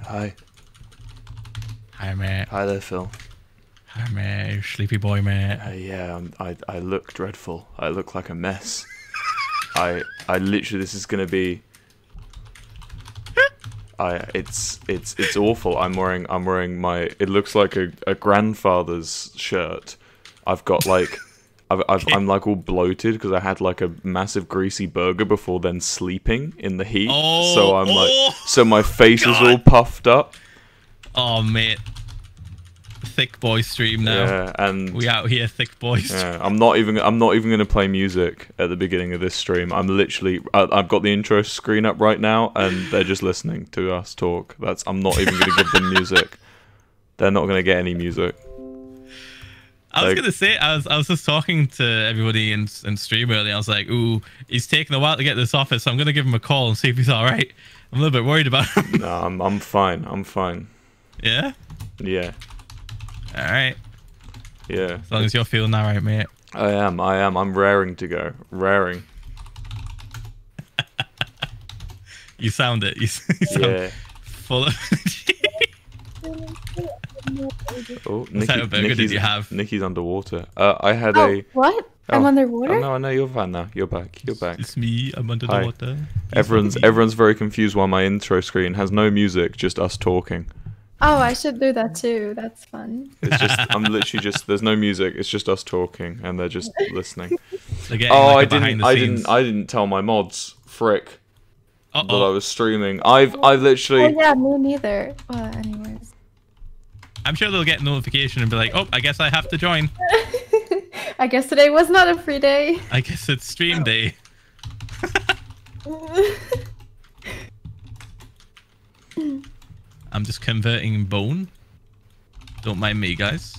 Hi. Hi, mate. Hi there, Phil. Hi, mate. Sleepy boy, mate. Yeah, I look dreadful. I look like a mess. I literally, this is gonna be. It's awful. I'm wearing my. It looks like a grandfather's shirt. I've got like. I'm like all bloated because I had like a massive greasy burger before then sleeping in the heat. Oh, so I'm like, so my face is all puffed up. Oh, mate. Thick boy stream now. Yeah, and we out here, thick boys. Yeah, I'm not even gonna play music at the beginning of this stream. I'm literally, I've got the intro screen up right now, and they're just listening to us talk. I'm not even gonna give them music. They're not gonna get any music. I was gonna say, I was just talking to everybody in stream earlier. I was like, "Ooh, he's taking a while to get to this office, so I'm gonna give him a call and see if he's all right." I'm a little bit worried about him. No, I'm fine. I'm fine. Yeah. Yeah. All right. Yeah. As long as you're feeling all right, mate. I am. I'm raring to go. Raring. You sound it. You sound full of energy. Oh, what type of burger did you have? Nikki's underwater. I had a. What? I'm underwater? Oh, no, I know you're fine now. You're back. You're back. It's me. I'm under the water. Everyone's very confused why my intro screen has no music, just us talking. Oh, I should do that too. That's fun. It's just I'm literally just there's no music. It's just us talking, and they're just listening. Oh, like I didn't tell my mods. Frick. That I was streaming. I've literally. Oh yeah, me neither. Well, anyways. I'm sure they'll get a notification and be like, "Oh, I guess I have to join." I guess today was not a free day. I guess it's stream day. I'm just converting bone. Don't mind me, guys.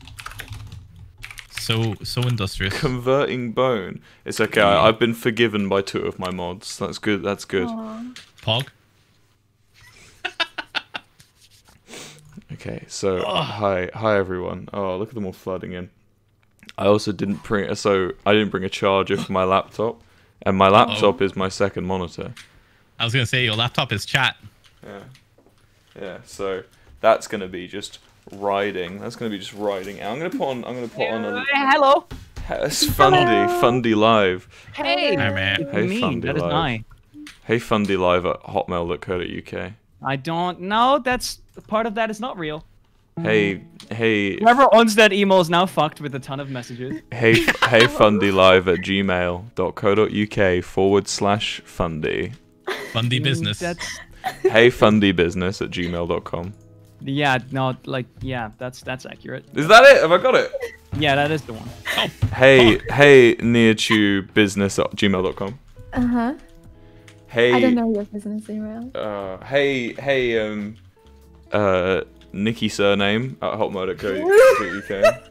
So industrious. Converting bone. It's okay. I've been forgiven by 2 of my mods. That's good. That's good. Aww. Pog. Okay, so hi everyone. Oh, look at them all flooding in. I also didn't bring a charger for my laptop, and my laptop is my second monitor. I was gonna say your laptop is chat. Yeah. So that's gonna be just riding. That's gonna be just riding. I'm gonna put on a. Hello. It's Fundy live. Hey. Hi, man. Hey, Fundy that is live. I. Hey, Fundy live at hotmail.co.uk. I don't know. That's part of that is not real. Hey. Whoever owns that email is now fucked with a ton of messages. Hey, Fundy live at gmail.co.uk/Fundy. Fundy business. Hey, Fundy business at gmail.com. Yeah, no, like, yeah, that's accurate. Is that it? Have I got it? Yeah, that is the one. Oh. Hey, neartube business at gmail.com. Uh-huh. Hey. I don't know your business email. Hey, Niki surname at hotmail.co.uk.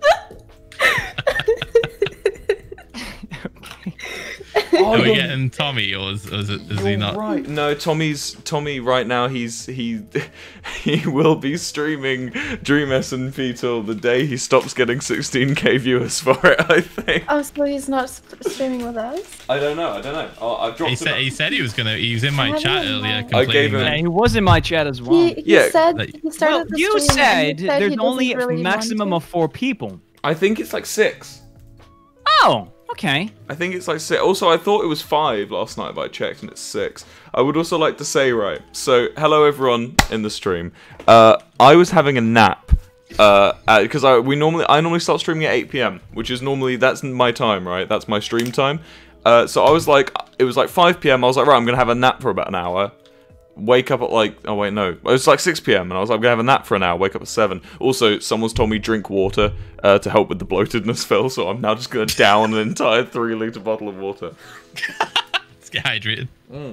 Are we getting Tommy, or is he not? Right. No, Tommy right now he will be streaming Dream SMP till the day he stops getting 16k viewers for it, I think. Oh, so he's not streaming with us? I don't know. I've dropped He said he was gonna. He was in my chat earlier. I gave him. Yeah, he was in my chat as well. He said he started the you stream and said there's only a really maximum of 4 people. I think it's like 6. Oh, okay. I think it's like 6. Also, I thought it was 5 last night, but I checked and it's 6. I would also like to say, right, so hello everyone in the stream. I was having a nap because I normally start streaming at 8 PM, which is that's my time, right? That's my stream time. So I was like, it was like 5 PM. I was like, right, I'm gonna have a nap for about an hour. Wake up at like, oh wait, no, it was like 6 PM, and I was like, I'm gonna have a nap for an hour. Wake up at 7. Also, someone's told me drink water to help with the bloatedness, Phil. So I'm now just gonna down an entire 3-liter bottle of water. Let's get hydrated.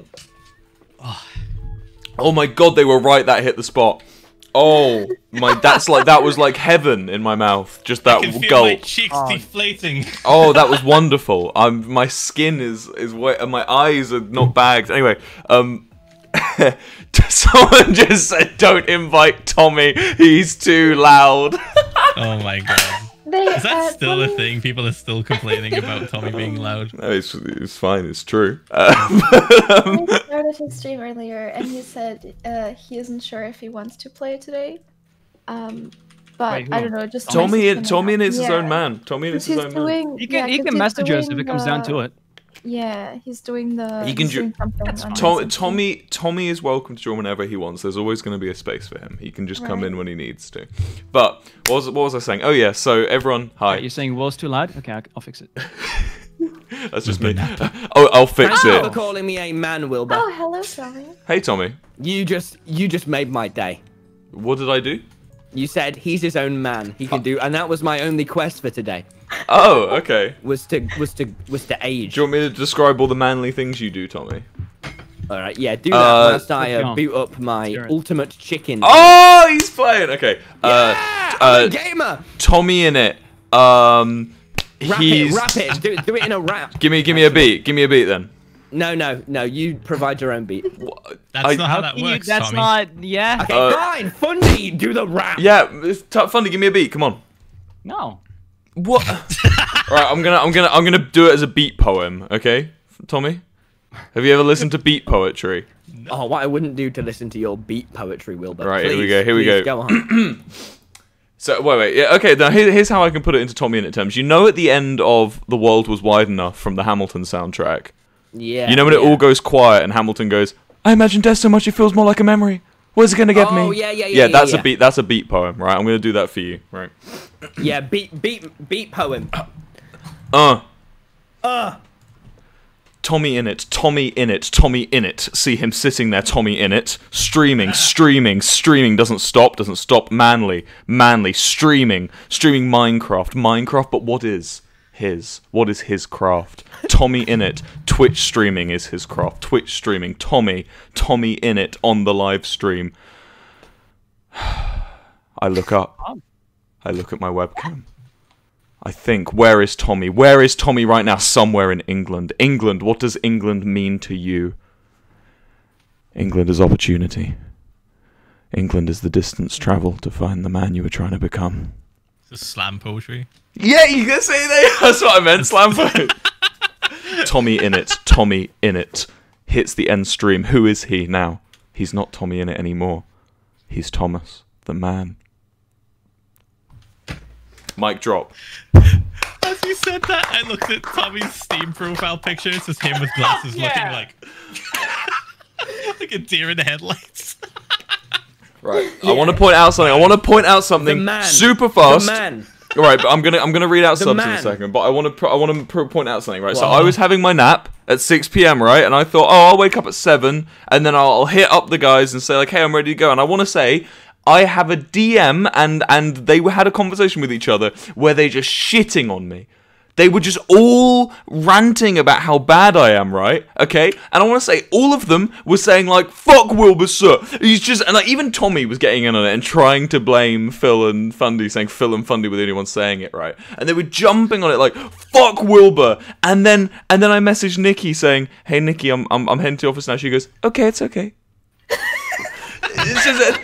Oh my god, they were right. That hit the spot. Oh my, that was like heaven in my mouth. Just that I can feel gulp. my cheeks deflating. Oh, that was wonderful. My skin is wet, and my eyes are not bagged. Anyway, someone just said, "Don't invite Tommy. He's too loud." Oh my god. Is that still a thing? People are still complaining about Tommy being loud. No, it's fine. It's true. Tommy started his stream earlier, and he said he isn't sure if he wants to play today. But Wait, I don't know. Just Tommy is his own man. Tommy is his own man. He can message us if it comes down to it. Yeah, he's doing the. He can doing something on Tommy is welcome to join whenever he wants. There's always going to be a space for him. He can just come in when he needs to. But what was I saying? Oh yeah. So everyone, hi. You're saying Will's too loud? Okay, I'll fix it. That's just me. Oh, I'll fix Thank it. you for calling me a man, Wilbur. Oh, hello, Tommy. Hey, Tommy. You just made my day. What did I do? You said he's his own man. He can do, and that was my only quest for today. Oh, okay. Was to age. Do you want me to describe all the manly things you do, Tommy? All right, yeah, do that whilst I boot up my Sure. ultimate chicken. Oh, he's playing. Okay. I'm a gamer. Tommy in it. Rap He's. it. Do it in a rap. Give me a beat. Give me a beat then. No. You provide your own beat. That's not how that works, That's Tommy. not. Yeah. Okay, fine. Fundy, do the rap. Yeah, Fundy, give me a beat. Come on. No. What? All right, I'm gonna do it as a beat poem. Okay, Tommy. Have you ever listened to beat poetry? Oh, what I wouldn't do to listen to your beat poetry, Wilbur. Right, Please, here we go. Go on. So wait. Yeah, okay. Now here's how I can put it into Tommy in it terms. You know, at the end of "The World Was Wide Enough" from the Hamilton soundtrack. Yeah. You know when it all goes quiet and Hamilton goes, "I imagine death so much it feels more like a memory. Where's it gonna get me?" Oh, yeah. That's a beat. That's a beat poem, right? I'm gonna do that for you, right? Yeah, beat poem. Tommy in it, Tommy in it, Tommy in it. See him sitting there, Tommy in it. Streaming, doesn't stop. Manly, streaming Minecraft. But what is his craft? Tommy in it. Twitch streaming is his craft. Twitch streaming. Tommy in it on the live stream. I look up. I look at my webcam. I think, where is Tommy? Where is Tommy right now? Somewhere in England. England, what does England mean to you? England is opportunity. England is the distance travelled to find the man you were trying to become. It's just slam poetry. Yeah, you can say that. That's what I meant, slam poetry. Tommy in it. Hits the end stream. Who is he now? He's not Tommy in it anymore. He's Thomas, the man. Mic drop. As you said that, I looked at Tommy's Steam profile picture. It's just him with glasses looking like a deer in the headlights. Right. Yeah. I want to point out something. The man. Super fast. The man. All right, but I'm gonna read out subs in a second. But I want to point out something. Right. Whoa. So I was having my nap at 6 p.m. Right, and I thought, oh, I'll wake up at 7, and then I'll hit up the guys and say like, hey, I'm ready to go. And I want to say, I have a DM, and they had a conversation with each other where they just shitting on me. They were just all ranting about how bad I am, right? Okay? And I want to say, all of them were saying, like, fuck Wilbur Soot. He's just... And, like, even Tommy was getting in on it and trying to blame Phil and Fundy, saying Phil and Fundy were the only ones saying it, right? And they were jumping on it like, fuck Wilbur. And then I messaged Niki saying, hey, Niki, I'm heading to the office now. She goes, okay, it's okay. It's just...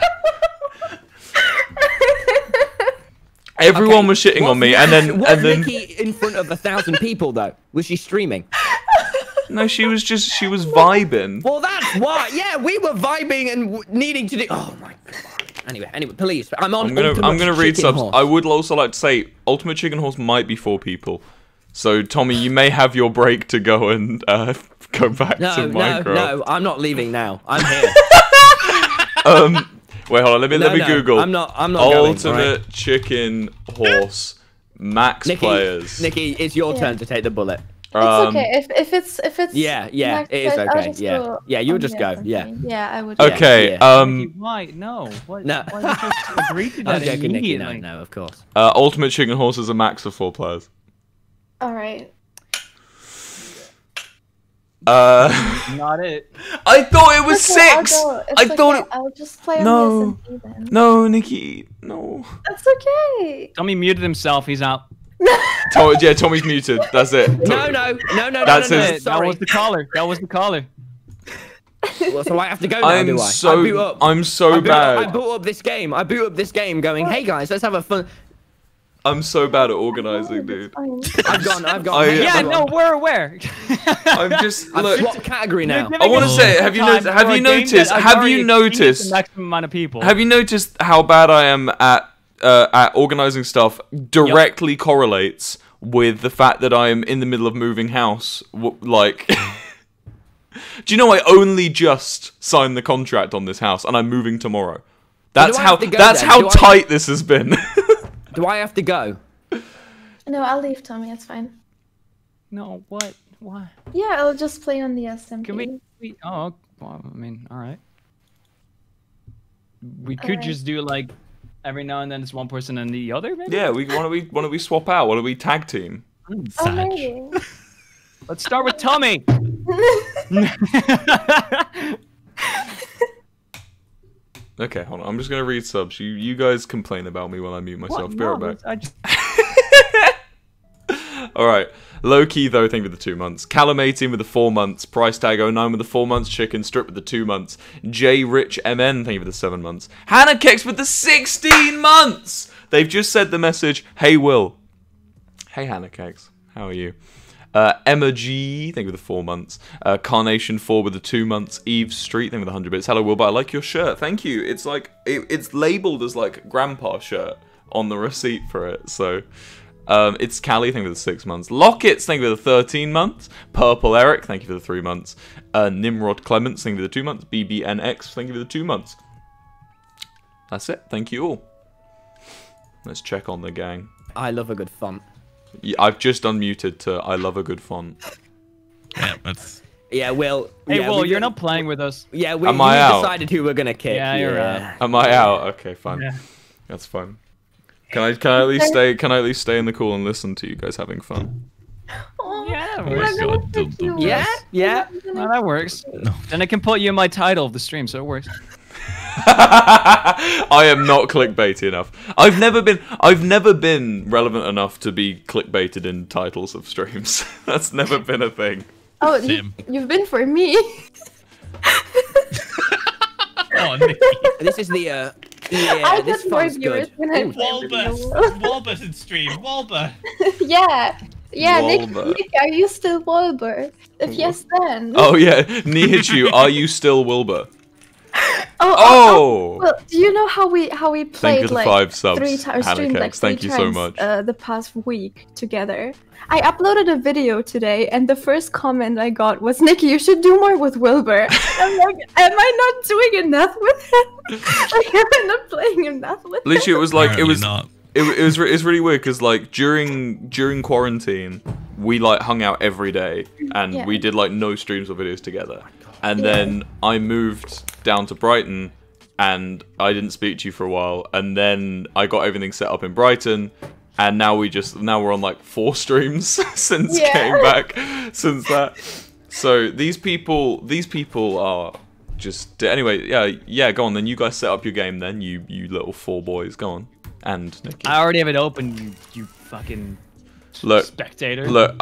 Everyone was shitting on me, and then Niki in front of 1,000 people though? Was she streaming? No, she was vibing. Well, that's why. Yeah, we were vibing and needing to do. Oh my god. Anyway, please. I'm gonna read subs. Horse. I would also like to say, Ultimate Chicken Horse might be 4 people. So Tommy, you may have your break to go and go back to Minecraft. No, I'm not leaving now. I'm here. Wait, hold on. Let me Google. I'm not Ultimate going, right? Chicken Horse max players. Niki, it's your turn to take the bullet. It's okay. If it's yeah, it is okay. Yeah, you would just go. Yeah. Yeah, I would. Okay. Why? No. What? No. Why would you just agree to that immediately? No, of course. Ultimate Chicken Horse is a max of 4 players. All right. Not it. I thought it was 6. I'll just play on the SMG then. No, Niki. No. That's okay. Tommy muted himself. He's out. Tommy's muted. That's it. No. That's his... That was the caller. Well, so I have to go now, do I? I'm so bad. I boot up this game. Going, hey guys, let's have a fun. I'm so bad at organizing, dude. I've gone. Yeah, no, we're aware. I'm just look. What category now? I want to say, have you noticed? Have you noticed? The maximum amount of people. Have you noticed how bad I am at organizing stuff? Directly correlates with the fact that I am in the middle of moving house. Like, do you know I only just signed the contract on this house and I'm moving tomorrow? That's how tight this has been. Do I have to go? No, I'll leave Tommy. It's fine. No, what? Why? Yeah, I'll just play on the SMP. Can we? Oh, well, I mean, all right. We could just do like every now and then it's one person and the other. Maybe? Yeah, why don't we swap out? Why don't we tag team? Oh, maybe. Let's start with Tommy. Okay, hold on. I'm just gonna read subs. You guys complain about me while I mute myself. Be right back. All right. Low key though, thank you for the 2 months. Callum18 with the 4 months. Price tag 09 with the 4 months. Chicken Strip with the 2 months. J Rich MN, thank you for the 7 months. Hannah Kex with the 16 months. They've just said the message. Hey Will. Hey Hannah Kex. How are you? Emma G, thank you for the 4 months. Carnation 4 with the 2 months. Eve Street, thank you for the 100 bits. Hello Wilbur, I like your shirt. Thank you. It's like it's labeled as like grandpa shirt on the receipt for it. So it's Callie, thank you for the 6 months. Lockets, thank you for the 13 months. Purple Eric, thank you for the 3 months. Nimrod Clements, thank you for the 2 months. BBNX, thank you for the 2 months. That's it. Thank you all. Let's check on the gang. I love a good font. Yeah, I've just unmuted to I love a good font. Yeah, that's... Yeah, Will. Hey, yeah, Will, you're not playing with us. Yeah, we decided who we're gonna kick. Yeah, you're out. Am I out? Okay, fine. Yeah. That's fine. Can I at least stay? Can I at least stay in the call and listen to you guys having fun? Oh, Yeah, that we're works. gonna pick you. Yeah. No, that works. Then I can put you in my title of the stream, so it works. I am not clickbaity enough. I've never been relevant enough to be clickbaited in titles of streams. That's never been a thing. Oh, you've been for me. Oh, Niki. This is the I this got more font's viewers good. when I Walber's in stream. Walber. Yeah, Walber. Nick, are you still Wilbur? If yes, then. Oh yeah, Nihichu, are you still Wilbur? Oh! Well, do you know how we played Thank you for the 5 subs, 3 times, Hannah streamed Kex. like 3 Thank you so times much. the past week together? I uploaded a video today, and the first comment I got was, "Niki, you should do more with Wilbur." I'm like, am I not doing enough with him? Like, am I not playing enough with him? Literally, it was like Apparently not. It was really weird because like during quarantine we like hung out every day and we did like no streams or videos together, and then I moved down to Brighton and I didn't speak to you for a while, and then I got everything set up in Brighton, and now we're on like 4 streams since getting back since that. So these people are just anyway. Yeah. Go on then. You guys set up your game then. You little 4 boys. Go on. And Niki. I already have it open, you fucking spectator. Look,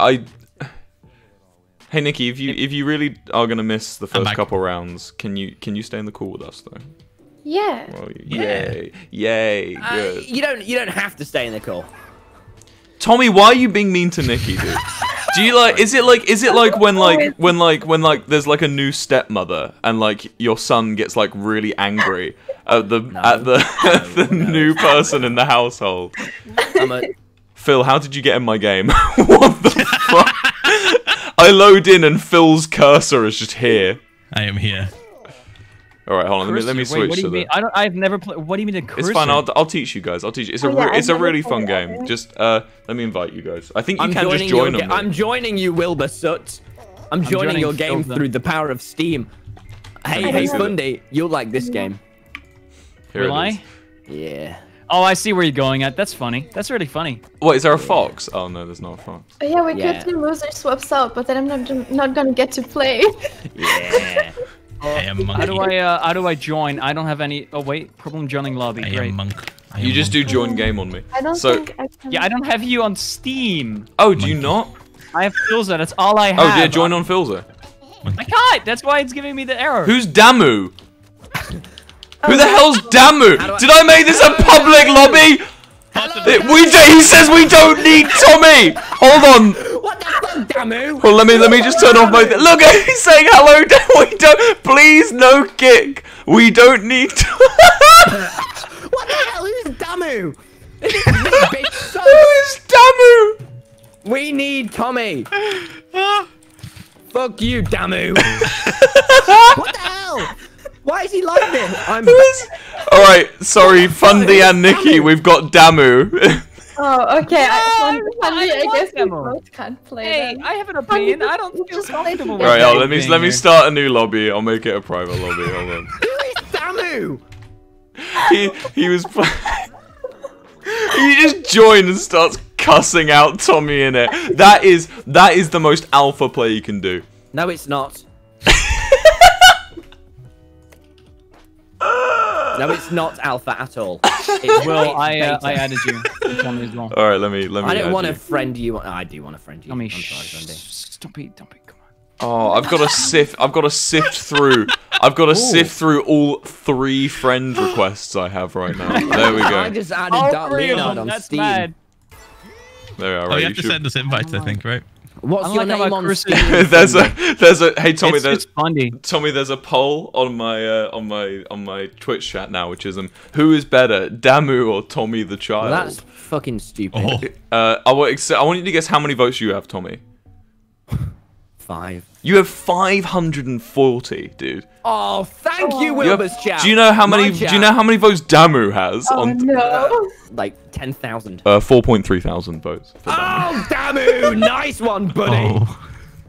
Hey Niki, if you really are gonna miss the first couple rounds, can you stay in the call with us though? Yeah. Well, yay, good. You don't have to stay in the call. Tommy, why are you being mean to Niki, dude? Do you like? Is it like when there's like a new stepmother and like your son gets like really angry at the new person in the household? Phil, how did you get in my game? What the fuck? I load in and Phil's cursor is just here. I am here. All right, hold on. Let me switch what do you to mean? I've never played. What do you mean a cursor? It's fine. I'll teach you guys. I'll teach you. It's a really fun game. Just let me invite you guys. I think you can just join them. I'm joining you, Wilbur Soot. I'm joining your game through the power of Steam. Hey, Fundy, you'll like this game. Will I? Yeah. Oh, I see where you're going at. That's funny. That's really funny. What, is there a fox? Oh no, there's not a fox. Oh, yeah, we could do loser swaps out, but then I'm not gonna get to play. Yeah. How do I join? I don't have any. Oh wait, problem joining lobby. Great. You just do join game on me. I don't think I can. Yeah, I don't have you on Steam. Oh, do you not? I have Philza. That's all I have. Oh yeah, join on Philza. I can't. That's why it's giving me the error. Who's Damu? Who the hell's Damu? Did I make this a public lobby? possibly. He says we don't need Tommy. Hold on. What the fuck, Damu? Well, let me just turn off my. Look, he's saying hello. We don't. Please, no kick. We don't need. What the hell? Who's Damu? This bitch sucks. Who's Damu? We need Tommy. Fuck you, Damu. What the hell? Why is he like this? All right, sorry, Fundy and Niki. We've got Damu. Oh, okay. I I guess we demo. both can't play. Hey, then. I have an opinion. I don't feel Just comfortable play with All right, that let me being start a new lobby. I'll make it a private lobby. Hold on. Who is Damu? He was. He just joined and starts cussing out Tommy in it. That is the most alpha play you can do. No, it's not. No, it's not alpha at all. It's Will, I beta. added you. Tommy as well. All right, let me. I don't add want you. to friend you. I do want to friend you. Tommy, I'm sorry, Fundy. don't be, come on. Oh, I've got to sift through. I've got to sift through all 3 friend requests I have right now. There we I go. just added All Dark 3 of Leonard them, on that's Steam. bad. There we are. Oh, Right, you have to should- send us invites, I think, right? What's your Unlike name our on cursor- Steam? there's a. Hey Tommy, It's Fundy. Tommy, there's a poll on my Twitch chat now, which is who is better, Damu or Tommy the Child? Well, that's fucking stupid. Oh, I want you to guess how many votes you have, Tommy. 5. You have 540, dude. Oh, thank you, You Wilbur's have- chat. do you know how many? My Do you know how many votes Damu has? Oh on no! Like 10,000. 4.3 thousand votes. For Damu. Oh, Damu! Nice one, buddy. oh.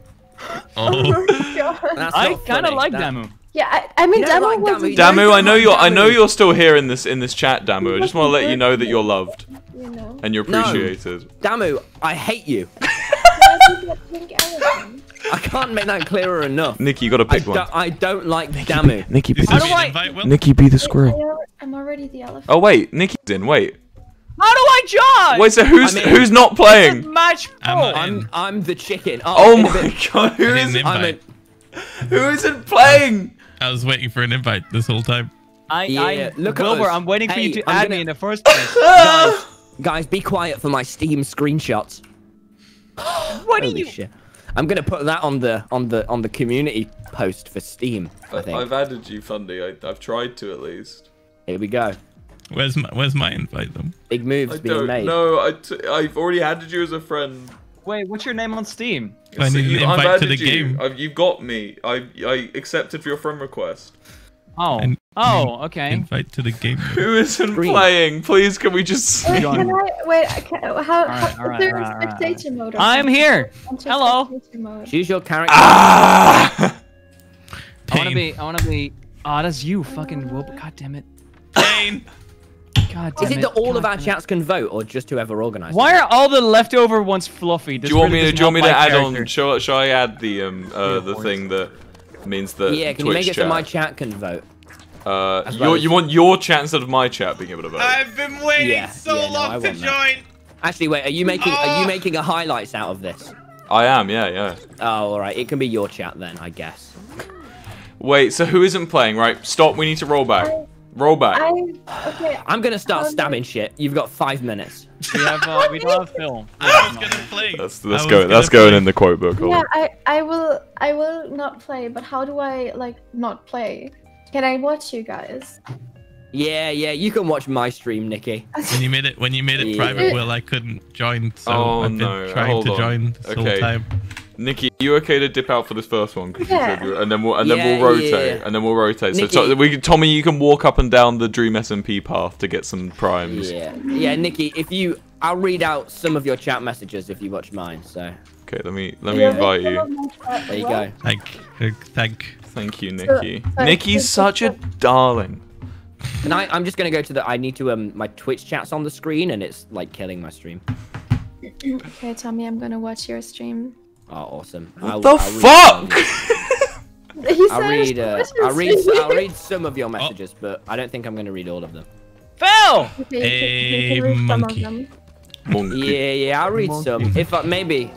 Oh. God. That's I not kind of funny. like That- Damu. Yeah, I mean, You don't Demo like was. Damu, Damu, I know Damu. you're still here in this chat, Damu. I just want to let you know that you're loved You know. and you're No. appreciated. Damu, I hate you. Why did you get pink elephant? I can't make that clearer enough. Nikki, you got to pick one. I don't like Damu. Nikki, You be sent the, me an invite, Will? Nikki, be the squirrel. I'm already the elephant. Oh wait, Nikki's in. Wait, How do I join? wait. So who's I mean- who's not playing? Match I'm four. not in. I'm the chicken. Oh in a my bit. god, who I didn't is I'm invite. who isn't playing? I was waiting for an invite this whole time. Yeah, look at Wilbur, us. I'm waiting for you Hey, to I'm add gonna- me in the first place. Guys, be quiet for my Steam screenshots. What are Holy you? shit. I'm gonna put that on the community post for Steam. I think. I've added you, Fundy. I've tried to at least. Here we go. Where's my invite, though? Big moves I being don't made. know. I've already added you as a friend. Wait, what's your name on Steam? I need an I've invite to added the you. game. You've got me. I accepted your friend request. Oh. And- Oh, okay. Invite to the game. Who isn't Green. playing? Please, can we just? Wait, John. can I wait? How? Alright, Is there a alright. spectator mode? or I'm something? here. Enter Hello. spectator mode. Choose your character. Ah! I wanna be. Oh, that's you, fucking Wilbur. God damn it. Pain. God damn Is it that all of God our damn it. chats can vote, or just whoever organizes? Why are all the leftover ones fluffy? Do you want me to? This Do you want me really to does add not on? my Shall I add the thing that means that Yeah, can Twitch you make it chat? so my chat can vote? You well as- want your chat instead of my chat being able to vote? I've been waiting Yeah, so yeah, no, I long to want that. join. Actually, wait. Are you making a highlights out of this? I am. Yeah. Oh, all right. It can be your chat then, I guess. Wait. So who isn't playing? Right. Stop. We need to roll back. Roll back. Okay. I'm gonna start Okay. stabbing shit. You've got 5 minutes. We have we don't have film. I was gonna play. That's I was going. gonna That's going play. in the quote book. Hold Yeah, on. I will not play. But how do I like not play? Can I watch you guys? Yeah. You can watch my stream, Nikki. When you made it Yeah. private, Will, I couldn't join, so Oh, I've been no. trying Hold to on. join this whole Okay. time. Nikki, you okay to dip out for this first one? 'Cause you Yeah. said and then we'll Yeah, rotate. yeah. And then we'll rotate. Nikki- So Tommy, you can walk up and down the Dream SMP path to get some primes. Yeah, Nikki. I'll read out some of your chat messages if you watch mine. So Okay. Let me invite you. there you go. Thank. Thank you, Nikki. so- Nikki's such a darling. And I'm just gonna go to I need to my Twitch chat's on the screen and it's like killing my stream. Okay, Tommy, I'm gonna watch your stream. Oh, awesome. What the fuck? He I'll said read. watch your I'll stream. read some of your messages, but I don't think I'm gonna read all of them. Phil! Okay, you can read some of monkey. them. Monkey. Yeah, I'll read some. If maybe.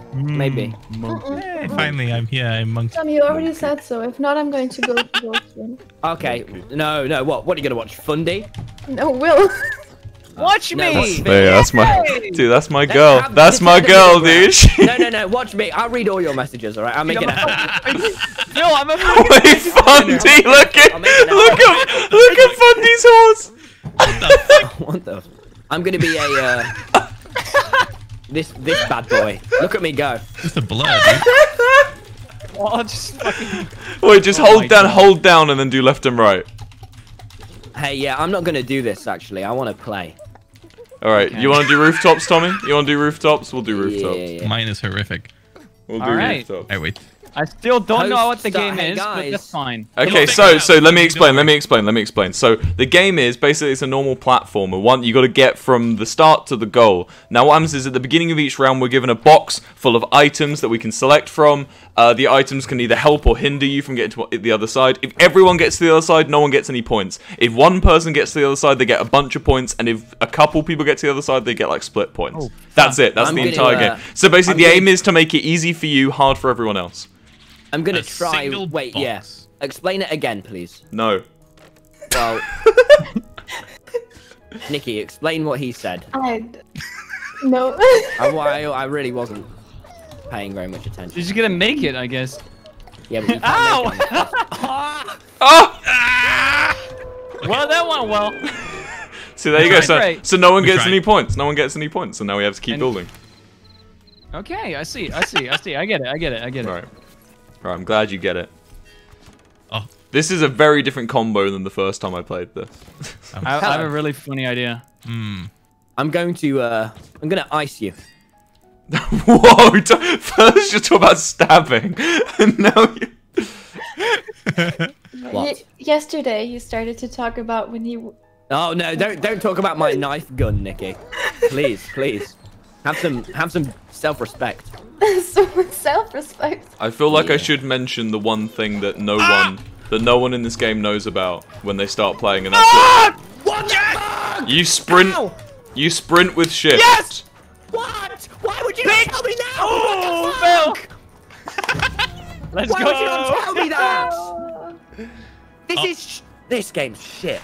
Hey, finally, I'm here. I'm monkey. Tommy, you already said so. If not, I'm going to go to your stream. Okay. No. What are you gonna watch? Fundy? No, Will. Watch No, me. watch me. Yeah, that's my dude. That's my girl. have That's my the girl, telegram. dude. No, watch me. I'll read all your messages, alright? I'll make it happen. No, I'm a Wait, Fundy, look at I'll make it look at Fundy's horse. What the? I'm gonna be a this bad boy. Look at me go. Just a blur, dude. Oh, just fucking. Wait, just Oh my God. hold down, and then do left and right. Hey, yeah, I'm not gonna do this actually. I want to play. All right, Okay. you want to do rooftops, Tommy? You want to do rooftops? We'll do rooftops. Yeah. Mine is horrific. We'll do All right. rooftops. Hey, wait. I still don't know what the Hosts, game hey, is, but guys. that's fine. Okay, so let me explain. So the game is basically it's a normal platformer. One you got to get from the start to the goal. Now what happens is at the beginning of each round we're given a box full of items that we can select from. The items can either help or hinder you from getting to the other side. If everyone gets to the other side, no one gets any points. If one person gets to the other side, they get a bunch of points, and if a couple people get to the other side, they get like split points. Oh, That's it. That's I'm the gonna, entire game. So basically, I'm the gonna- aim is to make it easy for you, hard for everyone else. I'm gonna A try. single Wait, box. yeah. Explain it again, please. No. Well, Nikki, explain what he said. No. I really wasn't paying very much attention. You're just gonna make it, I guess. Yeah, but you can't Ow! make it. Oh! Well, that went well. See, there you go. So, Great. so no one We gets tried. any points. No one gets any points, so now we have to keep And- building. Okay, I see. I get it. Right. Right, I'm glad you get it. Oh. This is a very different combo than the first time I played this. I have a really funny idea. I'm gonna ice you. Whoa! First you talk about stabbing, and now you... What? Yesterday he started to talk about when he. Oh no! Don't talk about my knife gun, Nikki. Please. Have some self-respect. So self-respect. I feel like I Yeah. should mention the one thing that no one in this game knows about when they start playing, and that's it. What the fuck? You sprint. Ow! You sprint with shift. Yes! What? Why would you not tell me now? Oh, What the fuck? Let's Why go. would you not tell me that? This game's shit.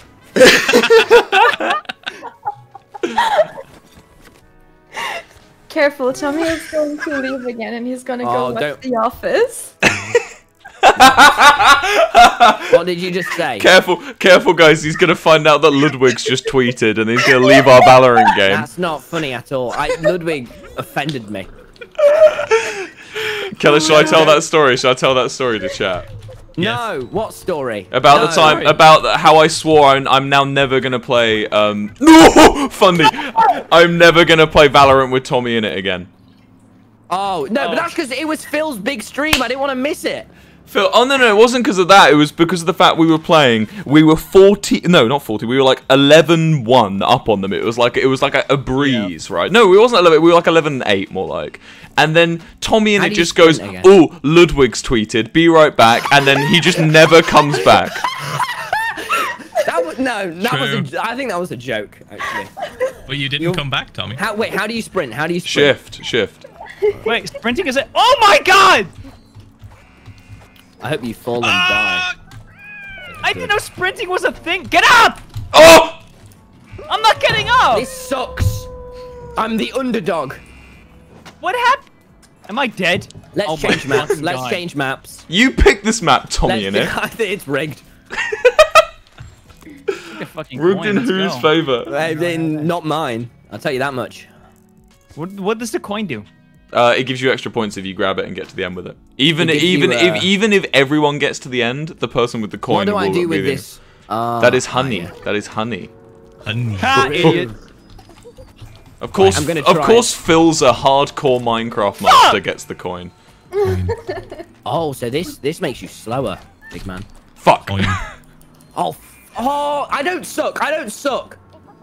Careful, Tommy is going to leave again, and he's gonna go Oh, watch don't- The Office. What did you just say? Careful, guys. He's gonna find out that Ludwig's just tweeted, and he's gonna leave our Valorant game. That's not funny at all. Ludwig offended me. Shall I tell that story? Shall I tell that story to chat? No, what story? About the No. time, about how I swore I'm now never gonna play, no! Fundy! I'm never gonna play Valorant with Tommy in it again. Oh, no, but that's because it was Phil's big stream. I didn't want to miss it. Phil, oh no, it wasn't because of that. It was because of the fact we were 40, no, not 40, we were like 11-1 up on them. It was like a breeze, right? No, we wasn't 11, we were like 11-8 more like. And then Tommy in How it do you just goes, sprint again? oh, Ludwig's tweeted, be right back, and then he just never comes back. That was True. I think that was a joke, actually. But you didn't come back, Tommy. Wait, how do you sprint? How do you sprint? Shift. Wait, sprinting is it? Oh my god! I hope you fall and die. I didn't know sprinting was a thing. Get up! Oh! I'm not getting up. This sucks. I'm the underdog. What happened? Am I dead? Let's Oh my change maps. fucking Let's God. change maps. You picked this map, Tommy, in it. I think it's rigged. Take a fucking Rigged coin, in let's whose go. favor? Not mine. I'll tell you that much. What does the coin do? It gives you extra points if you grab it and get to the end with it. Even It gives you, if everyone gets to the end, the person with the coin What do will I do be with the- this? That is honey. yeah. That is honey. Ha, idiot. Of course, I'm gonna of try course, Philza, hardcore Minecraft master, gets the coin. Oh, so this makes you slower, big man. Fuck. Coin. Oh, I don't suck. I don't suck.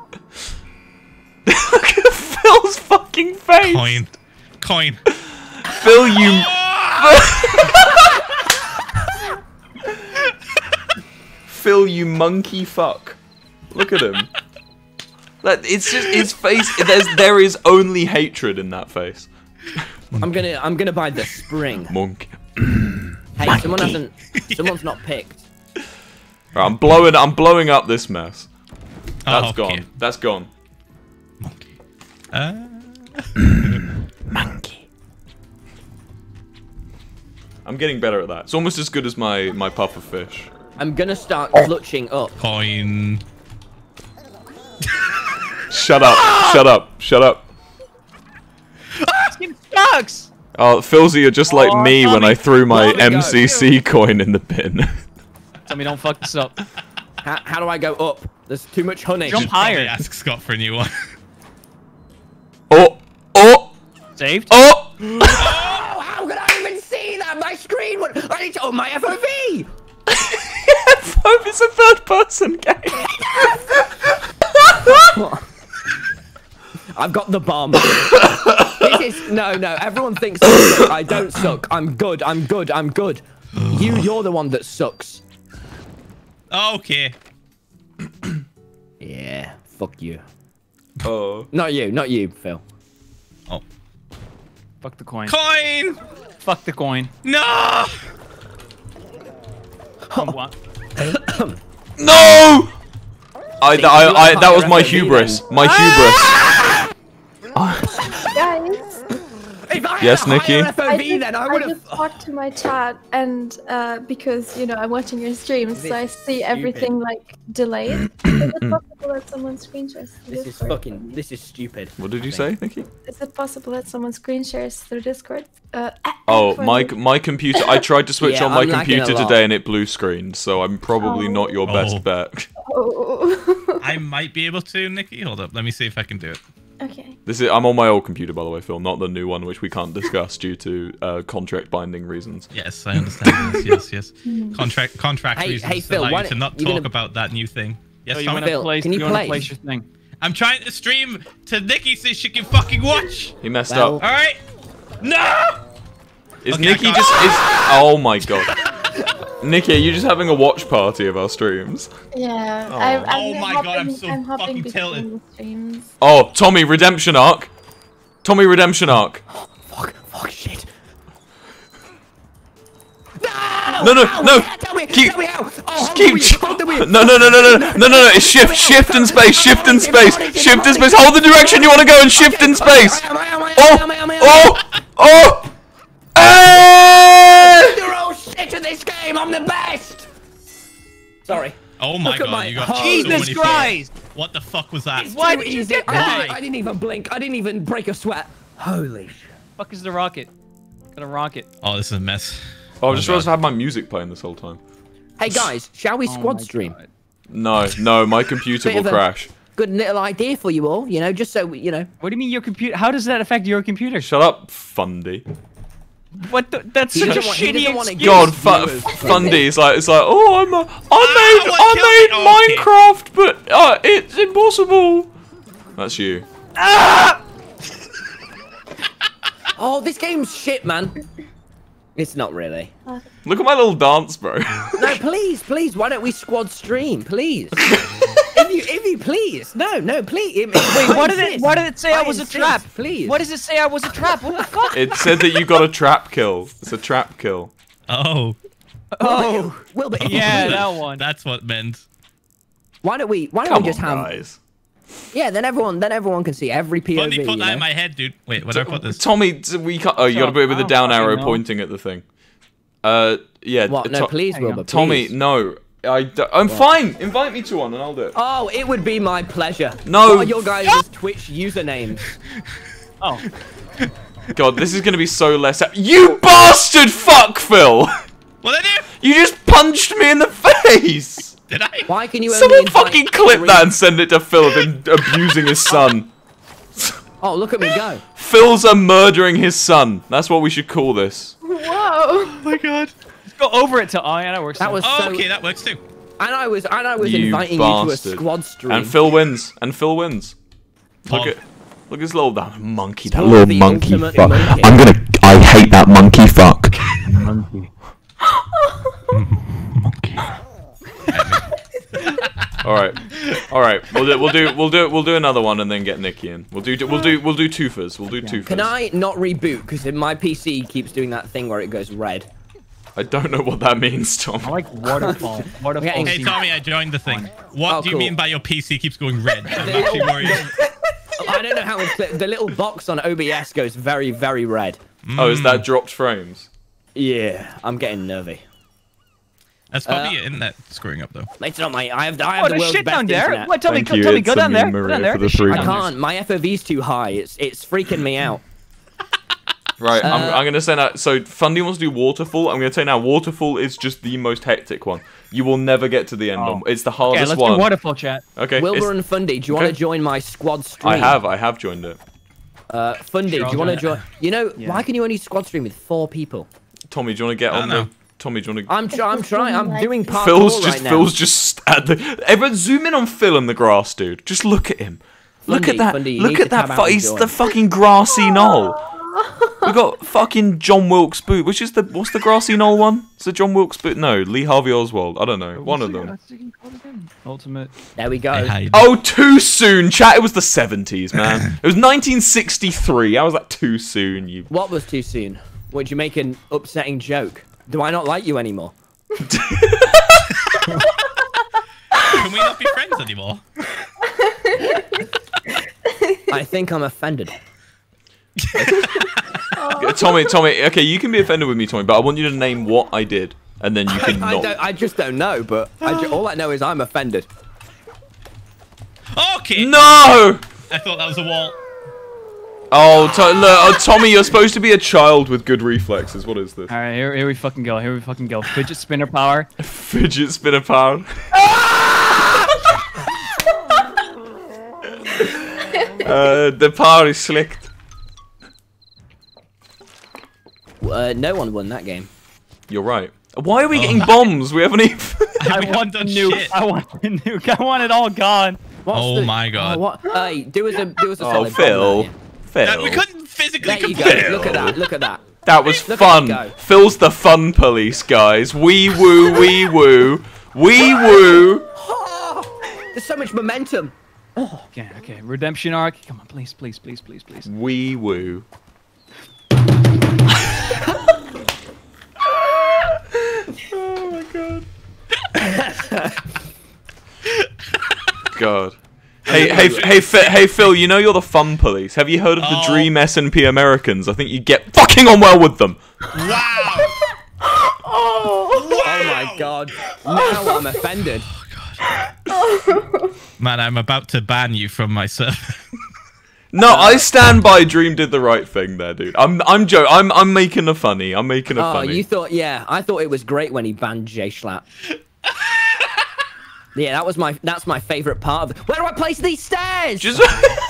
Look at Phil's fucking face. Coin. Phil, you. Phil, you monkey fuck. Look at him. It's just his face. There is only hatred in that face. I'm gonna buy the spring. Monkey. Hey, someone's not picked. Right, I'm blowing up this mess. That's Oh, okay. gone. That's gone. Monkey. I'm getting better at that. It's almost as good as my puffer fish. I'm gonna start clutching up. Coin. Shut up! Shut up! Shut up! This game sucks. Oh, Philza, you're just like me when I threw my Tommy, go. MCC coin in the bin. Tell me, don't fuck this up. How do I go up? There's too much honey. Jump higher. Ask Scott for a new one. Oh! Oh! Saved. Oh! Oh, how could I even see that? My screen would. I need to. Oh, my FOV! It's a third-person game. I've got the bomb. This is no. Everyone thinks I suck. I don't suck. I'm good. I'm good. I'm good. You're the one that sucks. Okay. Yeah. Fuck you. Oh. Not you, Phil. Oh. Fuck the coin. Coin! Fuck the coin. No! What? No! That was my hubris. My hubris. Guys, If I Yes, had a higher Niki? FOV, then I would I have. just talked to my chat, and because I'm watching your streams, so I see everything like delayed. Is it possible that someone screen shares through This is Discord? fucking. This is stupid. What did you say, Niki? Is it possible that someone screen shares through Discord? Oh, for my me? my computer. I tried to switch Yeah, on my I'm lagging a computer lot. today and it blue screened, so I'm probably not your best Oh. bet. Oh. I might be able to, Nikki. Hold up. Let me see if I can do it. Okay. I'm on my old computer, by the way, Phil, not the new one, which we can't discuss due to contract binding reasons. Yes, I understand this. Yes. Contract Hey, reasons Phil, allow why you to don't- not you talk gonna- about that new thing. Yes, So you Tom? wanna Phil, place? can you You wanna play? place your thing? I'm trying to stream to Nikki so she can fucking watch. He messed Well- up. All right. No. Is Okay, I Nikki got- just is? Oh my god. Nikki, are you just having a watch party of our streams? Yeah. Oh. I'm Oh my God, I'm so hopping fucking between tilted. the streams. Oh, Tommy Redemption Arc. Tommy Redemption Arc. Fuck, shit. No, Tell me, Keep- tell me how. Oh, Keep. hold the wheel. No. It's shift and space. Shift and space. Shift and space. Hold the direction you want to go and shift in space. Oh. You're all shit at this game. I'm the best. Sorry. Oh my Look at god, my- you got Oh, so Jesus many kills. Christ! What the fuck was that? Why Too did you easy. get that? I didn't even blink. I didn't even break a sweat. Holy shit. Fuck is the rocket? Got a rocket. Oh, this is a mess. Oh, I just God. realized I had my music playing this whole time. Hey guys, shall we Oh squad my stream? No, God. my computer Bit will of a- crash. Good little idea for you all, just so we, What do you mean your computer? How does that affect your computer? Shut up, Fundy. What? That's He such a doesn't want- he doesn't shitty wanna excuse. God, viewers. Fundy is like, it's like, oh, I what made killed me? Okay. Minecraft, but it's impossible. That's you. Oh, this game's shit, man. It's not really. Look at my little dance, bro. No, please, why don't we squad stream, please? if you please. No, please. Wait, what did it? What did it say? I was a insist, trap. please. What does it say? I was a trap. What the fuck? It said that you got a trap kill. It's a trap kill. Oh. Oh, Wilbur, if you Yeah, please. that one. That's what it meant. Why don't we Come just on, have? guys. Yeah, then everyone can see every POV. Funny put you that know? in my head, dude. Wait, where do I put this? Tommy, we can't. Oh, you gotta put it with the I down don't arrow fucking know. pointing at the thing. Yeah. What? No, please, Hang on. Wilbur. Tommy, please. no. I'm fine. Invite me to one and I'll do it. Oh, it would be my pleasure. No. What are your guys' Twitch usernames? Oh, God, this is gonna be so less. You bastard! Fuck, Phil. What did I do? You just punched me in the face. Did I? Why can you only Someone invite fucking clip 3? that and send it to Phil of him abusing his son. Oh, look at me go. Philza murdering his son. That's what we should call this. Whoa. Oh my god. let's go over it to. Oh yeah, that works. That was Oh, so. okay, that works too. And I was You inviting bastard. you to a squad stream. And Phil wins. Look Tom. at his little that monkey. That Wilbur little the monkey ultimate fuck. monkey. I hate that monkey fuck. All right. We'll do another one and then get Niki in. We'll do twofers. We'll do twofers. Can I not reboot? Because my PC keeps doing that thing where it goes red. I don't know what that means, Tom. I like waterfall. Waterfall. Okay, Hey, Tommy, I joined the thing. What Oh, do you cool. mean by your PC keeps going red? I'm actually worried. I don't know how the little box on OBS goes very, very red. Oh, is that dropped frames? Yeah, I'm getting nervy. That's probably your internet screwing up though. It's not my. I have the There's world's shit best down there. internet. What? Tell me, Thank you, tell me, it's go a down there. new Go Maria down there. for the There's shit three I down there. can't. My FOV's too high. It's freaking me out. Right, I'm gonna say that. So Fundy wants to do waterfall. I'm gonna say now, waterfall is just the most hectic one. You will never get to the end. It's the Okay, hardest let's one. do waterfall chat. Okay. Wilbur and Fundy, do you want Okay. to join my squad stream? I have joined it. Fundy, Sure, do you want to I'll join join? You know, why can you only squad stream with 4 people? Tommy, do you want to get on know. the? Tommy, do you want to? I'm trying. I'm doing parkour Phil's right just at the. Everyone, zoom in on Phil in the grass, dude. Just look at him. Look at that. Fundy, you Look need at to that. tab out and He's join. the fucking grassy knoll. We got fucking John Wilkes Booth. Which is what's the grassy knoll one? It's the John Wilkes Booth. No, Lee Harvey Oswald. I don't know. One of them. Ultimate. There we go. Hey, Oh, too soon, chat. It was the 70s, man. It was 1963. How was that too soon? You. What was too soon? Would you make an upsetting joke? Do I not like you anymore? Can we not be friends anymore? I think I'm offended. Tommy. Okay, you can be offended with me, Tommy, but I want you to name what I did, and then you can not. I just don't know, but all I know is I'm offended. Okay. No! I thought that was a wall. Oh, Tommy, you're supposed to be a child with good reflexes. What is this? All right, here we fucking go. Here we fucking go. Fidget spinner power. Fidget spinner power. The power is slicked. No one won that game. You're right. Why are we getting bombs? We haven't even. I We want the haven't done nuke. shit. I want the nuke. I want it all gone. What's Oh my God. what? Hey, do us a Oh, solid Phil. bomb, That we Phil. couldn't physically There you complete. go. Look at that. Look at that. That was Look at fun. it go. Phil's the fun police, guys. Wee woo, wee woo. Wee woo. There's so much momentum. Okay, okay. Redemption arc. Come on, please, please, please, please, please. Wee woo. Oh my god. God. Hey, Phil, you know you're the fun police. Have you heard of the Dream S&P Americans? I think you get fucking on well with them. Wow. Oh my god. Now I'm offended. Man, I'm about to ban you from my server. No, I stand by Dream did the right thing there, dude. I'm making a funny. I'm making a Oh, funny. you thought, yeah. I thought it was great when he banned J Schlatt. Yeah, that's my favorite part of it. Where do I place these stairs? Just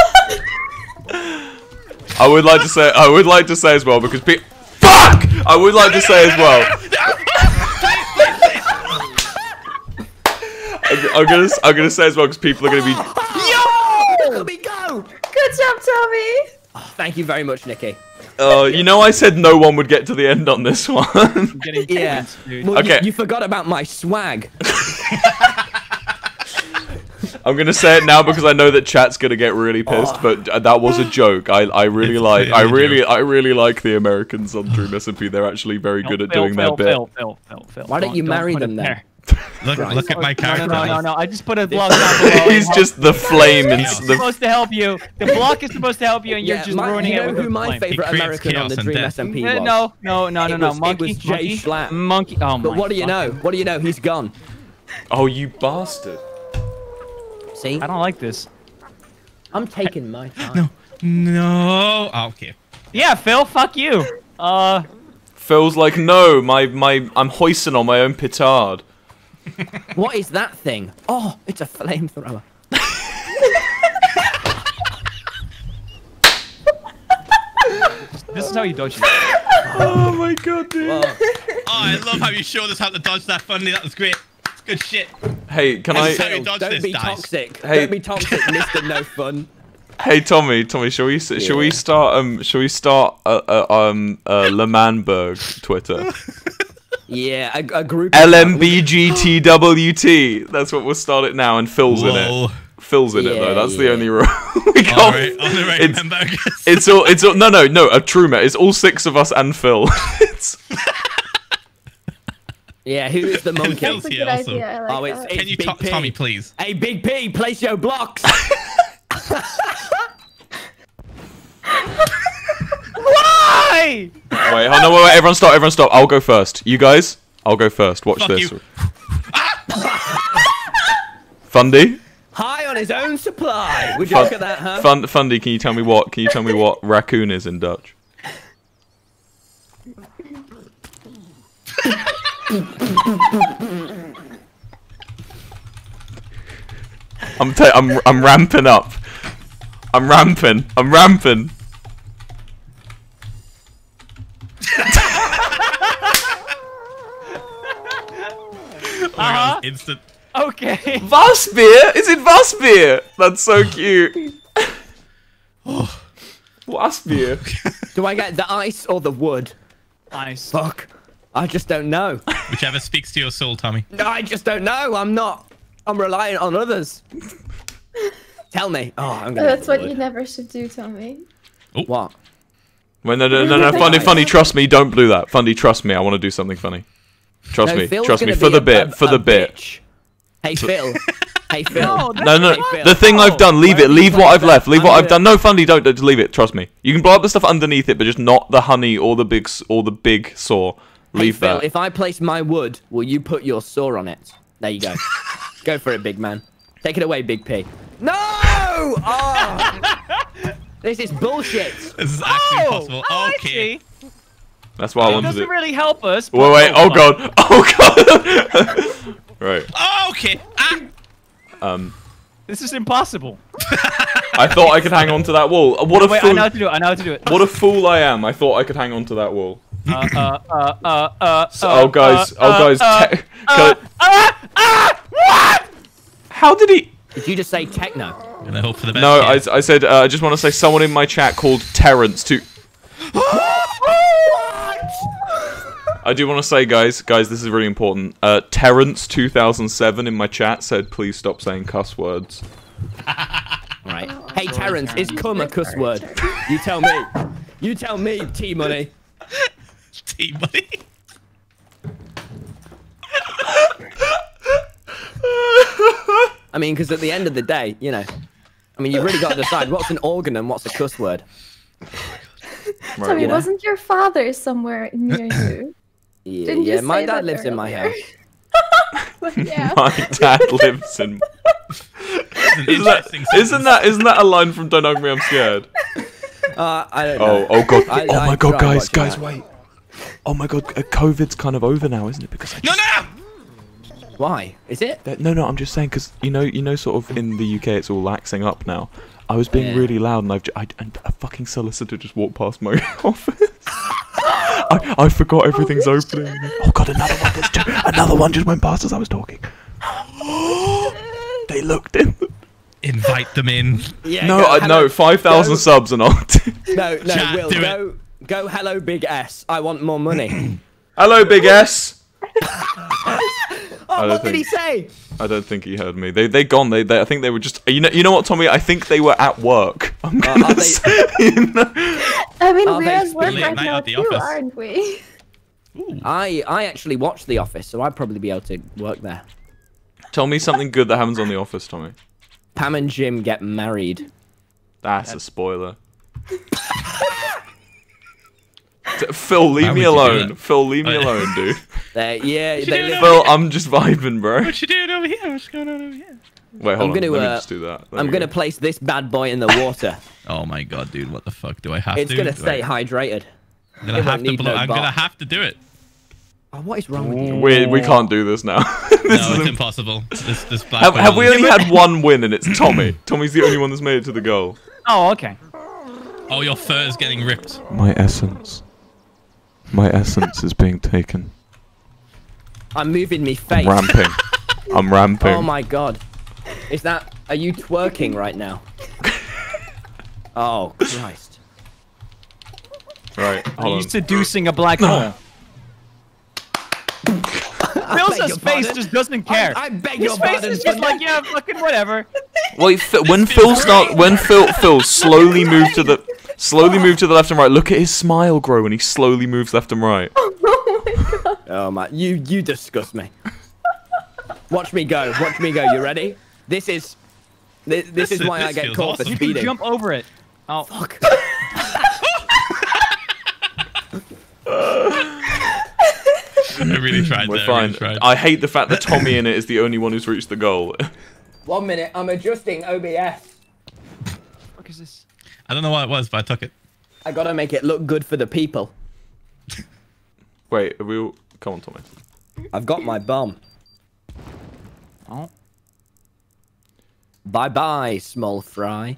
I would like to say as well because fuck! I would like to say as well. I'm gonna say as well because people are gonna be. Yo! Let me go! Good job, Tommy. Thank you very much, Nikki. You know I said no one would get to the end on this one. I'm getting Yeah. points, dude. Well, Okay. you forgot about my swag. I'm gonna say it now because I know that chat's gonna get really pissed, but that was a joke. I really It's like clearly a I really like the Americans on Dream S&P. They're actually very good at doing their bit. Phil. Why don't you marry put them it then? there. Look at my No, character. no. I just put a block down below. He's just the flame and It's the. supposed to help you. The block is supposed to help you, and you're just ruining you it know with who the my flame. favorite He creates American on chaos the and Dream death. SMP was? No. It Monkey. was Jay Schlatt. Monkey. Oh my. But what do you know? fucking- What do you know? He's gone. Oh, you bastard! See? I don't like this. I'm taking my time. No. Oh, okay. Yeah, Phil. Fuck you. Phil's like, no, I'm hoisting on my own petard. What is that thing? Oh, it's a flamethrower. This is how you dodge it. Oh my god, dude. Well, Oh, I love how you showed us how to dodge that, Fundy. That was great. It's good shit. Hey, can Hey, I? Phil. Dodge don't this, be guys. toxic. Hey. Don't be toxic, Mr. No Fun. Hey, Tommy, shall we start Lemanberg Twitter? Yeah, a group. of- LMBGTWT. That's what we'll start it now, and Phil's in it. Whoa. Phil's in it though. Yeah, That's the yeah. only rule. We can't. All right, it's, remember. it's all. No. A true mate. It's all 6 of us and Phil. It's, Yeah, who is the monkey? Phil's That's a here good also. idea. I like Oh, it's- that. it's- Can you Big talk P. Tommy, please? Hey, Big P, place your blocks. Why? Wait, oh, no, wait, everyone stop, everyone stop. I'll go first. You guys, I'll go first. Watch Fuck this. you. Fundy? High on his own supply. Would you look at that, huh? Fundy, can you tell me what raccoon is in Dutch? I'm ramping up. I'm ramping. Instant. Okay. Wasbier? Is it Wasbier? That's so cute. Wasbier. Do I get the ice or the wood? Nice. Fuck. I just don't know. Whichever speaks to your soul, Tommy. No, I just don't know. I'm reliant on others. Tell me. Oh, I'm gonna. That's what you never should do, Tommy. What? Wait, no, Fundy, trust me, don't do that. Fundy, trust me, I want to do something funny. Trust me, Phil's trust me, gonna for be the bit, for the bit. bitch. Hey, Phil. Hey, Phil. No, Hey, Phil. the thing I've done, leave it, Whatever leave you what play I've left, leave I'm what I've gonna- done. No, Fundy, don't just leave it, trust me. You can blow up the stuff underneath it, but just not the honey or the big saw. Leave Hey, Phil, that. if I place my wood, will you put your saw on it? There you go. Go for it, big man. Take it away, Big P. No! Oh! This is bullshit. This is actually possible. Oh, Okay. actually, That's what I it wanted to doesn't do. really help us. Wait, but- wait, oh god, Right. Okay. This is impossible. I thought I could hang on to that wall. What a Wait, I fool! know how to do it. I know how to do it. What a fool I am! I thought I could hang on to that wall. Oh, guys, what? How did he? Did you just say techno? And I hope for the best. No, here. I said I just want to say someone in my chat called Terrence to. I do want to say, guys, this is really important. Terrence 2007 in my chat said, please stop saying cuss words. Right. Hey, Terrence, is cum a cuss word? You tell me. You tell me, T-Money. T-Money. I mean, because at the end of the day, you know, I mean, you've really got to decide what's an organ and what's a cuss word. Tommy, you know. wasn't your father somewhere near you? Yeah, Didn't you my say dad that lives in my earlier? house. But yeah. My dad lives in. Isn't that a line from Don't Hug Me, I'm Scared? I don't know. Oh god! I Oh my god, tried guys, watching that. wait! Oh my god, COVID's kind of over now, isn't it? Because I No, just, no. Why? Is it? No, I'm just saying because you know, sort of in the UK it's all laxing up now. I was being Yeah. really loud, and and a fucking solicitor just walked past my office. I forgot everything's opening. Oh god, another one just went past as I was talking. They looked in. Invite them in. Yeah. No, no, 5,000 subs and all. No, Chat, Will, do go. Hello, Big S. I want more money. Hello, Big S. Oh, don't what did think- he say? I don't think he heard me. They gone. They I think they were just. You know what, Tommy? I think they were at work. I'm are gonna they- say. You know? I mean, Oh, we're thanks, at work Billy. right Night now at the too, office. aren't we? I actually watched The Office, so I'd probably be able to work there. Tell me something good that happens on The Office, Tommy. Pam and Jim get married. That's a spoiler. Phil, leave Why me would you do alone. that? Phil, leave me Oh, yeah. alone, dude. They doing live. Phil, I'm just vibing, bro. What you doing over here? What's going on over here? Wait, hold I'm gonna, on. Let me just do that. There I'm we gonna go. place this bad boy in the water. Oh my god, dude! What the fuck do I have It's to? gonna Do stay I- hydrated. I'm gonna it have won't to need blow. no I'm gonna bath. have to do it. Oh, what is wrong with you? We can't do this now. No, it's impossible. This black. Have we hole- only had one win and it's Tommy? Tommy's the only one that's made it to the goal. Oh, okay. Oh, your fur is getting ripped. My essence is being taken. I'm moving me face. I'm ramping. Oh my god. Is that... Are you twerking right now? Oh, Christ. Right, Are hold you on. seducing a black hole? beg Philza's your face pardon? just doesn't care. I beg His your face pardon. is just like, yeah, fucking whatever. Wait, when Phil slowly moved to the left and right. Look at his smile grow when he slowly moves left and right. Oh my god. Oh my... You disgust me. Watch me go. Watch me go. You ready? This is why I this get feels caught for awesome. You can speeding. jump over it. Oh, Fuck. really tried. We're there, fine. Really tried. I hate the fact that Tommy in it is the only one who's reached the goal. 1 minute, I'm adjusting OBS. What is this? I don't know what it was, but I took it. I gotta make it look good for the people. Wait, are we all... Come on, Tommy. I've got my bomb. Oh. Bye-bye, small fry.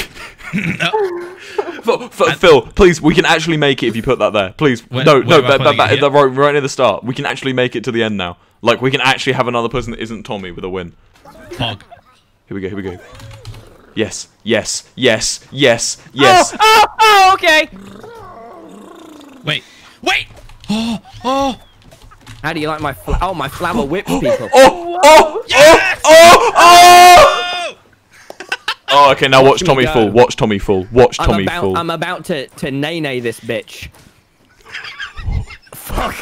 Phil, please, we can actually make it if you put that there. Please, Where no, am I putting it here? right near the start. We can actually make it to the end now. Like, we can actually have another person that isn't Tommy with a win. Pog. Here we go, here we go. Yes, yes, yes, yes, yes. Oh, okay. Wait. Oh. How do you like my my flower whips people? Oh! Yes! Oh! Oh, okay, now watch me Tommy go. fall. Watch Tommy fall. Watch Tommy fall. I'm about to nay this bitch. Fuck.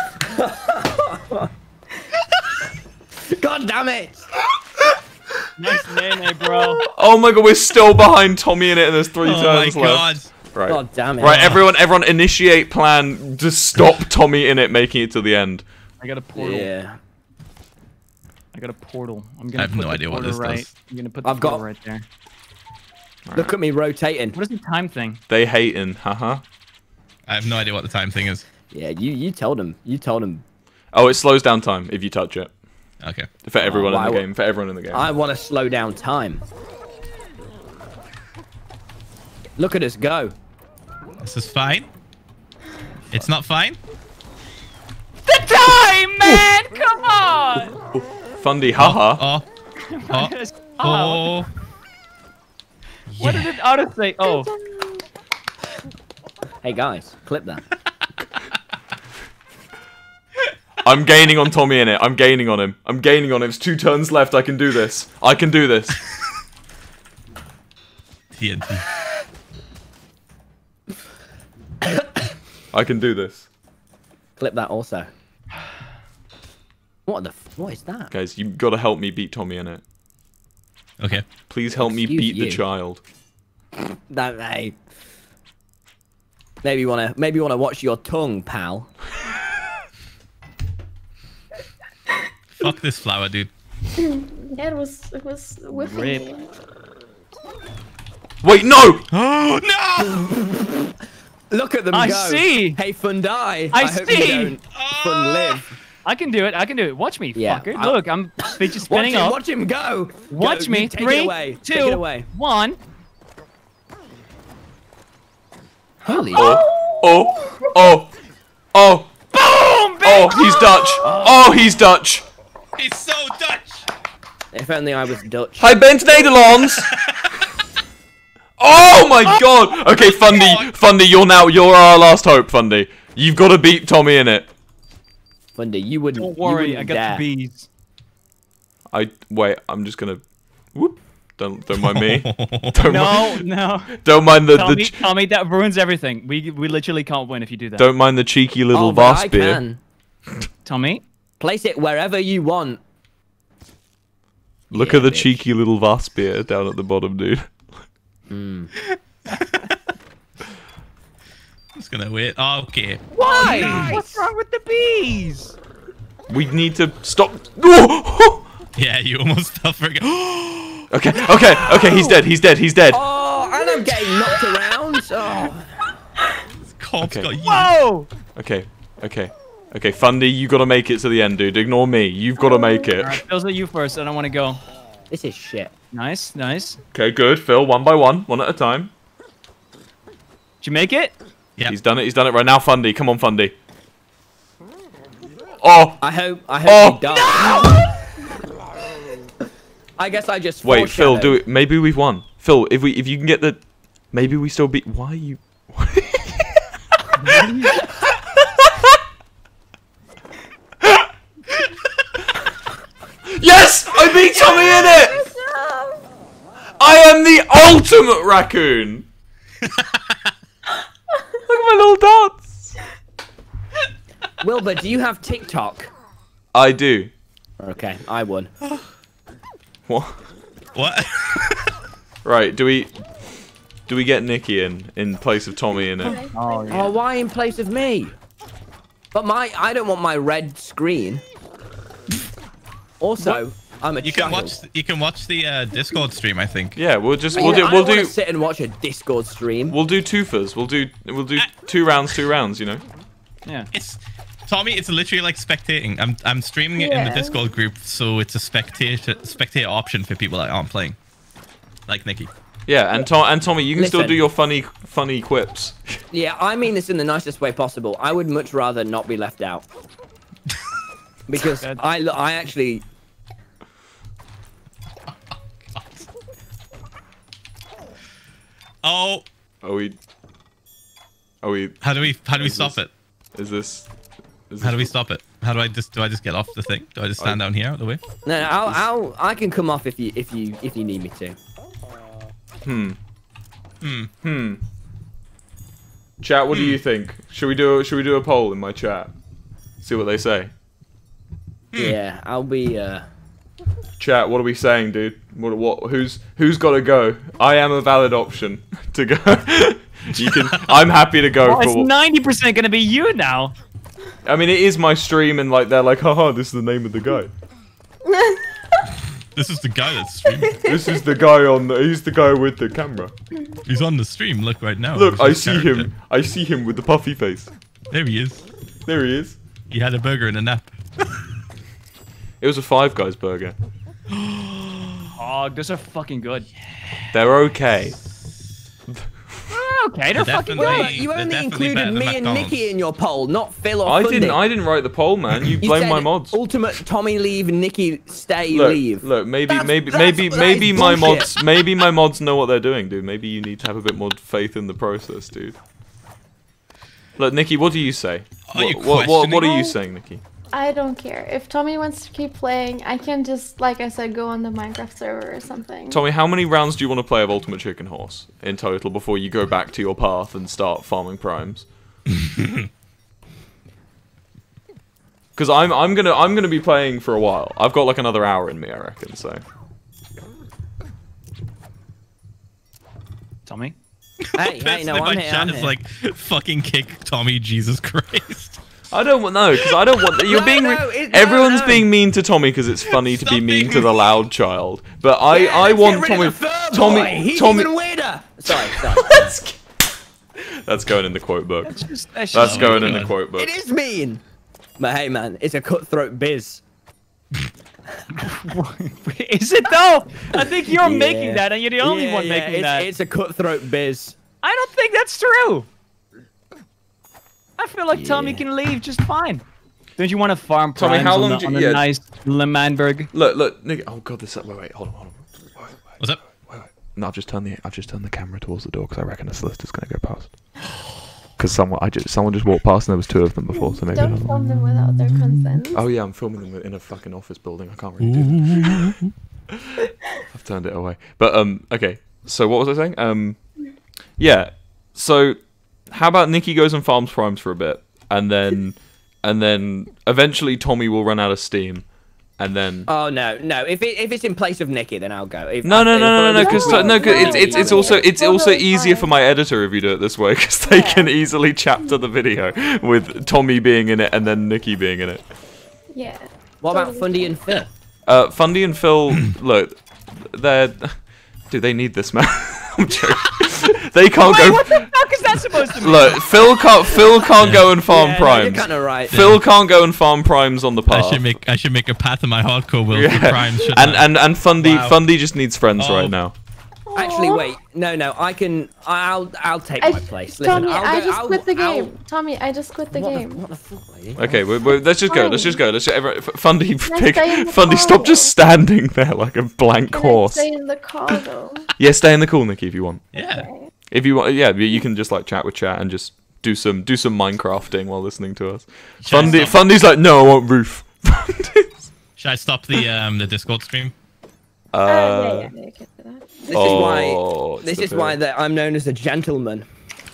God damn it. Nice name, bro. Oh my god, we're still behind Tommy in it and there's 3 Oh my turns god. left. Right. God damn it. Right, everyone initiate plan to stop Tommy in it making it to the end. I got a portal. Yeah. I got a portal. I'm gonna I have put no the idea what portal this right. does. I'm gonna put the I've got- portal right there. Look at me rotating. What is the time thing? They hating, haha. I have no idea what the time thing is. Yeah, you told him. You told him. Oh, it slows down time if you touch it. Okay. For everyone in why the would- game. For everyone in the game. I want to slow down time. Look at us go. This is fine. It's not fine. The time, man! Come on! Fundy, haha. Oh. What did it auto say? Oh. Hey guys, clip that. I'm gaining on Tommy in it. I'm gaining on him. I'm gaining on him. It's 2 turns left. I can do this. I can do this. TNT. I can do this. Clip that also. What is that? Guys, you've got to help me beat Tommy in it. Okay. Please help me Excuse beat the you. child. That hey. Maybe you wanna watch your tongue, pal. Fuck this flower, dude. Yeah, it was whipping Rip. me. Wait, no! Oh no! Look at them I go. see. Hey Fundy. I hope see. you don't fun live. I can do it. I can do it. Watch me, Yeah, fucker. I- Look, I'm fidget spinning up. Watch him go. Watch Go, me. you take 3, it away. 2, Take it away. 1. Holy. Oh! Boom, baby! Oh, he's Dutch! Oh, he's Dutch! He's so Dutch. If only I was Dutch. Hij bent Nederlands! Oh my god! Okay, Fundy, you're our last hope, Fundy. You've got to beat Tommy in it. Fundy, you wouldn't. Don't worry, you I wouldn't got dare. the bees. Wait, I'm just gonna... Whoop. Don't mind me. No. Don't mind the Tommy, that ruins everything. We literally can't win if you do that. don't mind the cheeky little Oh, but I Vaspir. can. Tommy? Place it wherever you want. Look Yeah, at the bitch. cheeky little Vaspir down at the bottom, dude. Just gonna wait. Oh, okay. Why? What's wrong with the bees? We need to stop. Yeah, you almost fell for it. Okay, he's dead. Oh, and I'm getting knocked around. Oh. Corpse Okay. got you. Whoa! Okay, Fundy, you gotta make it to the end, dude. Ignore me. You've gotta make it. Alright, Philza, you first. I don't want to go. This is shit. Nice. Okay, good. Phil, one by one at a time. Did you make it? Yeah. He's done it right now. Fundy, come on, Fundy. Oh, I hope Oh. you die. I guess I just wait, Phil, foreshadowed. do it. Maybe we've won. Phil, if you can get the, maybe we still beat. Why are you? Yes, I beat Tommy in it. I am the ultimate raccoon. Look at my little dots. Wilbur, do you have TikTok? I do. Okay, I won. What? What? Right, do we get Niki in place of Tommy in it? Oh, yeah. Oh, why in place of me? But I don't want my red screen. Also, I'm a You child. can watch the Discord stream, I think. Yeah, we'll I don't wanna sit and watch a Discord stream. We'll do twofers. We'll do 2 rounds, 2 rounds. You know. Yeah. It's Tommy. It's literally like spectating. I'm streaming it in the Discord group, so it's a spectator option for people that aren't playing, like Niki. Yeah, and Tommy, you can still Listen. do your funny quips. Yeah, I mean this in the nicest way possible. I would much rather not be left out. Because I actually... Oh. Are we? How do we stop it? Is this? How do we stop it? How do I just get off the thing? Do I just stand down here out the way? No, I can come off if you need me to. Chat, what do you think? Should we do a poll in my chat? See what they say. Yeah, I'll be Chat, what are we saying, dude? Who's got to go? I am a valid option to go. You can. I'm happy to go. Oh, it's 90% gonna be you now. I mean, it is my stream, and like they're like, haha, this is the name of the guy. This is the guy that's streaming. This is the guy he's the guy with the camera. He's on the stream. Look right now. Look, I His see character. him. I see him with the puffy face. There he is. There he is. He had a burger and a nap. It was a Five Guys burger. Oh, those are fucking good. They're okay. Okay, they're fucking Definitely. good. You They're only definitely included better than me and McDonald's. Nikki in your poll, not Phil or I Fundy. didn't write the poll, man. You blame said my mods. Ultimate Tommy leave, Nikki stay, Look, leave. look, maybe That's my bullshit. mods know what they're doing, dude. Maybe you need to have a bit more faith in the process, dude. Look, Nikki, what do you say? Are you What are questioning? you saying, Nikki? I don't care. If Tommy wants to keep playing, I can just, like I said, go on the Minecraft server or something. Tommy, how many rounds do you want to play of Ultimate Chicken Horse in total before you go back to your path and start farming primes? Because I'm gonna be playing for a while. I've got like another hour in me, I reckon. So. Tommy? Hey, no, my I'm here. chat I'm is here. like, fucking kick Tommy, Jesus Christ. I don't want because I don't want. You're No, being. no, Everyone's no. being mean to Tommy because it's funny to be Stop mean being to the loud child. But I Let's want get rid Tommy. of the fur Tommy. boy. He's Tommy. even weirder. Sorry. That's going in the quote book. That's That's just going in the God. quote book. It is mean. But hey, man, it's a cutthroat biz. Is it though? I think you're making that, and you're the only one making that. It's a cutthroat biz. I don't think that's true. I feel like Tommy Yeah. can leave just fine. Don't you want to farm Tommy, primes how on long the, do on you- the yeah. nice Lemanberg? Look, Nick. Oh god, this. Wait, hold on. What's up? Wait. No, I've just turned the camera towards the door because I reckon a solicitor's gonna go past. Because someone just walked past and there was 2 of them before, so maybe. Don't film them without their consent. Oh yeah, I'm filming them in a fucking office building. I can't really do that. I've turned it away. But okay. So what was I saying? Yeah. So how about Nikki goes and farms primes for a bit, and then eventually Tommy will run out of steam, and then. Oh no. If it's in place of Nikki, then I'll go. No, because it's also easier for my editor if you do it this way, because they can easily chapter the video with Tommy being in it and then Nikki being in it. Yeah. What about Fundy and Phil? Fundy and Phil, look, they need this, man. I'm joking. They can't Wait, go. what the fuck is that supposed to mean? Look, Phil can't go and farm Yeah, no, primes. you're kind of right. Phil can't go and farm primes on the path. I should make a path in my hardcore will for Yeah. primes. shouldn't I? And Fundy Wow. Fundy just needs friends Oh. right now. Actually, wait. No. I'll take my place. Listen, Tommy, I'll I go- just I'll- quit the I'll- game. Tommy, I just quit the game. What the fuck, lady? Okay, let's just go. Fundy, stay in the Fundy, stop car. just standing there like a blank Can I horse. stay in the car though? Yeah, stay in the call, Nikki, if you want. Yeah. If you want, yeah, you can just like chat with chat and just do some Minecrafting while listening to us. Should I stop- Fundy's like, no, I want roof. Should I stop the Discord stream? Yeah, you can do that. This is why that I'm known as a gentleman.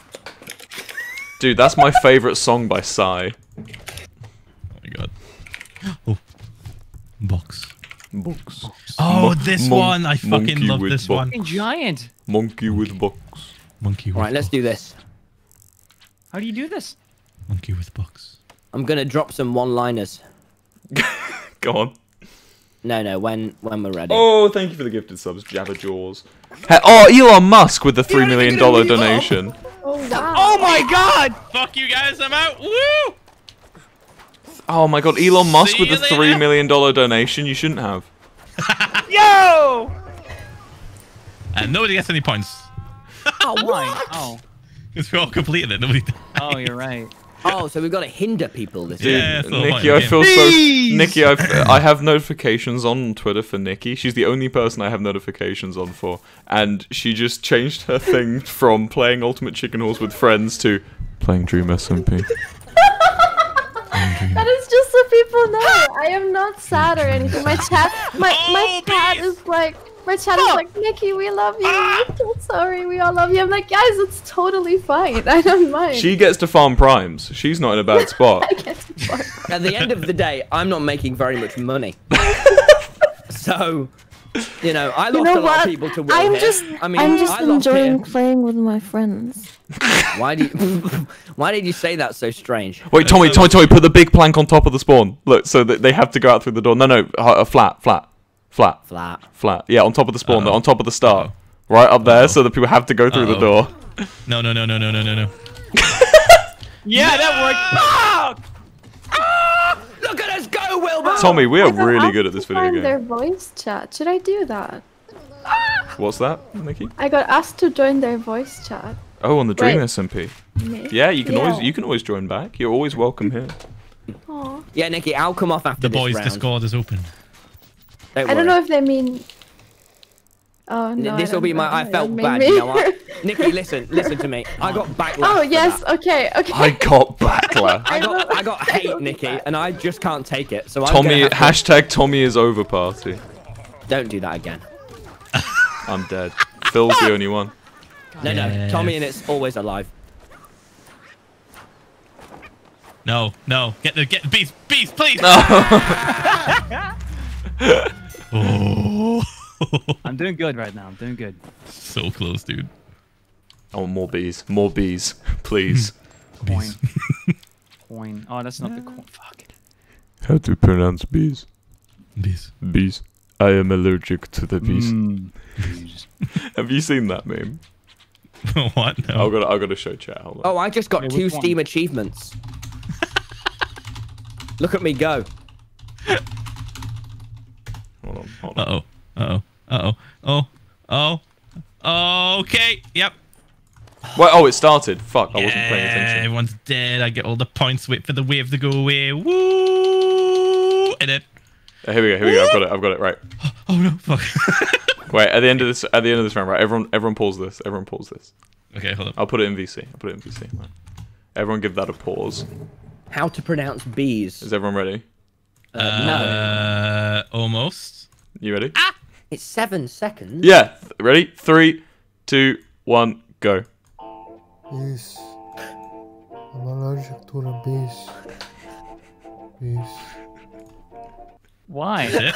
Dude, that's my favorite song by Psy. Oh my god. Oh. Box. Books. Oh, this one! I fucking monkey love with this box. one. Fucking giant. Monkey with box. Monkey with Right, let's do this. How do you do this? Monkey with box. I'm gonna drop some one-liners. Go on. No, when we're ready. Oh, thank you for the gifted subs, Jabba Jaws. Hey, oh, Elon Musk with the $3 million donation. Oh wow. Oh my god! Fuck you guys, I'm out. Woo! Oh my god, Elon Musk See with the you $3 later. million donation. You shouldn't have. Yo! And nobody gets any points. Oh, Why? Oh. Because we all completed it. Nobody died. Oh, you're right. Oh, so we've got to hinder people this Dude, Yeah, it's the whole Nikki, point I of the feel game. so. Bees! Nikki, I have notifications on Twitter for Nikki. She's the only person I have notifications on for, and she just changed her thing from playing Ultimate Chicken Horse with friends to playing Dream SMP. That is just so people know. I am not sad or anything. My chat, my chat is like, Nikki, we love you. We're so sorry. We all love you. I'm like, guys, it's totally fine. I don't mind. She gets to farm primes. She's not in a bad spot. I get to farm. At the end of the day, I'm not making very much money. So, you know, I lost a lot of people to Will I'm here. just I mean, I'm just I lost enjoying here. playing with my friends. Why did you say that so strange? Wait, Tommy, put the big plank on top of the spawn. Look, so that they have to go out through the door. No, flat. Yeah, on top of the spawn, Uh-oh. on top of the start. Right up there, so that people have to go through the door. No. Yeah, that worked. Look at us go, Wilbur! Tommy, we I are got really asked good at this to video find game. their voice chat. Should I do that? What's that, Nikki? I got asked to join their voice chat. Oh, on the Dream Right. SMP. Me. Yeah, you can always join back. You're always welcome here. Aw. Yeah, Nikki, I'll come off after The this boys' round. Discord is open. Don't I don't worry. know if they mean. Oh no. This will be my. I felt bad. You know what? Nikki, listen to me. I got backlash. Oh for yes. that. Okay. I got backlash. I got hate, Nikki, and I just can't take it. So I'm Tommy, gonna have to- hashtag Tommy is over party. Don't do that again. I'm dead. Phil's the only one. No, Yes. Tommy and it's always alive. No. Get the bees, please. Oh. I'm doing good right now. I'm doing good. So close, dude. Oh, more bees, please. Coin. Coin. Oh, that's not the coin. Fuck. How to pronounce bees? Bees. Bees. I am allergic to the bees. Mm. Have you seen that meme? What? No. I've got to show chat. Hold on. Oh, I just got Wait, 2 which one? Steam achievements. Look at me go. Hold on. Okay. Yep. Wait, oh, it started. Fuck, I wasn't paying Yeah, attention. everyone's dead. I get all the points. Wait for the wave to go away. Woo! And then. Here we go. I've got it. Right. Oh no! Fuck. Wait, at the end of this round, right? Everyone pause this. Okay, hold up. I'll put it in VC. Right. Everyone give that a pause. How to pronounce bees? Is everyone ready? No, Almost. You ready? it's 7 seconds. Yeah. Ready? 3, 2, 1, go. Bees. I'm allergic to the bees. Bees. Why? Is it?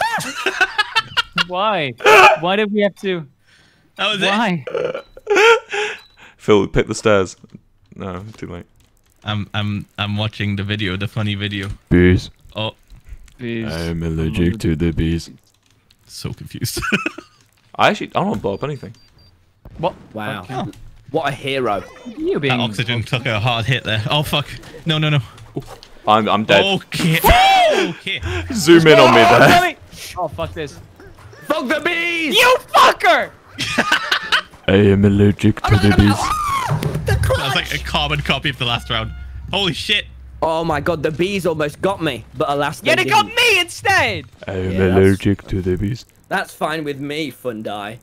Why? Why did we have to? That was Why? Phil, pick the stairs. No, too late. I'm watching the video, the funny video. Bees. Oh, Bees. I'm allergic to the bees. so confused. I don't want to blow up anything. What? Wow. Oh. What a hero. You being That oxygen took a hard hit there. Oh fuck! No. I'm dead. Okay. Okay. Zoom in on me there. Oh fuck this. Fuck the bees! You fucker! I am allergic to the bees. That was like a carbon copy of the last round. Holy shit! Oh my god, the bees almost got me, but alas they Yeah, they got didn't. me instead. I am Yeah, that's- allergic to the bees. That's fine with me, Fundy.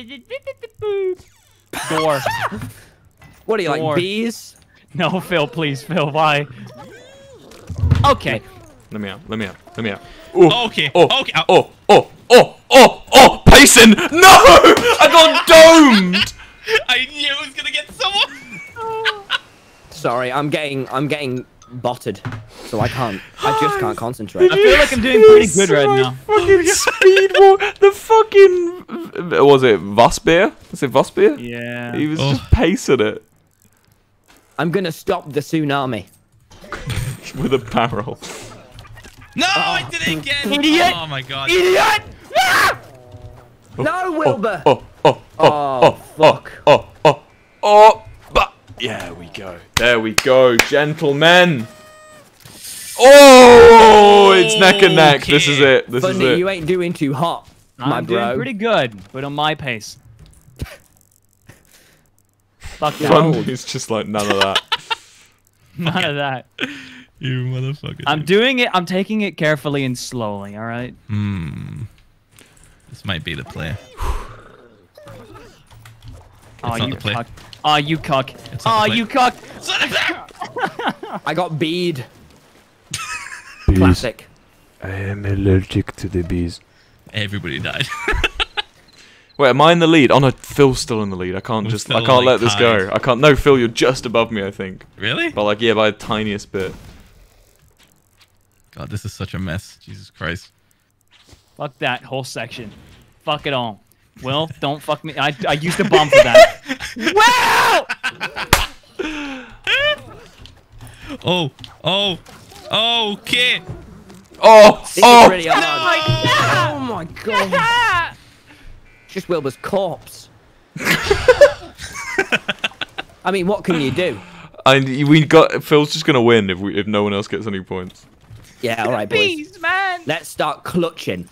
Door. What are you, Door. like, bees? No, Phil, please, Phil. Why? Okay. Let me out. Okay. Okay. Payson! No! I got domed! I knew it was gonna get someone. Sorry, I'm getting botted, so I just can't concentrate. I feel like I'm doing pretty good right now. Fucking speed walk. The fucking... Was it Vosbeer? Was it Vosbeer? Yeah. He was Oh. just pacing it. I'm gonna stop the tsunami. with a barrel. No, I did it again. Idiot! Oh my god. Idiot! Ah! No, Wilbur! Fuck. But yeah, we go. There we go, gentlemen. Oh, it's neck and neck. This is it. This Fundy, is it. you ain't doing too hot, my I'm bro. doing pretty good, but on my pace. Fuck that. Fundy's just like none of that. None of that. You motherfucker. I'm doing it. I'm taking it carefully and slowly. All right. This might be the play. Oh, not you the play. cuck. Oh, you cuck. It's not Oh, the play. you cuck. I got bead. Classic. I am allergic to the bees. Everybody died. Wait, am I in the lead? Oh no, Phil's still in the lead. I can't We're just. still, I can't like, let this go. tied. I can't. No, Phil, you're just above me. I think. Really? But like, yeah, by the tiniest bit. God, this is such a mess. Jesus Christ. Fuck that whole section. Fuck it all. Will, don't fuck me. I used a bomb for that. Oh, okay. Oh, This is really hard. Oh my god. It's just Wilbur's corpse. I mean, what can you do? we got. Phil's just gonna win if no one else gets any points. Yeah, alright, boys. Bees, man. Let's start clutching.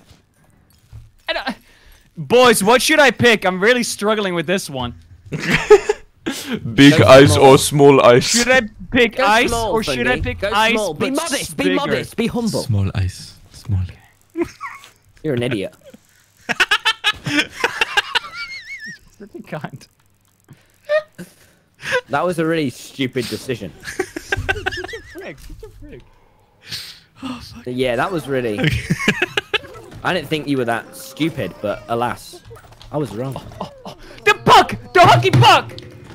Boys, what should I pick? I'm really struggling with this one. Big Go ice small. or small ice? Should I pick Go ice small, or should I Fundy. pick Go ice? small. Be but modest, be bigger? modest, be humble. Small ice. Small. You're an idiot. Such a cunt. That was a really stupid decision. Yeah, that was really... I didn't think you were that stupid, but alas, I was wrong. The puck! The hockey puck!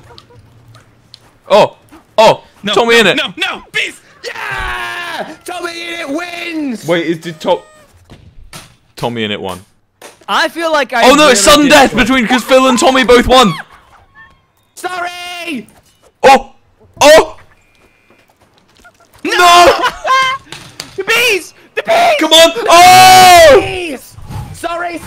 Oh, No, Tommy in it. No, beast. Yeah! Tommy in it wins! Wait, did Tommy in it won? I feel like I. Oh no, it's really sudden did death win. between because Phil and Tommy both won. Sorry! Oh! No! The bees! The bees! Come on! Oh! Please! Sorry!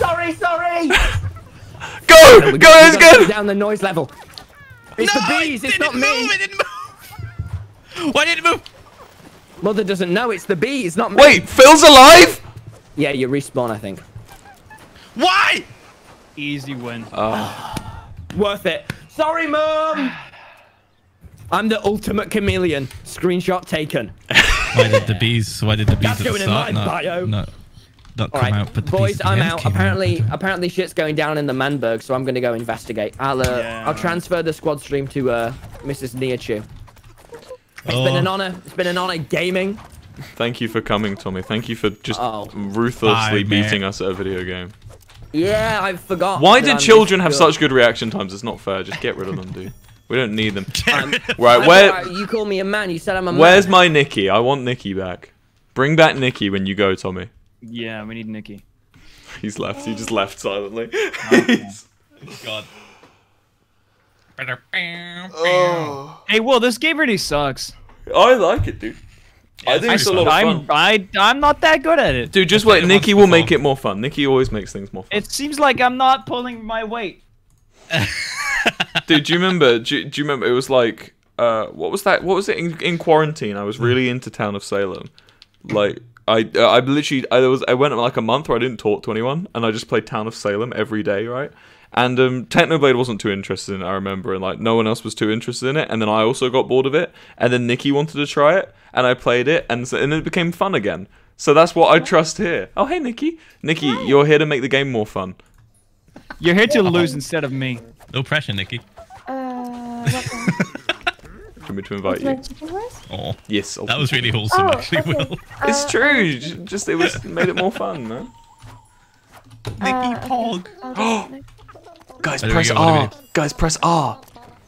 Go! We Go! Let's gotta go! down the noise level. It's the bees, it's not me. It didn't move. Why did it move? Mother doesn't know it's the bee, it's not me. Wait, Phil's alive? Yeah, you respawn, I think. Why? Easy win. Worth it. Sorry, Mum! I'm the ultimate chameleon. Screenshot taken. Why did the bees That's at the going in start my bio. not All come right, out? But the boys, bees at the I'm end out. came Apparently, shit's going down in the Manberg, so I'm gonna go investigate. I'll transfer the squad stream to Mrs. Neachu. It's been an honor. It's been an honor gaming. Thank you for coming, Tommy. Thank you for just Oh. ruthlessly Bye, man. beating us at a video game. Yeah, I forgot. Why that did I'm children have this such good reaction times? It's not fair. Just get rid of them, dude. We don't need them. good. Right, I where? thought you call me a man. You said I'm a man. Where's my Niki? I want Niki back. Bring back Niki when you go, Tommy. Yeah, we need Niki. He's left. He just left silently. God. Hey, Will, this game really sucks. I like it, dude. I think it's a lot of fun. I'm not that good at it. Dude, just wait. Niki will make it more fun. Niki always makes things more fun. It seems like I'm not pulling my weight. Dude, do you remember? Do you remember? It was like, what was that? What was it in quarantine? I was really into Town of Salem. Like, I went like a month where I didn't talk to anyone, and I just played Town of Salem every day, right? And Technoblade wasn't too interested in it, I remember, and like no one else was too interested in it. And then I also got bored of it, and then Niki wanted to try it, and I played it, and it became fun again. So that's what I trust here. Oh, hey, Niki. Niki, you're here to make the game more fun. You're here to lose instead of me. No pressure, Niki. For me to invite you. Oh, Yes. that was really wholesome, actually, okay. Will. It's true. Just it made it more fun, man. Niki Pog. Guys, By the way, press you got one R. of Guys, press R.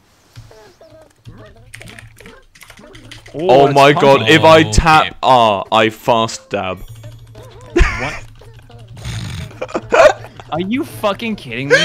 Oh my god, if I Okay. tap R, I fast dab. What? Are you fucking kidding me?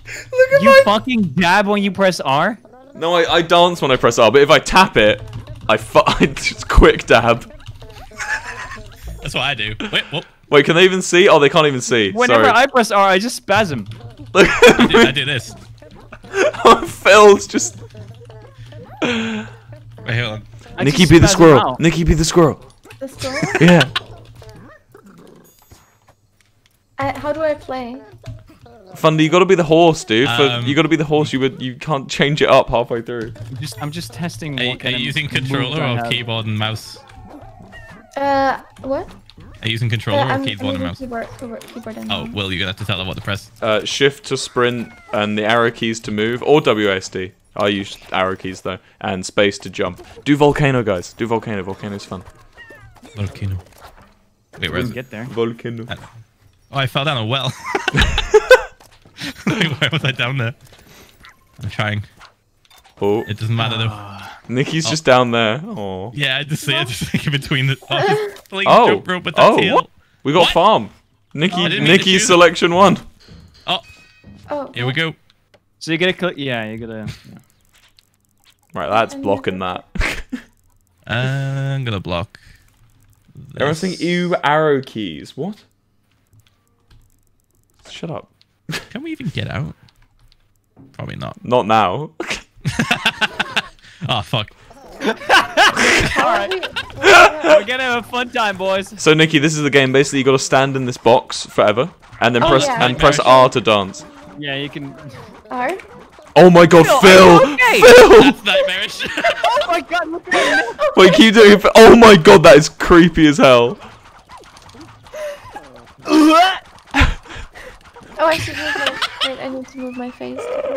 You fucking dab when you press R? No, I dance when I press R, but if I tap it, I just quick dab. That's what I do. Wait, whoop. Wait, can they even see? Oh, they can't even see. Whenever Sorry. I press R, I just spasm. Look at me. I do this. Phil's just. Wait, hold on. I Niki, just be the spasm squirrel. out. Niki, be the squirrel. The store? Yeah. How do I play? Fundy, you gotta be the horse, dude. You gotta be the horse. You can't change it up halfway through. I'm just testing. Are what kind you of using moves controller I or have. keyboard and mouse? What? Are you using controller or I'm keyboard and using mouse? keyboard and Oh, mouse. well, you're gonna have to tell her what to press. Shift to sprint and the arrow keys to move, or WSD. I use arrow keys though, and space to jump. Do volcano, guys. Do volcano. Volcano's fun. Volcano. Wait, where is it? Get there. Volcano. Oh, I fell down a well. Wait, why was I down there? I'm trying. Oh, It doesn't matter though. Nikki's just down there. Oh. Yeah, I just see it just like in between the. Please Oh. jump rope with that tail. What? We got What? farm. Oh, I didn't mean to Nikki's choose it. selection 1. Oh, Oh. here we go. So you gotta click. Yeah, you gotta. Yeah. Right, that's blocking that. I'm gonna block. Everyone's saying ew arrow keys. What? Shut up. Can we even get out? Probably not. Not now. Oh fuck. Alright. We're gonna have a fun time, boys. So Nikki, this is the game. Basically, you got to stand in this box forever, and then press yeah. press R to dance. Yeah, you can. R? Oh my God, Phil! okay. Phil! That's nightmarish. Oh my god, look at that. Wait, keep doing it. Oh my God, that is creepy as hell. Oh, I should move my. Wait, I need to move my face.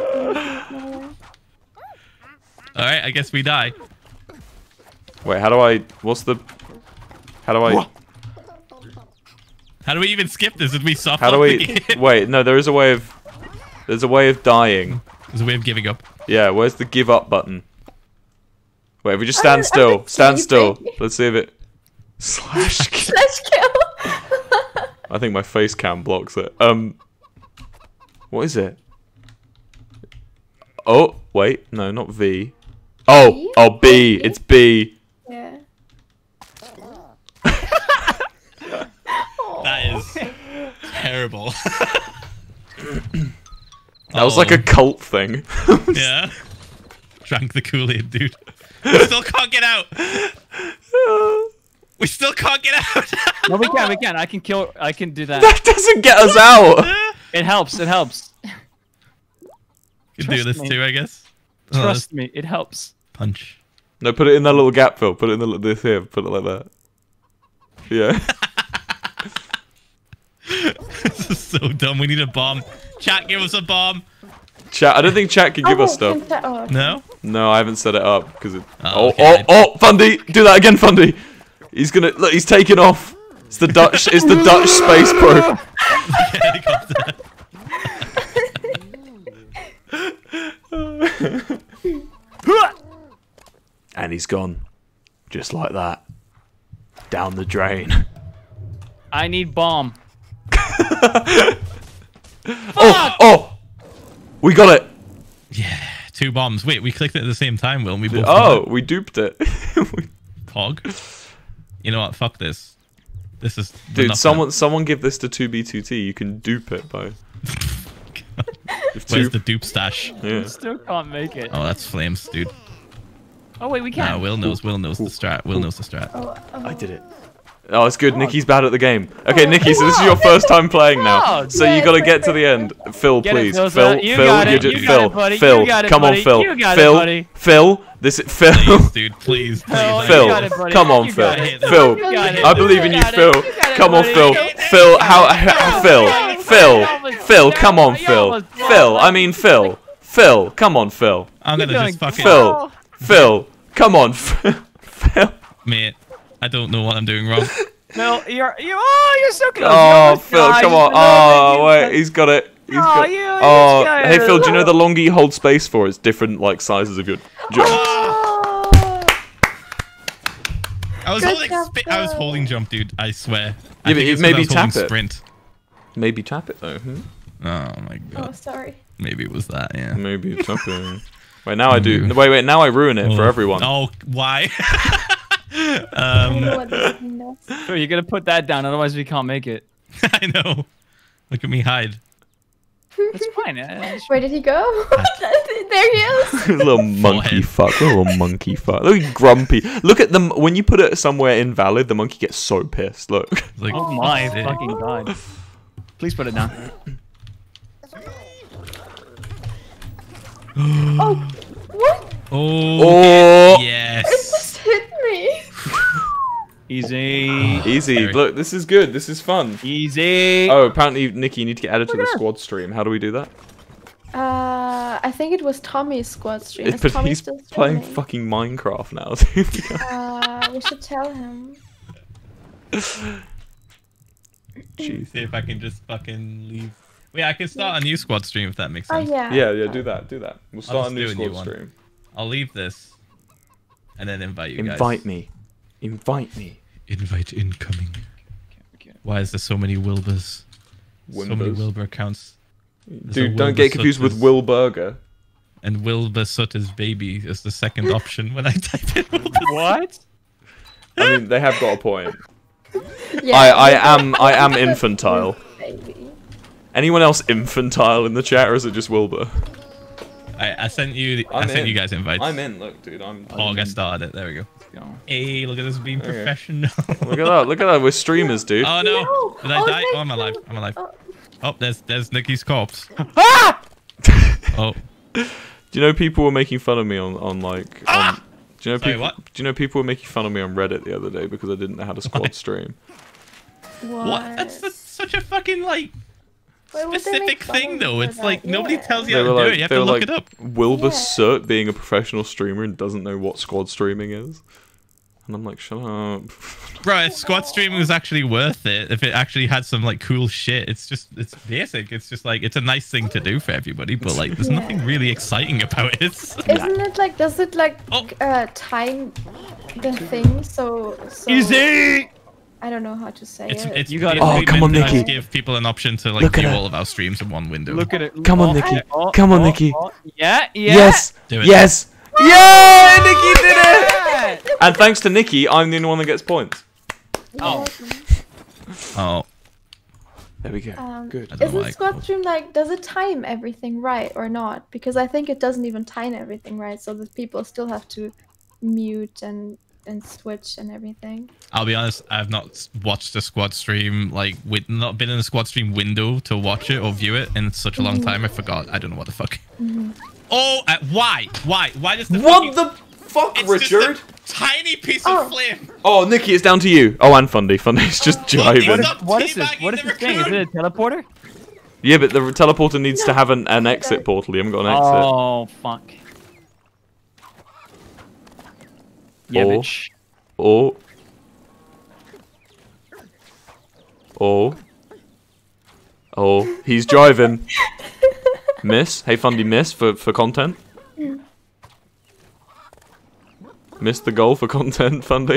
All right, I guess we die. Wait, how do I? What's the? How do I? How do we even skip this? Did we soft How do lock the we? game? Wait, no, there is a way of. There's a way of dying. There's a way of giving up. Yeah, where's the give up button? Wait, if we just stand still. Stand still. Let's see if it. Slash. Slash kill. I think my face cam blocks it. What is it? Oh, wait, no, not V. Oh, B? oh, B. B? It's B. Yeah. That is terrible. That was like a cult thing. Yeah. Drank the Kool-Aid, dude. We still can't get out. We still can't get out. No, we can. We can. I can kill. I can do that. That doesn't get us out. It helps. It helps. Can do Trust this me. too, I guess. Oh, Trust me. It helps. punch. No, put it in that little gap, Phil. Put it in the this here. Put it like that. Yeah. This is so dumb. We need a bomb. Chat, give us a bomb. Chat. I don't think chat can give us stuff. Oh, No? No, I haven't set it up because it. Oh, Oh, okay. oh, Fundy! Do that again, Fundy. He's gonna look. He's taking off. It's the Dutch. It's the Dutch space probe. And he's gone, just like that, down the drain. I need bomb. Oh, we got it. Yeah, 2 bombs. Wait, we clicked it at the same time, Will, and we both Oh, we duped it. Pog. You know what? Fuck this. This is Dude, someone give this to 2B2T. You can dupe it by. If Where's two- the dupe stash? Yeah. Still can't make it. Oh, that's flames, dude. Oh wait, we Nah, can. Will knows the strat. Will knows the strat. I did it. Oh, it's good. Nikki's bad at the game. Okay, Nikki, so this is your first time playing now. So you gotta get to the end. Phil, Get it, please. Philza. Phil, You Phil, got it. just You got Phil, it, buddy. Phil. You got it, Come on, buddy. Phil. You got it, Phil, buddy. Phil. This is Phil. Please, dude, please. Phil, please. you Phil, got it, buddy. come on, You Phil. got it. Phil, You got it. I believe in you, got it. Phil. You got it, Come on, buddy. Phil. Phil, Phil, come on, Phil. Phil, I mean Phil. Phil, come on, Phil. I'm gonna You're just doing fucking... Phil, come on, Phil. Mate, I don't know what I'm doing wrong. No, you're so close. Oh, You're Phil, almost come died. on. Oh, wait, he's got it. He's got. you Oh, just hey got Phil, it. do you know the longer you hold space for, it's different like sizes of your jump. I was Good holding job, I was Phil. holding jump, dude. I swear. but I think it's 'cause maybe I was holding tap it. sprint. Maybe tap it though. Oh my Oh, god. sorry. Maybe it was that, yeah. Maybe tap it. Wait, now I do. Wait, now I ruin it for everyone. Oh, why? I don't know what this thing does. So you're gonna put that down, otherwise we can't make it. I know. Look at me hide. That's fine. Where did he go? There he is. Little monkey fuck. Little monkey fuck. Look at grumpy. Look at them. When you put it somewhere invalid, the monkey gets so pissed. Look. Like, Oh my shit. fucking god. Please put it down. Oh, what? Oh, Oh. It yes. just hit me. Easy. Easy. Sorry. Look, this is good. This is fun. Easy. Oh, apparently, Nikki, you need to get added to the squad stream. How do we do that? I think it was Tommy's squad stream. Is But Tommy he's still playing streaming? fucking Minecraft now. We should tell him. Jeez. See if I can just fucking leave. Wait, I can start a new squad stream if that makes Oh sense. yeah. Yeah, do that. We'll start a just new do a squad new one. stream. I'll leave this. And then invite you guys. Invite me. Invite me. Invite incoming. Why is there so many Wilburs? So many Wilburs. Wilbur accounts. There's a Dude, don't Wilbur get confused with Soot's- Will Burger. And Wilbur Sutter's baby is the second option when I type in Wilbur. What? I mean, they have got a point. Yeah, I am infantile. Baby. Anyone else infantile in the chat, or is it just Wilbur? I sent you. I I'm sent in. you guys invites. I'm in. Look, dude, I'm Oh, I in. got started. There we go. Go. Hey, look at us being Okay. professional. Look at that. Look at that. We're streamers, dude. Oh no! No. Did I Oh, die? thank Oh, I'm alive. you. I'm alive. Oh. Oh, there's Nikki's corpse. Ah! Oh, Do you know people were making fun of me on like? On, do you know Sorry, people? what? Do you know people were making fun of me on Reddit the other day because I didn't know how to squad stream? what? That's such a fucking like Why would they specific make fun thing of though. me It's for like that? nobody Yeah. tells you They how to were do like, it. You have they to were look like, it up. Wilbur Yeah. Soot being a professional streamer and doesn't know what squad streaming is. And I'm like, shut up. Bro, if squad streaming was actually worth it, if it actually had some like cool shit, it's basic. It's just like it's a nice thing to do for everybody, but like there's Yeah. nothing really exciting about it. Isn't it like? Does it like Oh. time the thing? So Easy. I don't know how to say It's it. it's You got it. Oh, come on, meant to Nikki. give people an option to like Look at view her. all of our streams in one window. Look at it. Come on, Oh, Nikki. oh, Come on, oh, Nikki. oh. Yeah, yeah. Yes. Do it. Yes. Yeah, Nikki did it. Yeah. And thanks to Nikki, I'm the only one that gets points. Oh. Oh, There we go. Good. I don't Isn't like- squad stream like? Does it time everything right or not? Because I think it doesn't even time everything right, so that people still have to mute and switch and everything. I'll be honest. I've not watched a squad stream like with not been in a squad stream window to watch it or view it in such a long time. I forgot. I don't know what the fuck. Oh, why? Why does the What fucking- the fuck, It's Richard? just a tiny piece Oh. of flame. Oh, Nikki, it's down to you. Oh, and Fundy. Fundy's just jiving. Stop What is this? teabagging What is the this thing? Is raccoon. it a teleporter? Yeah, but the teleporter needs to have an exit portal. You haven't got an exit. Oh fuck. Yeah, Oh. bitch. Oh. Oh. Oh. He's driving. Miss. Hey, Fundy, miss for content. Miss the goal for content, Fundy.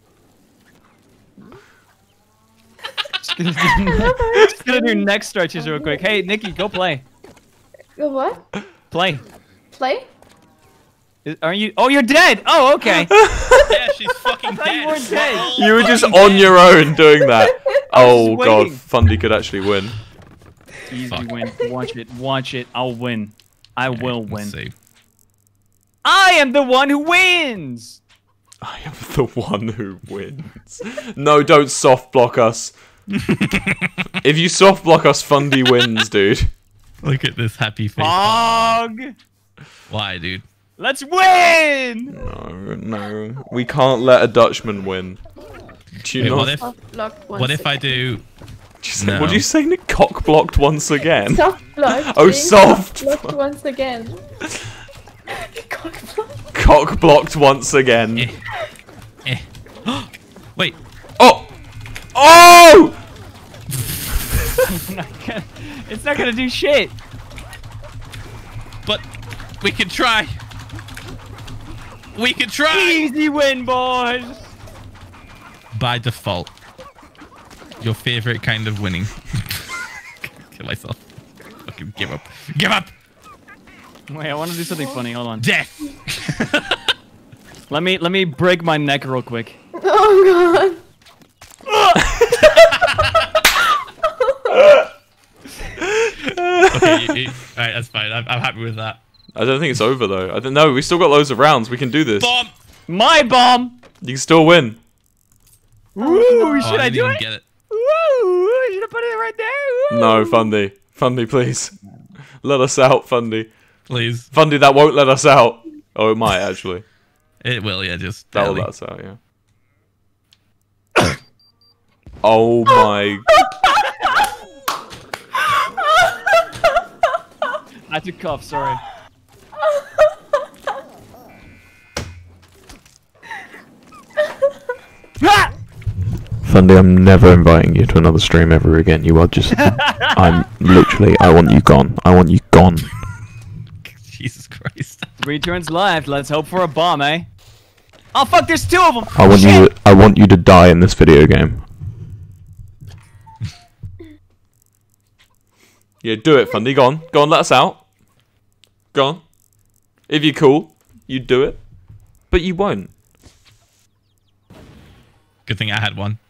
Just gonna do neck stretches real quick. Hey, Nikki, go play. What? Play. Play? Are you? Oh, you're dead. Oh, okay. Yeah, she's fucking thought you dead. weren't dead. We're all You were just fucking on dead. your own doing that. Oh just god, waiting. Fundy could actually win. Easy Fuck. win. Watch it. Watch it. I'll win. I will Let's win. see. I am the one who wins. I am the one who wins. No, don't soft block us. If you soft block us, Fundy wins, dude. Look at this happy face. Fog. Why, dude? Let's win. No. We can't let a Dutchman win. Do you Wait, not? what if? Soft blocked once What if I again. do? What do you say, Nick? Cock blocked once again? Soft blocked? Oh, being soft. blocked once again. Cock blocked. Cock blocked once again. Wait. Oh! Oh! It's not gonna do shit. But we can try. We can try. Easy win, boys. By default, your favorite kind of winning. Kill myself. Fucking give up. Give up. Wait, I want to do something funny. Hold on. Death. Let me break my neck real quick. Oh god. Okay, alright, that's fine. I'm happy with that. I don't think it's over though. I don't know. We still got loads of rounds. We can do this. Bomb! My bomb. You can still win. Ooh, Oh, should I didn't do even it? get it. Ooh, should I put it right there? Ooh. No, Fundy. Fundy, please. Let us out, Fundy. Please. Fundy, that won't let us out. Oh, it might actually. It will, yeah, just That will barely. let us out, yeah. Oh my. I took cuff, sorry. Fundy, I'm never inviting you to another stream ever again. You are just. I want you gone. I want you gone. Jesus Christ. 3 turns left. Let's hope for a bomb, eh? Oh fuck! There's 2 of them. I want you to die in this video game. Yeah, do it, Fundy. Go on. Go on, let us out. Go on. If you're cool, you'd do it. But you won't. Good thing I had one.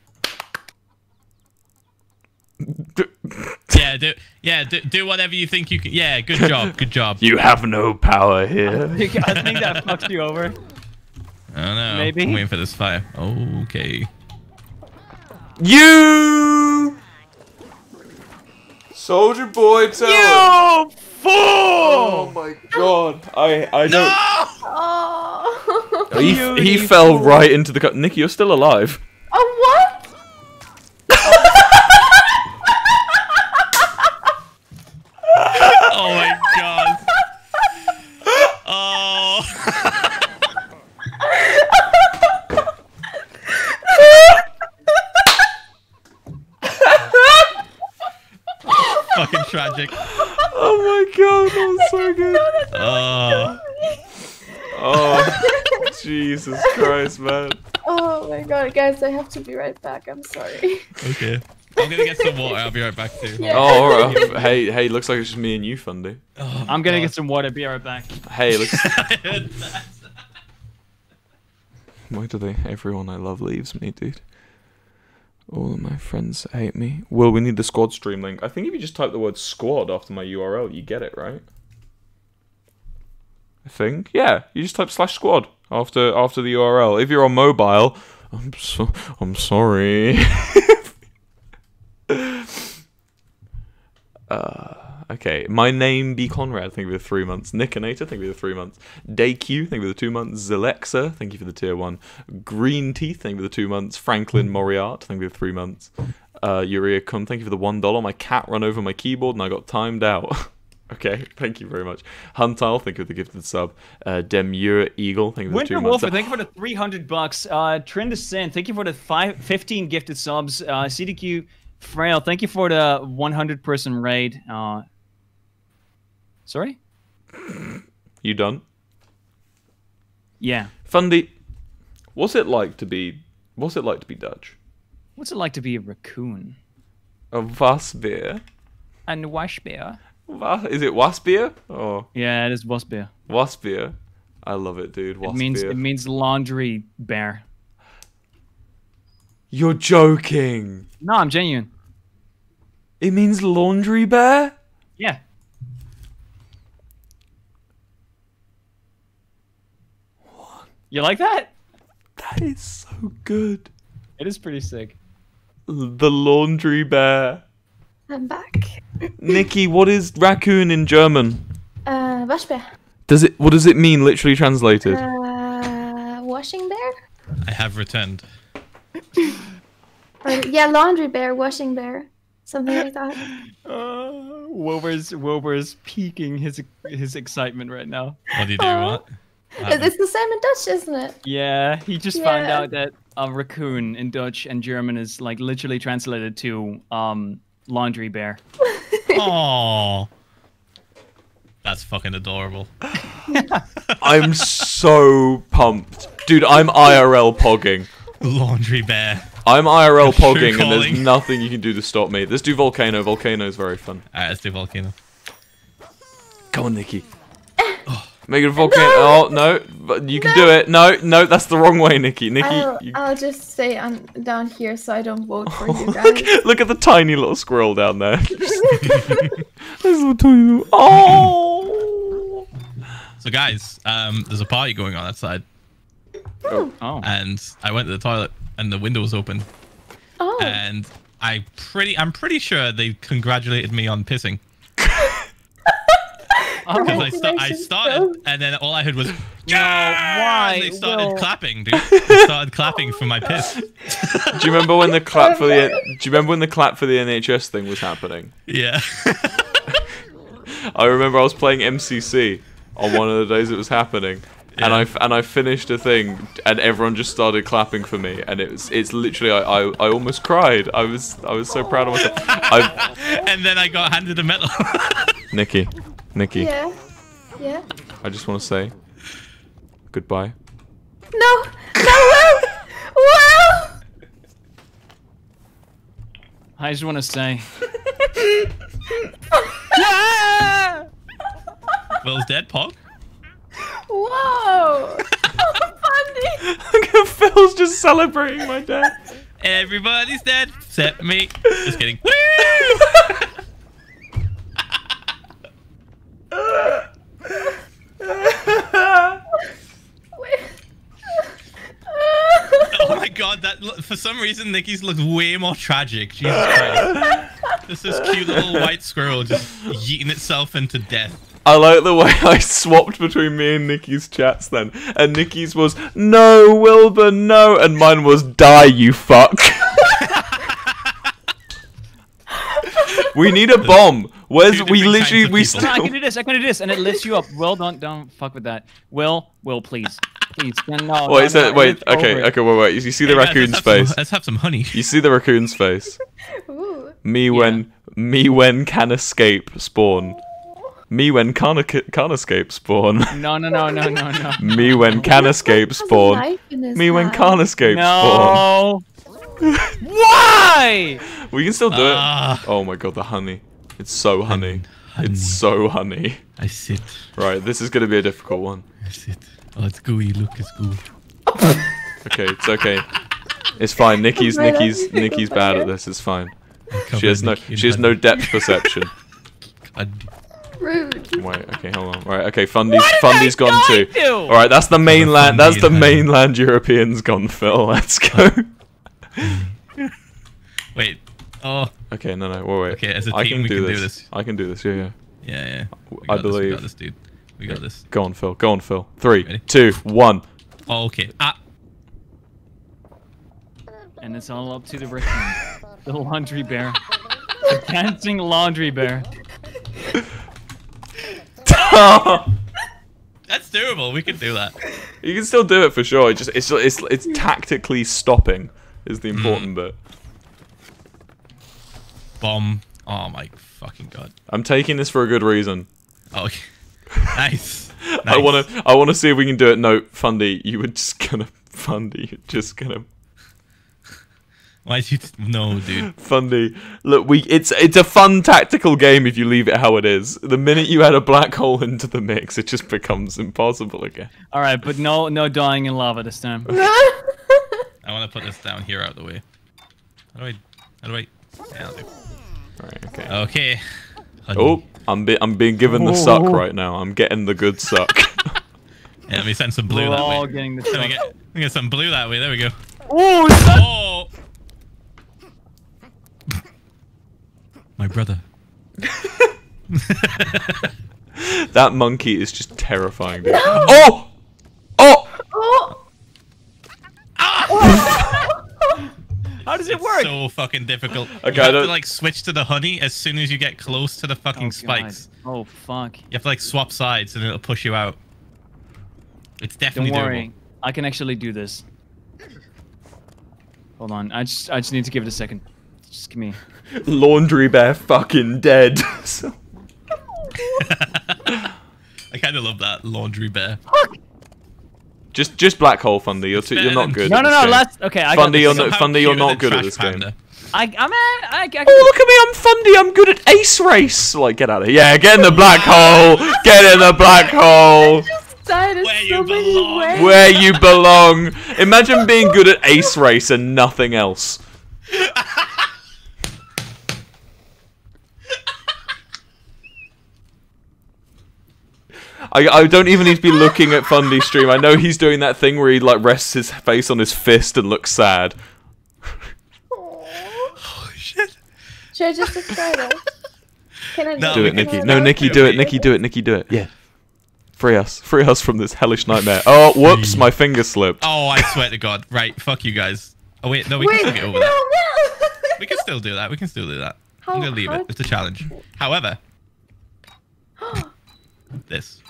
D- Yeah, do whatever you think you can. Yeah, good job, good job. You have no power here. I think that fucks you over. I don't know. Maybe. I'm waiting for this fire. Okay. You soldier boy, tell You fool! Oh my god. I don't. Oh. He fell right into the cut. Niki, you're still alive. Oh, what? Oh my god. Oh. Fucking tragic. Oh my god, that was so good. Oh, Jesus Christ, man. Oh my god, guys, I have to be right back. I'm sorry. Okay. I'm gonna get some water. I'll be right back too. Yeah. Oh, alright. Hey, looks like it's just me and you, Fundy. Oh, I'm gonna God. get some water. Be right back. Hey, looks. Why do they? Everyone I love leaves me, dude. All of my friends hate me. Will, we need the squad stream link. I think if you just type the word squad after my URL, you get it, right? I think. Yeah, you just type /squad after the URL. If you're on mobile, I'm sorry. Okay, my name be Conrad, thank you for the 3 months. Nikinator, thank you for the 3 months. Dayq, thank you for the 2 months. Zalexa, thank you for the tier 1. Green Teeth, thank you for the 2 months. Franklin Moriart, thank you for the 3 months. Urea Cum, thank you for the $1. My cat ran over my keyboard and I got timed out. Okay, thank you very much. Huntile, thank you for the gifted sub. Demure Eagle, thank you for the 2 Winter months. Wolfer, thank you for the $300. Trend Ascent, thank you for the 15 gifted subs. CDQ Frail, thank you for the 100-person raid. Sorry? You done? Yeah. Fundy, what's it like to be Dutch? What's it like to be a raccoon? A wasbeer? And washbear. Is it wasbeer? Oh, Yeah, it is wasbear. wasbeer. I love it, dude. Wasbeer. It means laundry bear. You're joking. No, I'm genuine. It means laundry bear? Yeah. You like that? That is so good. It is pretty sick. The laundry bear. I'm back. Niki, what is raccoon in German? Waschbär. What does it mean literally translated? Washing bear? I have returned. Or, yeah, laundry bear, washing bear. Something like that. Wilbur's peaking his excitement right now. What do you do? What? It's the same in Dutch, isn't it? Yeah, he just found Yeah. out that a raccoon in Dutch and German is like literally translated to laundry bear. Oh, that's fucking adorable. I'm so pumped. Dude, I'm IRL pogging. Laundry bear. I'm IRL True pogging and there's calling. nothing you can do to stop me. Let's do Volcano. Volcano's very fun. Alright, let's do volcano. Come on, Niki. Make it a volcano. Oh no, but you can do it. No, no, that's the wrong way, Nikki. Nikki, I'll just stay down here so I don't vote for you guys. look at the tiny little squirrel down there. There's a little tiny little. Oh. So guys, there's a party going on outside, Oh. and I went to the toilet, and the window was open, Oh. and I'm pretty sure they congratulated me on pissing. Because I started, and then all I heard was, why? and they started Will? clapping, dude. They started clapping for my piss. Do you remember when the clap for the? Do you remember when the clap for the NHS thing was happening? Yeah. I remember I was playing MCC on one of the days it was happening, and I finished a thing, and everyone just started clapping for me, and it's literally I almost cried. I was so proud of myself. And then I got handed a medal. Nikki. Yeah. Yeah. I just want to say goodbye. No. Will. Will. I just want to say. Will's dead, Pog. Whoa. Fundy. Look at Phil's just celebrating my death. Everybody's dead except me. Just kidding. Woo! Oh my god, for some reason Nikki's looks way more tragic. Jesus Christ. This is cute little white squirrel just yeeting itself into death. I like the way I swapped between me and Nikki's chats then. And Nikki's was, no, Wilbur, no. And mine was, die, you fuck. We need a bomb. Where's, we literally, we still... No, I can do this, and it lifts you up. Will, don't fuck with that. Will, please. Please, no. Wait, wait, it's okay, over. wait. You see the raccoon's face? Let's have some honey. You see the raccoon's face? Ooh. Me when can escape spawn. Me when can't escape spawn. No. Me when can escape spawn. Me when can't escape spawn. No. Why? We can still do it. Oh my god, the honey. It's so honey. It's so honey. I sit. Right, this is gonna be a difficult one. I sit. Oh, it's gooey. Look, it's gooey. Okay, it's okay. It's fine. Nikki's bad at this. It's fine. She has no depth perception. Rude. Wait, okay, hold on. Right, okay, Fundy's gone too. To? All right, that's the mainland. That's the mainland Europeans gone, Phil. Let's go. Wait. Oh. Okay, no, wait. Okay, as a I team, can we do can this. do this. I can do this. Yeah. Yeah. I believe. We got this, dude. We got this. Go on, Phil. Go on, Phil. 3, Ready? 2, 1. Oh, okay. And it's all up to the raccoon. The laundry bear. The dancing laundry bear. That's doable. We can do that. You can still do it for sure. It's tactically stopping is the important bit. Bomb. Oh my fucking god. I'm taking this for a good reason. Oh, okay. Nice. I wanna see if we can do it. No, Fundy, you were just gonna Why did you? No, dude. Fundy. Look, it's a fun tactical game if you leave it how it is. The minute you add a black hole into the mix, it just becomes impossible again. All right, but no dying in lava this time. I want to put this down here out of the way. How do I? Yeah, I'll do. Right. Okay. Okay. Oh, I'm being given the suck right now. I'm getting the good suck. Yeah, let me send some blue We're that all way. getting the Let me suck. get some blue that way. There we go. Oh, Oh! My brother. That monkey is just terrifying, dude. Oh! Oh! how does it work? So fucking difficult. Okay, You I have don't- to like switch to the honey as soon as you get close to the fucking spikes. Oh fuck. You have to like swap sides and it'll push you out. It's Don't definitely worry, I can actually do this. Hold on, I just need to give it a second. Just give me. Laundry bear fucking dead. doable. I kind of love that laundry bear. just black hole, Fundy. You're not good. No, at this game. let's. Okay, I Fundy, got you're this. Fundy, you're not good at this game. I'm at. Oh, look at me, I'm Fundy, I'm good at ace race. Like, get out of here. Yeah, get in the black hole. Get in the black hole. Died in Where so you many belong. ways. Where you belong. Imagine being good at ace race and nothing else. I don't even need to be looking at Fundy's stream. I know he's doing that thing where he like rests his face on his fist and looks sad. Oh shit. Should I just try it? Can I No, Do we it, can- Nikki. No, Nikki, do it. Nikki, do it. Nikki, do it. Yeah. Free us. Free us from this hellish nightmare. Oh, whoops, my finger slipped. Oh, I swear to God. Right, fuck you guys. Oh wait, no, we Wait, can still get over no, that. no. We can still do that. We can still do that. How- I'm gonna leave how- it. It's a challenge. However, this.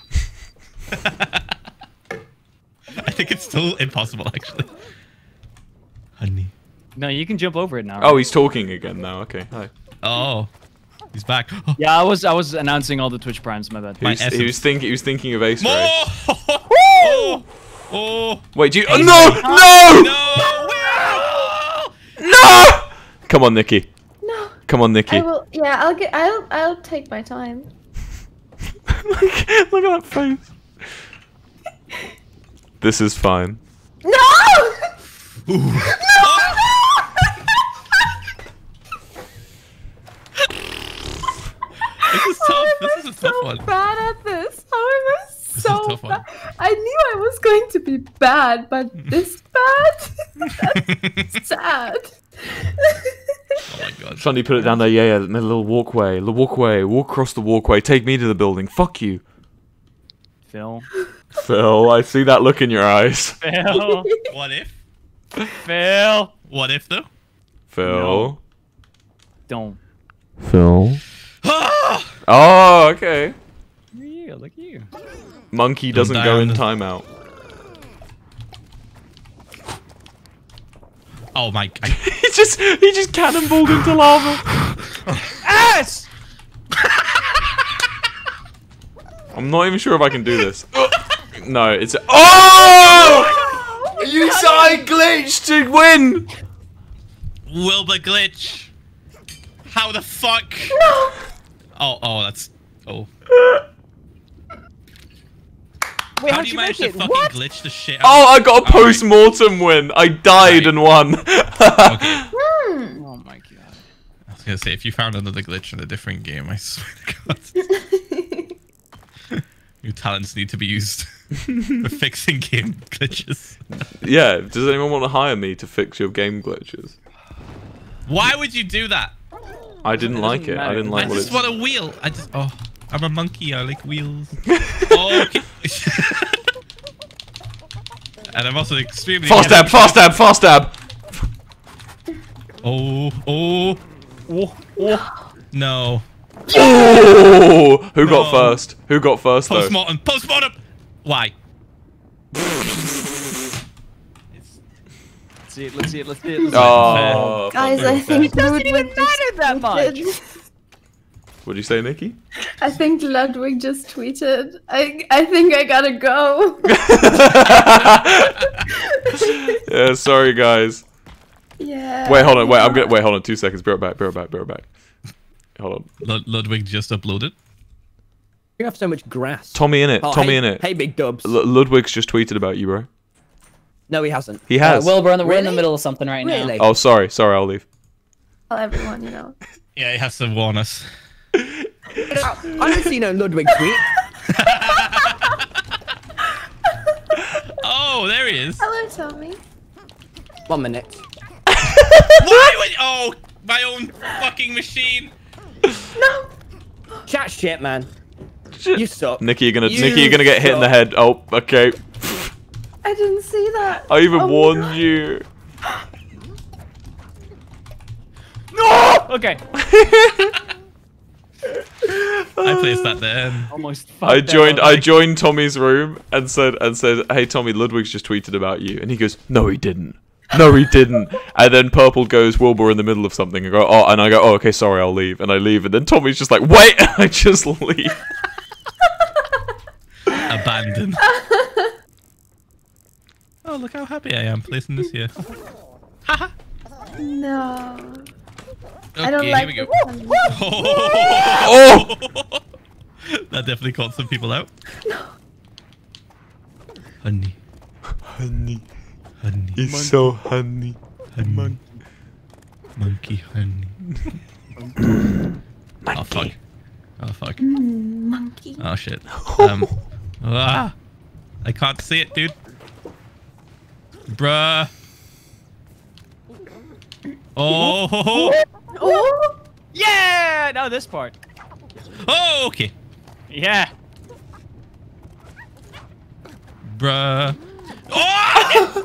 I think it's still impossible, actually. Honey. No, you can jump over it now. Oh, right? he's talking again now. Okay. Hi. Oh, he's back. Yeah, I was announcing all the Twitch primes. My bad. My He essence. was thinking of ace More! race. Oh! Oh! Wait, do you? Oh, no! No! No! Come on, Nikki. No. Come on, Nikki. I will. Yeah, I'll take my time. Look at that face. This is fine. No! This is tough. This is a tough so one. bad at this. How am I is a so tough one. bad? I knew I was going to be bad, but this bad? That's sad. Oh my God. Funny, put it down there. Yeah, yeah. The little walkway. The walkway. Walk across the walkway. Take me to the building. Fuck you. Phil. Phil, I see that look in your eyes. Phil. What if? Phil. What if though? Phil. No. Don't. Phil. Oh, okay. Look at you. Look at you. Monkey Don't doesn't die go on in the- timeout. Oh my! he just cannonballed into lava. Ass! I'm not even sure if I can do this. No, it's oh! You said I glitched to win. Wilbur glitch. How the fuck? No. Oh, that's. Oh. Wait, How how'd do you you manage make to it? fucking What? glitch the shit out? Oh, I got a Oh, right. post-mortem win. I died Right. and won. Okay. Oh my god. I was gonna say, if you found another glitch in a different game, I swear to God, your talents need to be used for fixing game glitches. Yeah, does anyone want to hire me to fix your game glitches? Why would you do that? I didn't like it. I matter. didn't like I what just it's... want a wheel. I'm a monkey. I like wheels. Oh, okay. And I'm also extremely. Fast stab, fast stab, fast stab. Oh. Oh, oh. No. Oh! Who got No. first? Who got first though? Postmortem. Postmortem. Why? Let's see it. Let's see it. Let's see it. Let's see it. Oh, Guys, fuck. I think doesn't even Ludwig matter just that much. tweeted. What'd you say, Nikki? I think Ludwig just tweeted. I think I gotta go. Yeah, sorry guys. Yeah. Wait, hold on. Wait, hold on. 2 seconds. Be right back. Hold on. Ludwig just uploaded. You have so much grass. Tommy in it. Oh, Tommy hey, in it. Hey, big dubs. Ludwig's just tweeted about you, bro. No, he hasn't. He has. Well, we're in the Really? middle of something right now. Really? Oh, sorry. I'll leave. Tell everyone, you know. Yeah, he has to warn us. I haven't seen no Ludwig tweet. Oh, there he is. Hello, Tommy. 1 minute. Why would? Oh, my own fucking machine. No. Chat shit, man. You suck. Nikki, you're gonna You get hit in the suck. head. Oh, okay. I didn't see that. I even Oh my warned God. you. No! Okay. I placed that there. and- Almost. I fucked that up. I joined Tommy's room and said, "Hey Tommy, Ludwig's just tweeted about you." And he goes, "No, he didn't. No, he didn't." And then Purple goes, "Wilbur in the middle of something." And I go, "Oh, okay, sorry, I'll leave." And I leave, and then Tommy's just like, "Wait," I just leave. Abandoned. Oh, look how happy I am placing this here. No. I don't Okay, like here we go. this. Oh! That definitely caught some people out. Honey. Honey. Honey. It's so honey. Honey. Monkey honey. Oh fuck. Oh fuck. Monkey. Oh shit. I can't see it, dude. Bruh. Oh. Oh! Yeah! Now this part. Oh, okay. Yeah. Bruh. Oh!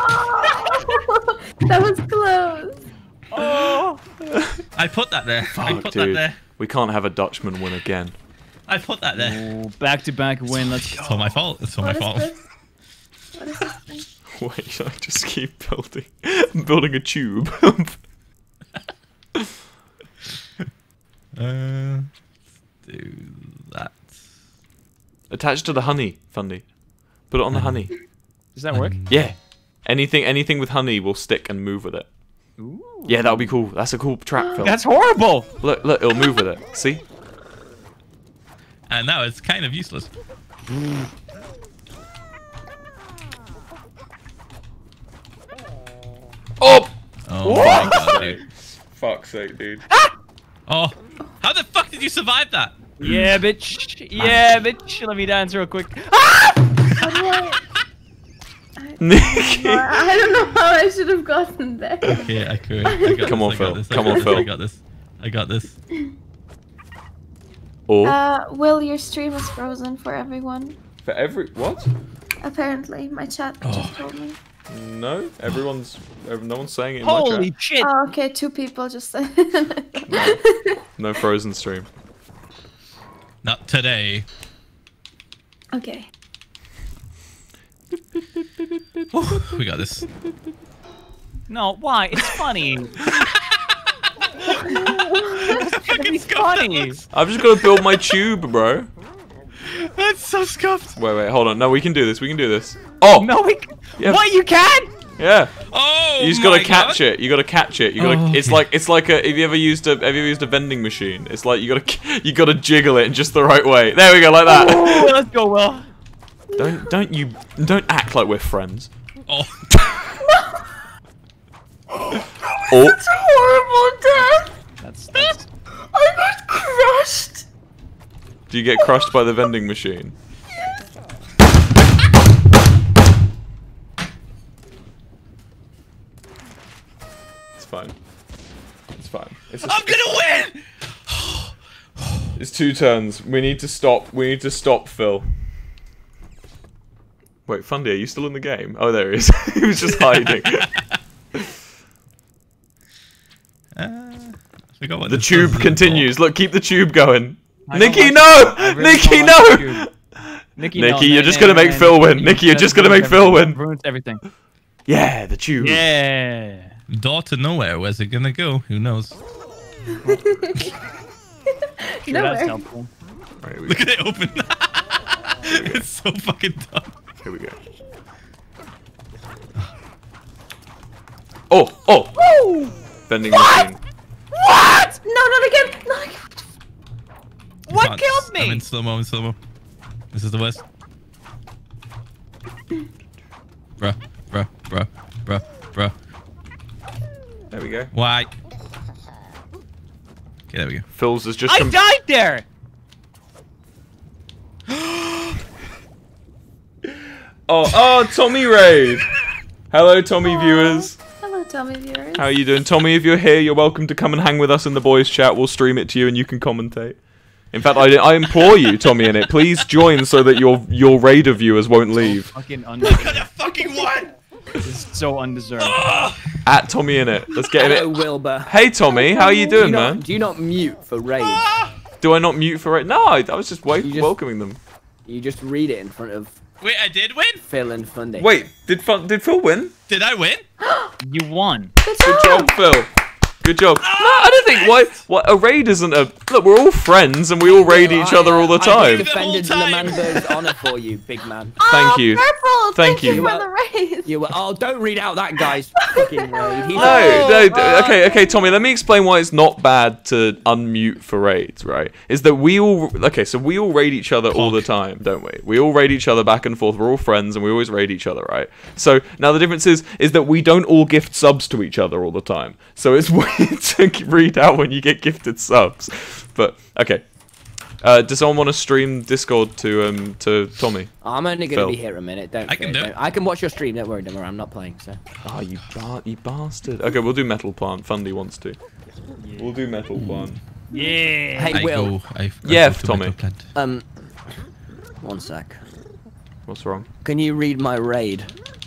That was close. Oh! I put that there. I Fuck, put that dude. there. We can't have a Dutchman win again. I put that there. Back-to-back win. Let's It's all my fault. It's all my What is fault. this? What is this thing? Wait, should I just keep building? I'm building a tube. Do that. Attached to the honey, Fundy. Put it on the honey. Does that work? Yeah. Anything with honey will stick and move with it. Ooh. Yeah, that'll be cool. That's a cool track, Phil. That's horrible! Look, it'll move with it. See? And now it's kind of useless. Oh! Oh my god, dude. Fuck's sake, dude. Oh, how the fuck did you survive that? Yeah, bitch. Yeah, bitch. Let me dance real quick. How do Niki! I don't know how I should have gotten there. Okay, I could. I got Come this, on, I got Phil. this, I Come got on, this, Phil. I got this. I got this. Or Will, your stream is frozen for everyone. for every what? Apparently, my chat just told me. No, no one's saying it in Holy my chat. shit! Oh, okay, 2 people just said. No frozen stream. Not today. Okay. We got this. No, why? It's funny. It's funny. I've just got to build my tube, bro. That's so scuffed. Wait, hold on. No, we can do this. We can do this. Oh! No, we. Yeah. What? You can? Yeah. Oh, You just gotta catch it. You gotta catch it. You gotta. Oh, It's okay. like a. Have you ever used a vending machine? It's like you gotta jiggle it in just the right way. There we go, like that. Oh, let's go, Will. Don't act like we're friends. Oh. Oh. It's a horrible death! That's I got crushed! Do you get crushed by the vending machine? It's fine. It's fine. I'm gonna win! It's 2 turns. We need to stop. We need to stop, Phil. Wait, Fundy, are you still in the game? Oh, there he is. He was just hiding. We got what The this tube does. continues. Look, keep the tube going. I don't Nikki, like no! it. I really Nikki, don't no! like the Nikki, no, Nikki, no, you're just no, gonna no, make no, Phil no, win. no, Nikki, you're that just gonna ruins make Phil everything. win. Ruins everything. Yeah, the tube. Yeah. Door to nowhere. Where's it gonna go? Who knows? Sure, that's Nowhere. helpful. Right, Look at it open. It's so fucking dumb. here we go. Oh! Woo! Vending machine. What? No, not again! Not again! What Can't- killed I'm in me? slow-mo, in slow-mo. This is the worst. Bruh. There we go. Why? Okay, there we go. Phil's has just I come. died there. Oh, Tommy Raid. Hello, Tommy viewers. Hello, Tommy viewers. How are you doing? Tommy, if you're here, you're welcome to come and hang with us in the boys chat. We'll stream it to you and you can commentate. In fact, I implore you, Tommy, in it. Please join so that your Raider viewers won't leave. Fucking undeserved. I fucking won! This is so undeserved. At Tommy in it. Let's get Hello, in it. Wilbur. Hey, Tommy, how are you doing, man? Do you not mute for raid? Do I not mute for it? No, I was just You just- welcoming them. You just read it in front of Wait, I did win? Phil and Fundy. Wait, did Phil win? Did I win? You won. Good Good job! job, Phil. Good job. No, I don't think why a raid isn't a look. We're all friends and we all raid each other all the I time. defended the Manbo's honor for you, big man. Thank you. Purple, Thank you. for the raid. You were. Oh, don't read out that guy's fucking raid. He's Okay, Tommy. Let me explain why it's not bad to unmute for raids. Right? Is that we all so we all raid each other all the time, don't we? We all raid each other back and forth. We're all friends and we always raid each other, right? So now the difference is that we don't all gift subs to each other all the time. So it's weird to read out when you get gifted subs. But okay. Does someone want to stream Discord to Tommy? I'm only gonna be here a minute. Don't. I can do it. I can watch your stream. Don't worry. I'm not playing. So. Oh, you bastard. Okay, we'll do Metal Plant. Fundy wants to. Yeah. We'll do Metal Plant. Yeah. Hey, Will. Yeah, Tommy. One sec. What's wrong? Can you read my raid?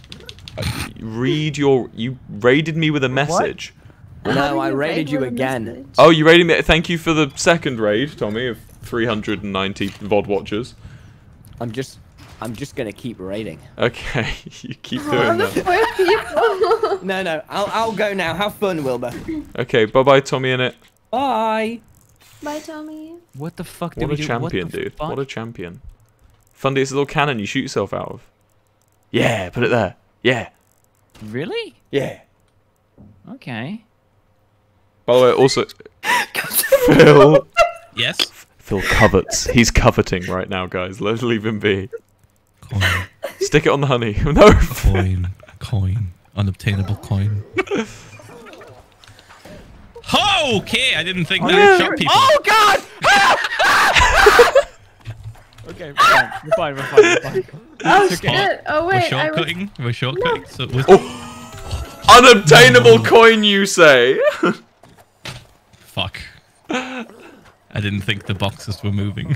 You raided me with a message. No, I raided you again. Oh, you raided me. Thank you for the second raid, Tommy, of 390 VOD watchers. I'm just gonna keep raiding. Okay, you keep doing that. No, I'll go now. Have fun, Wilbur. Okay, bye-bye, Tommy in it. Bye. Bye, Tommy. What the fuck did What we a do? champion, What the dude. fuck? What a champion. Fundy, it's a little cannon you shoot yourself out of. Yeah, put it there. Yeah. Really? Yeah. Okay. By the way, also, Phil. Yes. Phil covets. He's coveting right now, guys. Let's leave him be. Coin. Stick it on the honey. No. Coin. Unobtainable coin. Oh, okay. I didn't think that would shock people. Oh God! Okay, we're fine. We're fine. Oh okay. shit! Oh We're wait, I was... shortcutting. We're shortcutting. So with Unobtainable coin, you say? fuck. I didn't think the boxes were moving.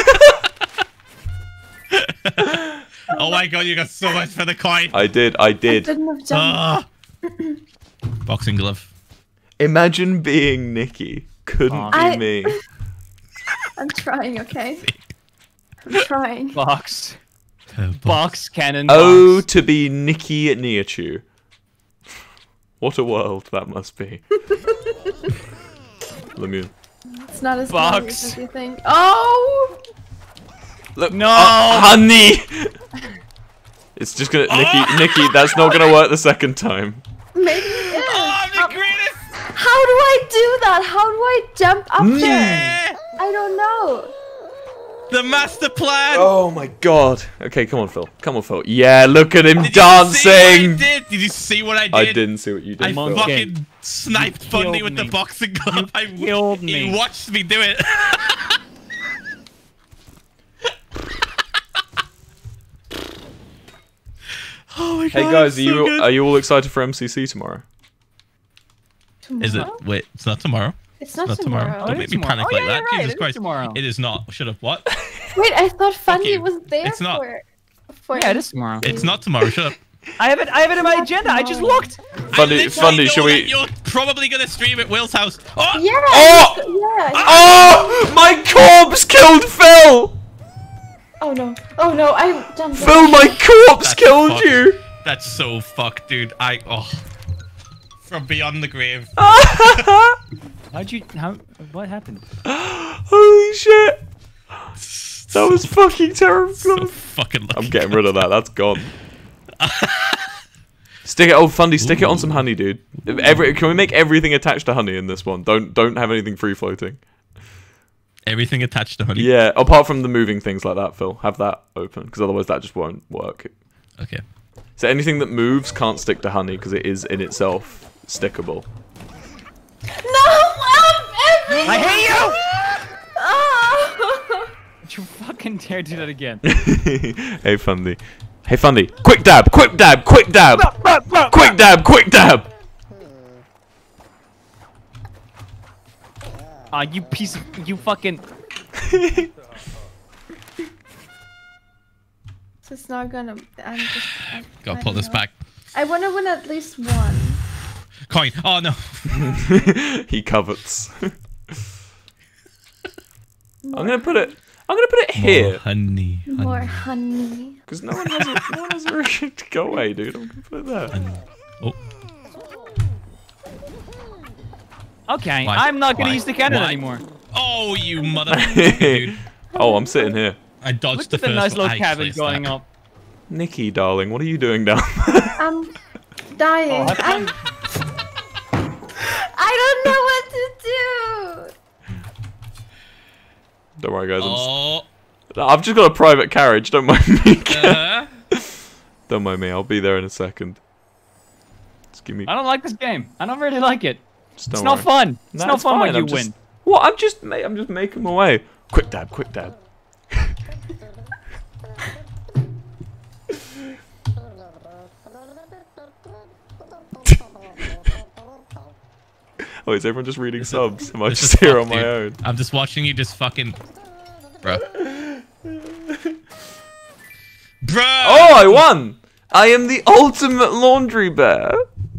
Oh my god, you got so much for the coin. I did. I didn't have done. Boxing glove. Imagine being Niki. Couldn't be me. I'm trying, okay? I'm trying. Box Box. cannon. Oh, Box. to be Niki Niachu. What a world that must be. Lemieux. It's not as Box. obvious as you think. Oh! Look, No! honey! It's just gonna, Niki, that's not gonna work the second time. Maybe it is. Oh, I'm the greatest! How do I do that? How do I jump up there? Yeah! I don't know. The master plan! Oh my god. Okay, come on, Phil. Come on, Phil. Yeah, look at him Did dancing! Did you see what I did? I didn't see what you did, I Phil. fucking sniped Fundy killed with the me. boxing glove. I killed me. He watched me do it. Oh my god. Hey guys, so good. are you all excited for MCC tomorrow? Is it? Wait, it's not tomorrow. It's Not not tomorrow. tomorrow. Don't it make is me tomorrow. panic Oh, like yeah, that. you're right. Jesus It is Christ. tomorrow. It is not. Shut up. What? Wait, I thought Fundy you. was there It's not. for Yeah, it is tomorrow. It's not tomorrow. Shut up. I have it in my agenda. I just looked. Fundy, should we... You're probably gonna stream at Will's house. Oh! Yeah. Oh! Yeah. Oh! My corpse killed Phil! Oh no. Oh no. I jumped. Phil, my corpse That's killed fucked. you! That's so fucked, dude. From beyond the grave. What happened? Holy shit! That was fucking terrible. So fucking lucky. I'm getting rid of that. That's gone. Stick it. Oh, Fundy, stick it on some honey, dude. Can we make everything attached to honey in this one? Don't have anything free floating. Everything attached to honey. Yeah, apart from the moving things like that, Phil. Have that open, because otherwise that just won't work. Okay. So anything that moves can't stick to honey, because it is in itself stickable. No. I hate you! Oh. Don't you fucking dare do that again. Hey, Fundy. Hey, Fundy. Quick dab! Quick dab! Quick dab! Quick dab! Quick dab! You piece of... You fucking... It's not gonna. Gotta pull this back. I want to win at least one. Coin. Oh no. He covets. I'm gonna put it here. More honey. More honey. Because no one has a reason to go away, dude. I'm gonna put it there. Oh. Okay, Why? I'm not gonna Why? use the cannon Why? anymore. Oh, you mother, dude! Oh, I'm sitting here. I dodged Look the at the first nice one. little I cabin placed going that. up. Nikki, darling, what are you doing down there? I'm dying. Oh, have fun. I don't know what to do. Don't worry, guys. Oh. I've just got a private carriage. Don't mind me. Uh, Don't mind me. I'll be there in a second. Just give me. I don't like this game. I don't really like it. Just It's don't not worry. fun. It's No, not it's fun fine, when you I'm just- win. What? I'm just making my way. Quick dab. Quick dab. Oh, is everyone just reading subs? Am I this just is here fucked, on my dude. own? I'm just watching you just fucking... Bro. Bro! Oh, I won! I am the ultimate laundry bear.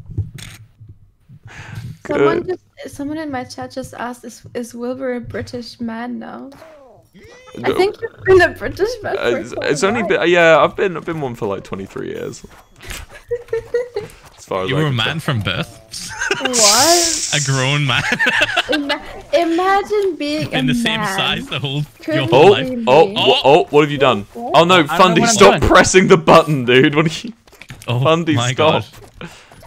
Good. Someone in my chat just asked, is Wilbur a British man now? I think you've been a British man for It's so only long. been, yeah, I've been one for like 23 years. As far as You I were a can man from birth? What? A grown man? Imagine being In a the same man. size the whole, Could your be whole Oh, life? me. what have you done? Oh no, know Fundy, what I'm stop doing. pressing the button, dude. What are you? Oh Fundy, my stop. god.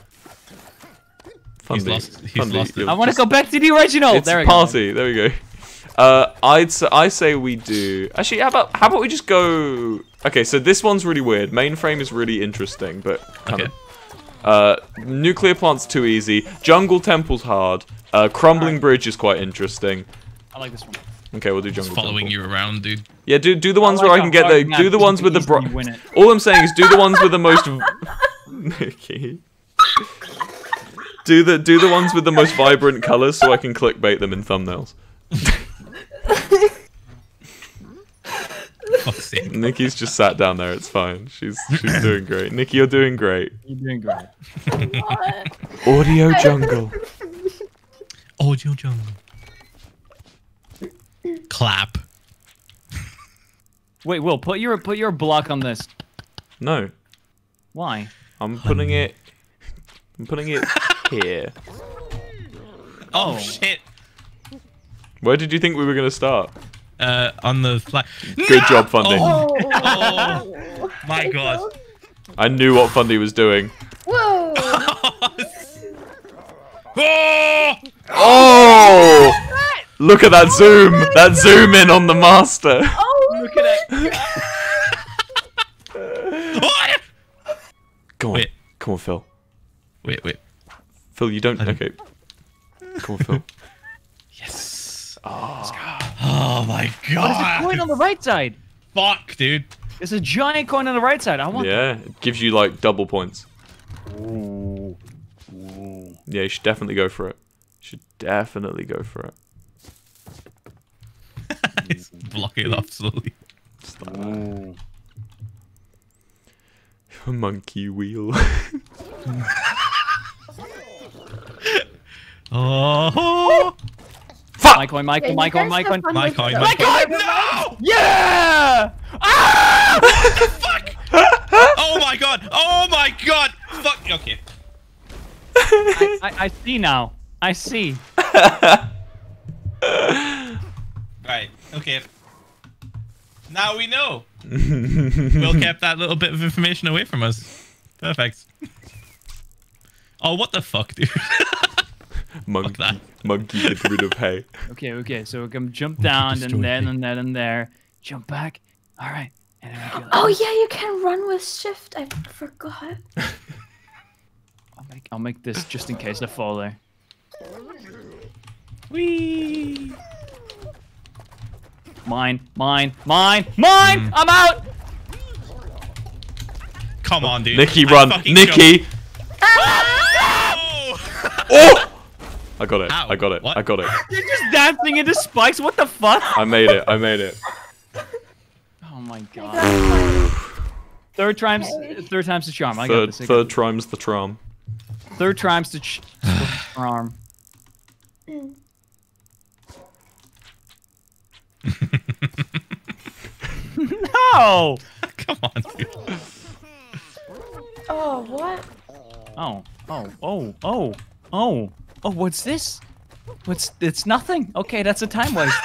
Fundy, lost- he's Fundy, lost it. you're I want to just- go back to the original. It's There we party. There we go. I say we do. Actually, how about we just go? Okay, so this one's really weird. Mainframe is really interesting, but kind Okay. of. Nuclear plant's too easy. Jungle temple's hard. Crumbling bridge is quite interesting. go. I like this one. Okay, we'll do Just jungle following temple. you around, dude. Yeah, do the ones like where I a can get hard the map do the because ones you with the can bro. easily win it. All I'm saying is do the ones with the most. Nikki. Do the ones with the most vibrant colors so I can clickbait them in thumbnails. Fuck's sake. Nikki's just sat down there. It's fine. She's doing great. Nikki, you're doing great. You're doing great. Audio jungle. Audio jungle. Clap. Wait, Will, put your block on this. No, Why? I'm putting it here. Oh, shit. Where did you think we were gonna start? On the flag. Good job, Fundy. Oh, oh my god. I knew what Fundy was doing. Whoa! Oh! Oh! Look at that zoom! That zoom in on the master. Oh! Look at it. Come on, Wait. come on, Phil. Wait. Phil, you don't. Okay. Come on, Phil. Yes. Oh. Oh my There's a god. coin on the right side. Fuck, dude. There's a giant coin on the right side. I want Yeah, it gives you like double points. Yeah, you should definitely go for it. Should definitely go for it. He's blocking it off slowly. Monkey wheel. Oh. Fuck! My coin, my Okay, coin, my you coin, guys my have coin. fun My with coin, it. my Okay, coin. never mind. No! Yeah! Ah! Fuck! Oh my god! Oh my god! Fuck! Okay. I see now. I see. Right. Okay. Now we know. Will kept that little bit of information away from us. Perfect. Oh, what the fuck, dude? Monkey. that. Monkey get rid of hay. Okay, so we can jump down destroyed and then me. and then and there. Jump back. All right. And then we go. Oh yeah, you can run with shift. I forgot. I'll make this just in case I fall there. Whee! Mine. I'm out. Come on, dude. Nikki, I run! fucking Nikki! Oh! Oh! I got it. Ow. I got it. What? I got it. You're just dancing into spikes. What the fuck? I made it. I made it. Oh my I god. got mine. Third time's the charm. I got Third, this. I got third time's the charm. this. Third time's the charm. No. Come on, dude. Oh what? Oh. What's this? It's nothing. Okay, that's a time waste.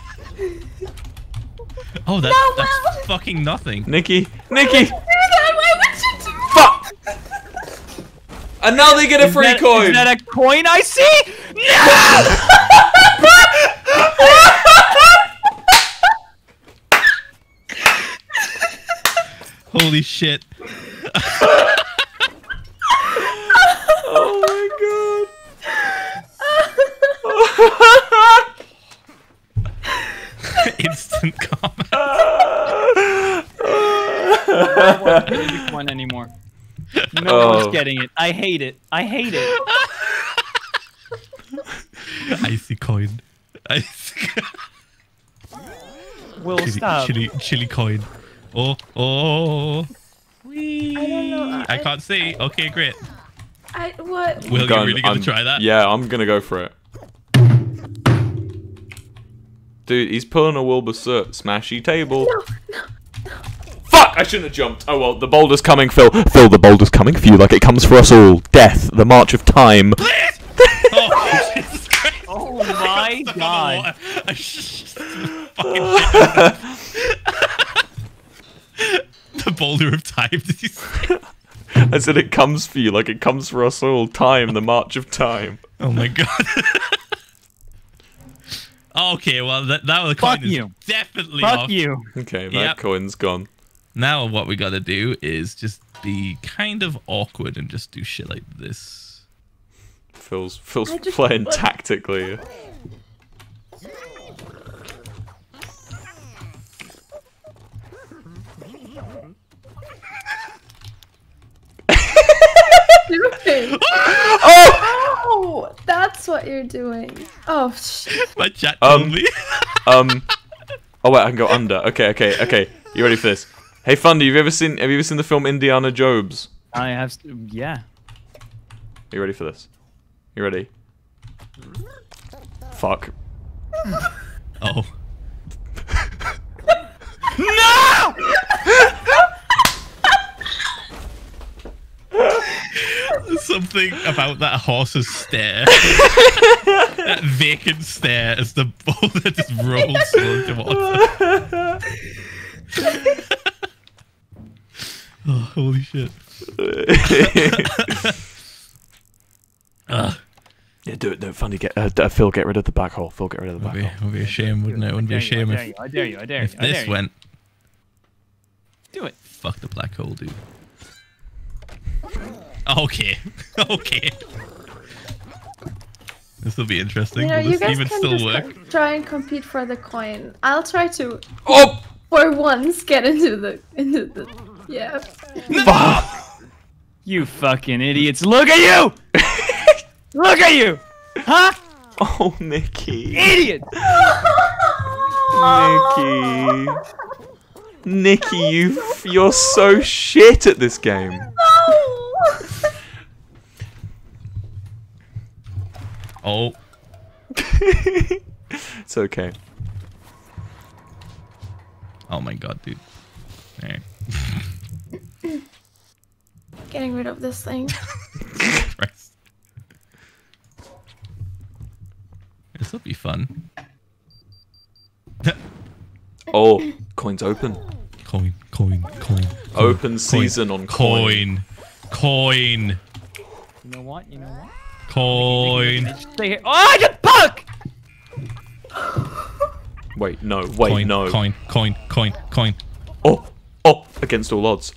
Oh, that's fucking nothing. Niki. Why would you do Fuck! And now they get a free coin! Is that a coin I see? No! Holy shit. Oh my god! Instant comment. I don't want to get the coin anymore. No one's getting it. I hate it. I hate it. Icy coin. Icy. Will, stop. Chili coin. Oh. Whee. I don't know. I can't see. Okay, great. What? Will, you really gonna try that? Yeah, I'm gonna go for it. Dude, he's pulling a Wilbur Soot. Smashy table. No. Fuck! I shouldn't have jumped. Oh well, the boulder's coming, Phil. Phil, the boulder's coming for you like it comes for us all. Death, the march of time. Oh, Jesus Christ. Oh my god. I fucking shit. The boulder of time, did you say? I said it comes for you like it comes for us all. Time, the march of time. Oh my god. Okay, well, that coin Fuck is you. definitely Fuck off. you. Okay, that Yep. coin's gone. Now what we gotta do is just be kind of awkward and just do shit like this. Phil's I just- playing tactically. Doing? Oh! Oh, that's what you're doing. Oh shit. My chat told me. Oh wait, I can go under. Okay. You ready for this? Hey Fundy, have you ever seen the film Indiana Jones? I have. Yeah. Are you ready for this? You ready? Fuck. Oh. No! Something about that horse's stare. That vacant stare as the boulder just rolls slowly towards it. Oh, holy shit. Yeah, do it. Fundy, Phil, get rid of the black hole. Phil, get rid of the black hole. Would be a shame, wouldn't it? Wouldn't be a shame if I dare you. I dare you. I dare this you. went. Do it. Fuck the black hole, dude. Okay. Okay. This will be interesting. You know, Will you this guys even can still just work? try and compete for the coin. I'll try to, Oh! for once, get into the yeah. Fuck! You fucking idiots! Look at you! Look at you! Huh? Oh, Niki. Idiot! Niki, you're so shit at this game. No! Oh. It's okay. Oh my god, dude. Alright. Getting rid of this thing. Christ. This will be fun. Oh, coin's open. Coin. Open season on coin. Coin. You know what? Coin. Stay here. Oh, I just puck! Wait, no. Wait, no. Coin. Oh, against all odds.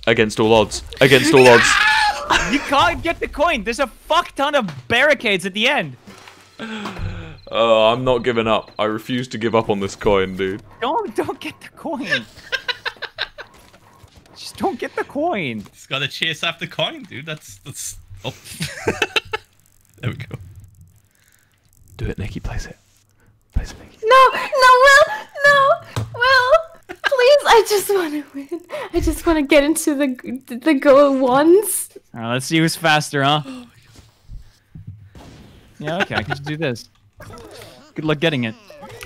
You can't get the coin. There's a fuck ton of barricades at the end. I'm not giving up. I refuse to give up on this coin, dude. Don't get the coin. Just don't get the coin. Just gotta chase after coin, dude. That's. Oh. There we go. Do it, Niki. Place it. Place it, Niki. No, Will, please, I just want to win. I just want to get into the goal once. Alright, let's see who's faster, huh? Yeah, okay, I can just do this. Good luck getting it.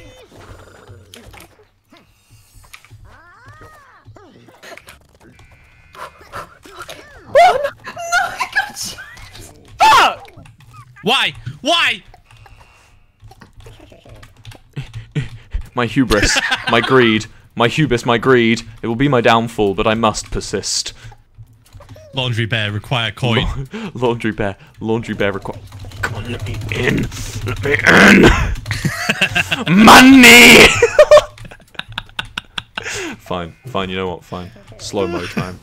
Oh, no, I got shot. Fuck! Why? My hubris, my greed, my hubris, my greed. It will be my downfall, but I must persist. Laundry bear require coin. Laundry bear require. Come on, let me in. Let me in. Money. Fine, fine. You know what? Fine. Slow mo time.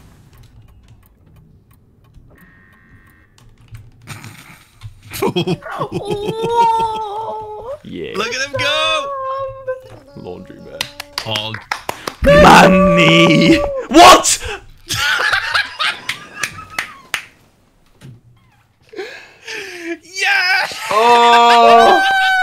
Oh, Yeah. Look at him go! Laundry bear. Oh, Money. What? yeah! Oh.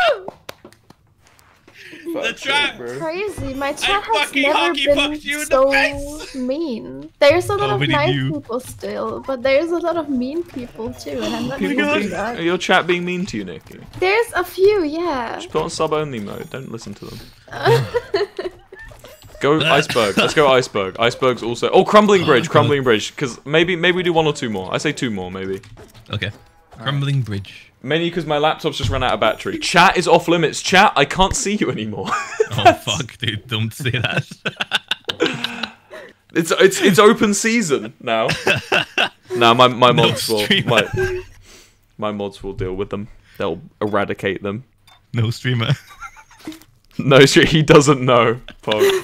The trap! crazy. My chat has fucking never hockey been pucked you in the so face. mean. There's a lot Oh, of we did nice you. people still, but there's a lot of mean people too, and I'm not People used to being, that. are your chat being mean to you, Nikki? There's a few, yeah. Just put on sub-only mode. Don't listen to them. Go iceberg. Let's go iceberg. Iceberg's also. Oh, crumbling bridge. Crumbling bridge. Because maybe we do 1 or 2 more. I say 2 more, maybe. Okay. Crumbling bridge. Mainly because my laptop's just run out of battery. Chat is off limits. Chat, I can't see you anymore. Oh fuck, dude! Don't say that. It's open season now. Now my mods will my mods will deal with them. They'll eradicate them. No streamer. No, he doesn't know. Pog.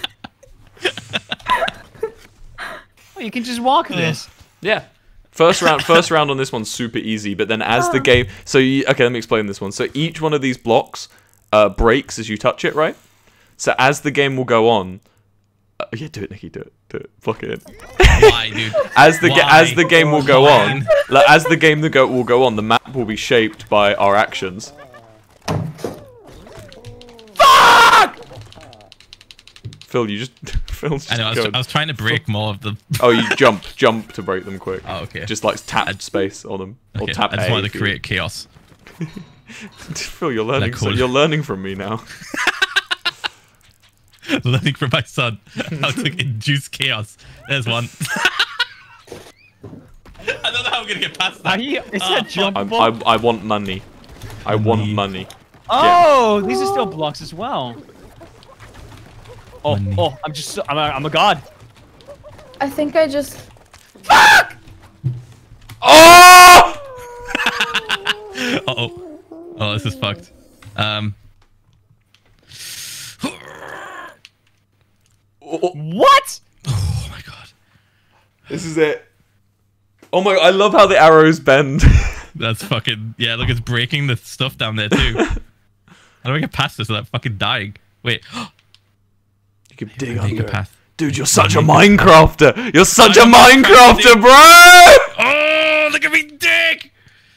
Oh, you can just walk this. Yeah. First round on this one's super easy, but then as the game, okay, let me explain this one. So each one of these blocks breaks as you touch it, right? So as the game will go on, yeah, do it, Nikki, do it, block it in. Why, dude? As the game will go on, like, as the game will go on, the map will be shaped by our actions. Fuck! Phil, Phil's just I know. I was trying to break more of the. Oh, you jump to break them quick. Oh, okay. Just like tap space on them, or Okay, tap I just A wanted if to you- create chaos. Phil, you're learning. Cool. You're learning from me now. Learning from my son how to induce chaos. There's one. I don't know how I'm gonna get past that. Is that jumpable? I want money. I want money. Oh, these are still blocks as well. Oh, Money. oh, I'm a god. I think I just. Oh! Uh-oh. Oh, this is fucked. What? Oh my god. This is it. Oh my! I love how the arrows bend. That's fucking... Yeah, look, it's breaking the stuff down there, too. How do I get past this without fucking dying? Wait. You can dig Make a under. path. Dude, you're such a Minecrafter. You're such a Minecrafter, bro. Oh, look at me dig!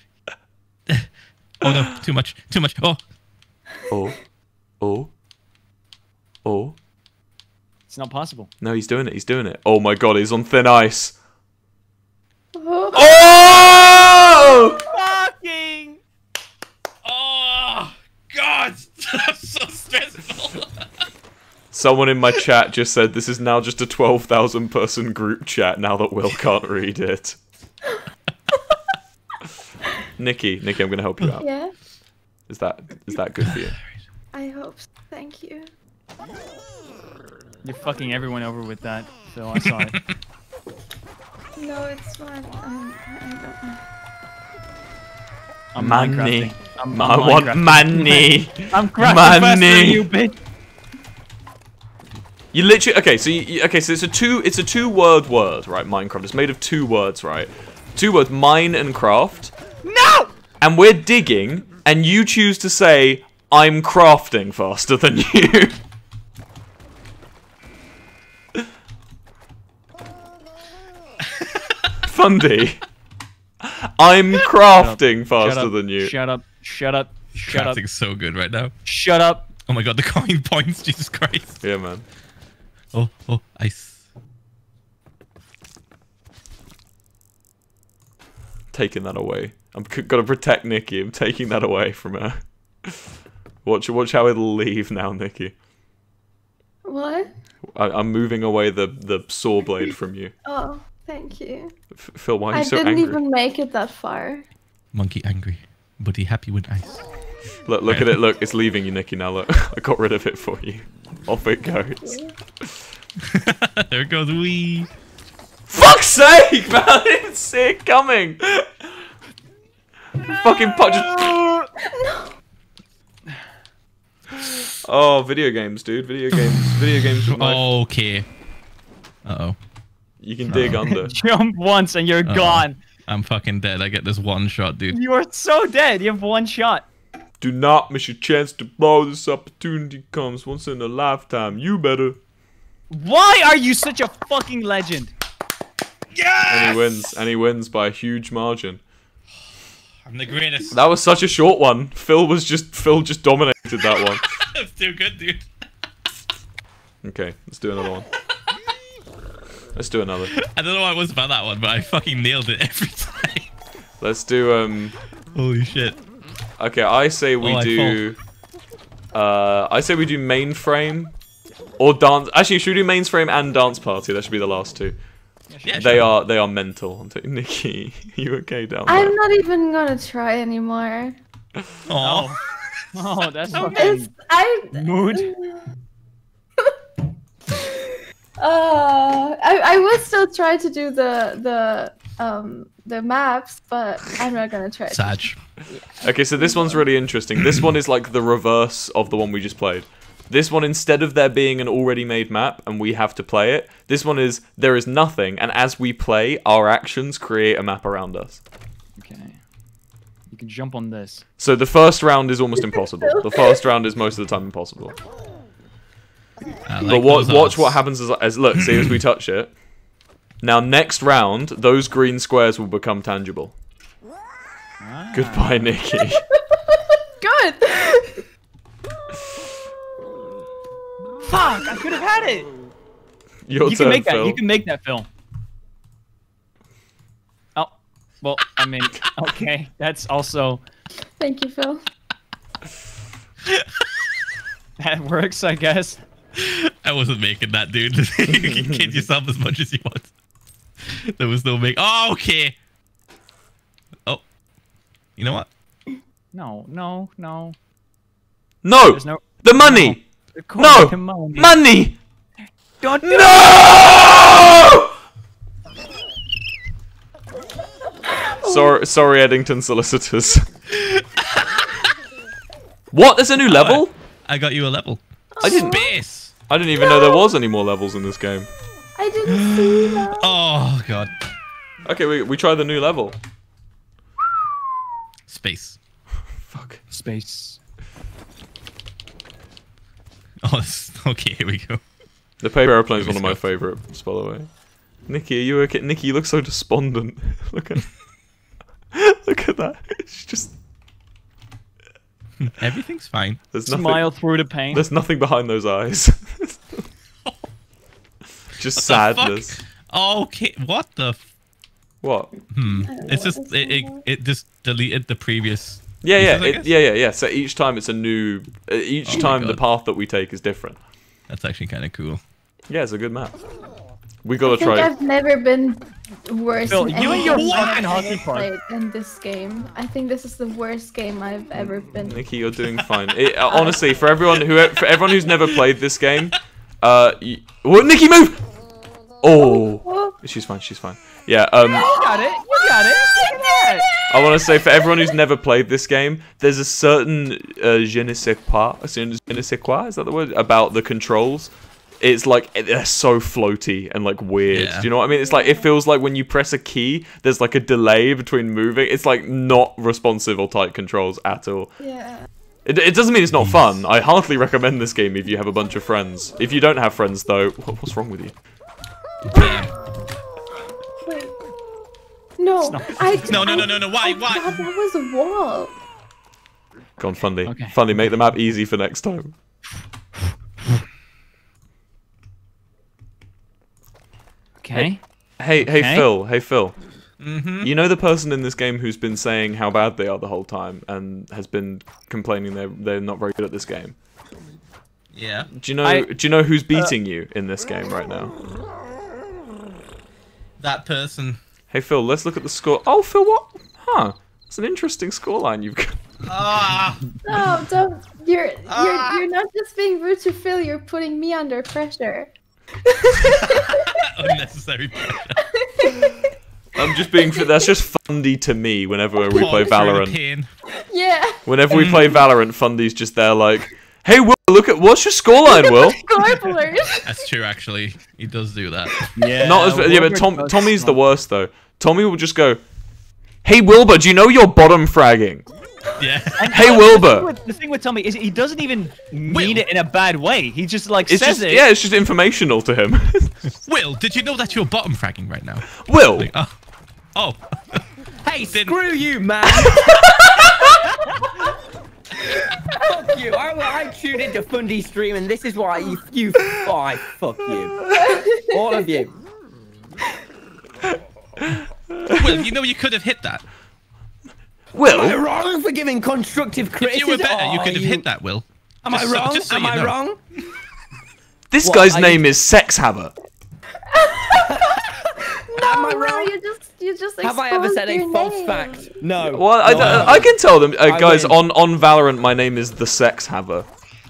Oh no, too much. Too much. Oh. Oh. Oh. Oh. It's not possible. No, he's doing it. He's doing it. Oh my god, he's on thin ice. Oh. Oh! Fucking. Oh, God. That's so stressful. Someone in my chat just said this is now just a 12,000 person group chat now that Will can't read it. Nikki, I'm gonna help you out. Yeah, Is that good for you? I hope so. Thank you. You're fucking everyone over with that, Phil. I saw it. No, it's fine. I don't know. I'm Money. Minecrafting. I'm I want Minecrafting. money. I'm crafting faster than Money. you, bitch. You literally okay. So it's a two-word word, right? Minecraft. It's made of 2 words, right? 2 words: mine and craft. No! And we're digging, and you choose to say I'm crafting faster than you. Fundy. I'm crafting faster than you. Shut up. Shut up. Shut up. Crafting's so good right now. Shut up. Oh my god, the coin points. Jesus Christ. Yeah, man. Oh, ice. Taking that away. I'm gotta protect Nikki. I'm taking that away from her. Watch how it'll leave now, Nikki. What? I'm moving away the saw blade from you. Oh, thank you. Phil, why are you I so didn't angry? even make it that far. Monkey angry, but he happy with ice. Look at it. Look, it's leaving you, Nikki. Now look, I got rid of it for you. Off it goes. There goes we. Fuck's sake, man! I didn't see it coming. Fucking punch. Oh, video games, dude. Video games. Video games. With my... Okay. Uh-oh. You can dig under. Jump once and you're gone. I'm fucking dead. I get this one shot, dude. You are so dead. You have one shot. Do not miss your chance to blow. This opportunity comes once in a lifetime. You better. Why are you such a fucking legend? Yes! And he wins by a huge margin. I'm the greatest. That was such a short one. Phil just dominated that one. That's too good, dude. Okay, let's do another one. Let's do another. I don't know what it was about that one, but I fucking nailed it every time. Let's do Holy shit. Okay, I say we do mainframe or dance. Actually, should we do mainframe and dance party? That should be the last two. Yeah, they are mental. Niki, you okay down there? I'm not even gonna try anymore. Oh. Oh, that's fucking mood. I would still try to do the maps, but I'm not gonna try. Sag. Okay, so this one's really interesting. This one is like the reverse of the one we just played. This one, instead of there being an already made map and we have to play it, this one is there is nothing, and as we play, our actions create a map around us. Okay. You can jump on this. So the first round is almost impossible. The first round is most of the time impossible. But watch what happens as look, see as we touch it. Now next round, those green squares will become tangible. Ah. Goodbye, Niki. Good. Fuck! I could have had it. Your You turn, can make that. Phil. You can make that, Phil. Oh, well, I mean, okay, that's also Thank you, Phil. that works, I guess. I wasn't making that, dude. You can kid yourself as much as you want. There was no make. Oh, okay. Oh, you know what? No. No! There's no. The money! No! Money! Don't do No! Sorry, Eddington solicitors. What? There's a new level? I got you a level. I didn't. Space. I didn't even know there was any more levels in this game. I didn't see that. Oh god. Okay, we try the new level. Space. Fuck. Space. Oh, okay. Here we go. The paper airplane is one of my favourites, by the way. Niki, are you okay? Niki, you look so despondent. Look at that. It's just. Everything's fine. There's nothing. Smile through the pain. There's nothing behind those eyes. Just What sadness. the fuck? Okay. What the? What? It's just it just deleted the previous. Yeah. pieces, I guess? Yeah. So each time it's a new. Each Oh my time the God. path that we take is different. That's actually kind of cool. Yeah, it's a good map. We gotta I think try. I've never been worse Phil, in you and any your game fucking I've hockey park. played in this game. I think this is the worst game I've ever been. Niki, you're doing fine. Honestly, for everyone who's never played this game, what? Niki, move! Oh, she's fine. Yeah. You got it. You got it. Look at that. I want to say for everyone who's never played this game, there's a certain je ne sais quoi, is that the word? About the controls. It's like, they're so floaty and like weird. Yeah. Do you know what I mean? It's like, it feels like when you press a key, there's like a delay between moving. It's like not responsive or tight controls at all. Yeah. It doesn't mean it's not fun. I heartily recommend this game if you have a bunch of friends. If you don't have friends though, what's wrong with you? Wait. No. No. Why? God, that was a wall. Go on, Fundy. Okay. Fundy, make the map easy for next time. Okay. Hey, Okay. Phil. Mm-hmm. You know the person in this game who's been saying how bad they are the whole time and has been complaining they're not very good at this game. Yeah. Do you know who's beating you in this game right now? That person. Hey Phil, let's look at the score. Oh Phil, what? Huh? It's an interesting scoreline you've got. Ah. No, don't. You're not not just being rude to Phil, you're putting me under pressure. Unnecessary pressure. I'm just being. That's just Fundy to me whenever we play Valorant. Yeah. Whenever we play Valorant, Fundy's just there like, "Hey, Will, look at what's your scoreline, Will?" That's true, actually. He does do that. Yeah. But Tommy's the worst though. Tommy will just go, "Hey, Wilbur, do you know you're bottom fragging?" Yeah. Hey, Wilbur. The thing with Tommy is he doesn't even mean it in a bad way. He just like says it. Yeah, it's just informational to him. Will, did you know that you're bottom fragging right now? Will. Like, oh. Hey, screw you, man. Fuck you. I tuned into Fundy stream, and this is why you fuck you. All of you. Will, you know you could have hit that. Will. Am I wrong for giving constructive criticism? If you were better, you could have hit that, Will. Am I wrong? Am I wrong? This guy's name is Sexhammer. Am I wrong? You just Have I ever said a exposed your false name. fact? No. Well, I can tell them, guys. On Valorant, my name is the Sexhammer.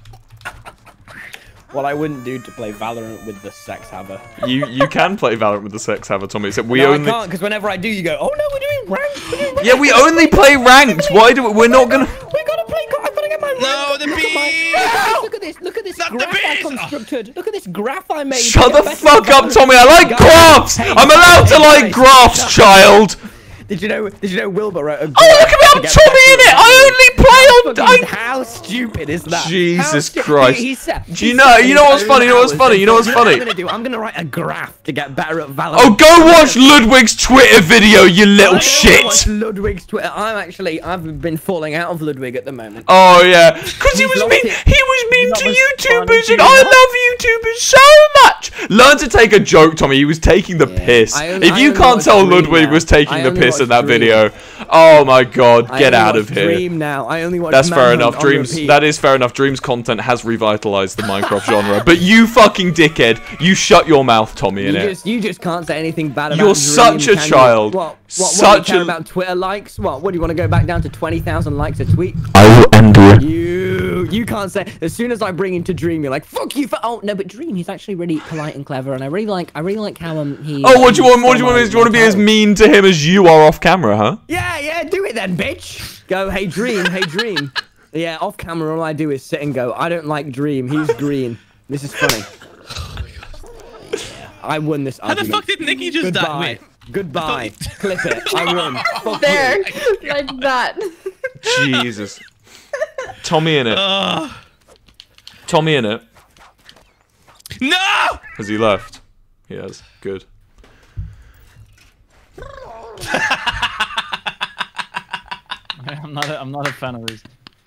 What I wouldn't do to play Valorant with the Sexhammer. You can play Valorant with the Sexhammer, Tommy. Except I can't, because whenever I do, you go, "Oh no, we're doing ranked." Yeah, we only play ranked. Why do we're not gonna? We gotta play. I've gotta get my rank. No, the bee. Look at this. Look at this Not the graph I bees! constructed. Look at this graph I made. Shut the fuck up, Tommy. I like graphs. Hey, I'm allowed to like guys. graphs, child. Did you know Wilbur wrote a graph? Oh, look at me, I'm Tommy in it. I only play on. How stupid is that? Jesus Christ. Do you know what's funny? You know what's funny? You know what's funny? I'm gonna write a graph to get better at Valorant. Oh, go watch Ludwig's Twitter video, you little shit. Watch Ludwig's Twitter. I've been falling out of Ludwig at the moment. Oh yeah, because he was mean to YouTubers, and I love YouTubers so much. Learn to take a joke, Tommy. He was taking the piss. If you can't tell Ludwig was taking the piss in that video, oh my god, get out of here. Dream now. I only watch That's fair Manhunt enough. on Dreams. repeat. That is fair enough. Dreams content has revitalized the Minecraft genre. But you fucking dickhead, you shut your mouth, Tommy. You just can't say anything bad about You're Dream, such a can you? child. What Such do you care a- about Twitter likes? What do you want to go back down to 20,000 likes a tweet? I will end You can't say. As soon as I bring into Dream, you're like, fuck you. Oh no, but Dream, he's actually really polite and clever, and I really like how he. Oh, what do you want? What do you want? Do you want to be as mean to him as you are off camera, huh? Yeah, do it then, bitch. Go, hey Dream, hey Dream. Yeah, off camera, all I do is sit and go, I don't like Dream. He's green. This is funny. I won this How the argument. fuck did Niki just die? Wait. Goodbye. Clip it. I won. Fuck There, you. like that. Jesus. Tommy in it. Tommy in it. No! Has he left? He has. Good. I'm not a fan of this.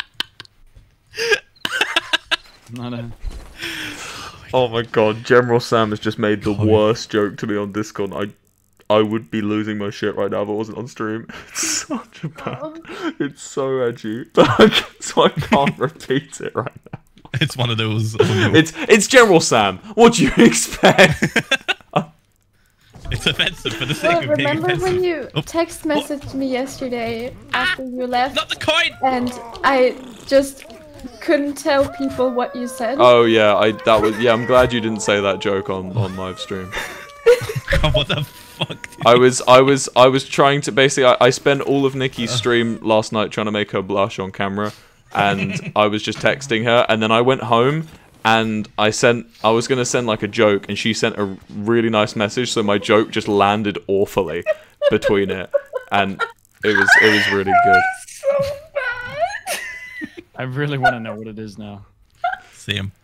I'm not a. Oh my god, General Sam has just made the worst joke to me on Discord. I would be losing my shit right now if I wasn't on stream. It's such a bad. It's so edgy. So I can't repeat it right now. It's one of those. It's General Sam. What do you expect? It's offensive for the sake of being Remember offensive. when you text messaged me yesterday after you left? Not the coin! And I just couldn't tell people what you said. Oh yeah, I'm glad you didn't say that joke on live stream. God, what the fuck? Dude? I was trying to basically I spent all of Niki's stream last night trying to make her blush on camera, and I was just texting her, and then I went home and I was gonna send like a joke, and she sent a really nice message, so my joke just landed awfully between it, and it was really good. So bad. I really want to know what it is now. See him.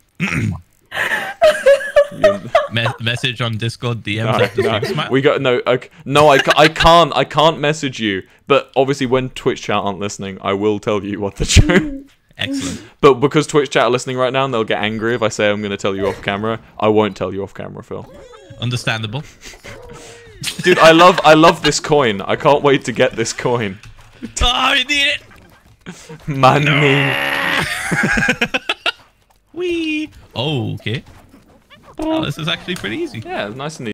Message on Discord DMs after stream. Smile. We got I can't message you, but obviously when Twitch chat aren't listening, I will tell you what the joke. Excellent. But because Twitch chat are listening right now and they'll get angry if I say I'm going to tell you off camera, I won't tell you off camera, Phil. Understandable. Dude, I love this coin. I can't wait to get this coin. Oh, I need it. Money. Wee. Oh, okay. Oh, this is actually pretty easy. Yeah, nice and easy.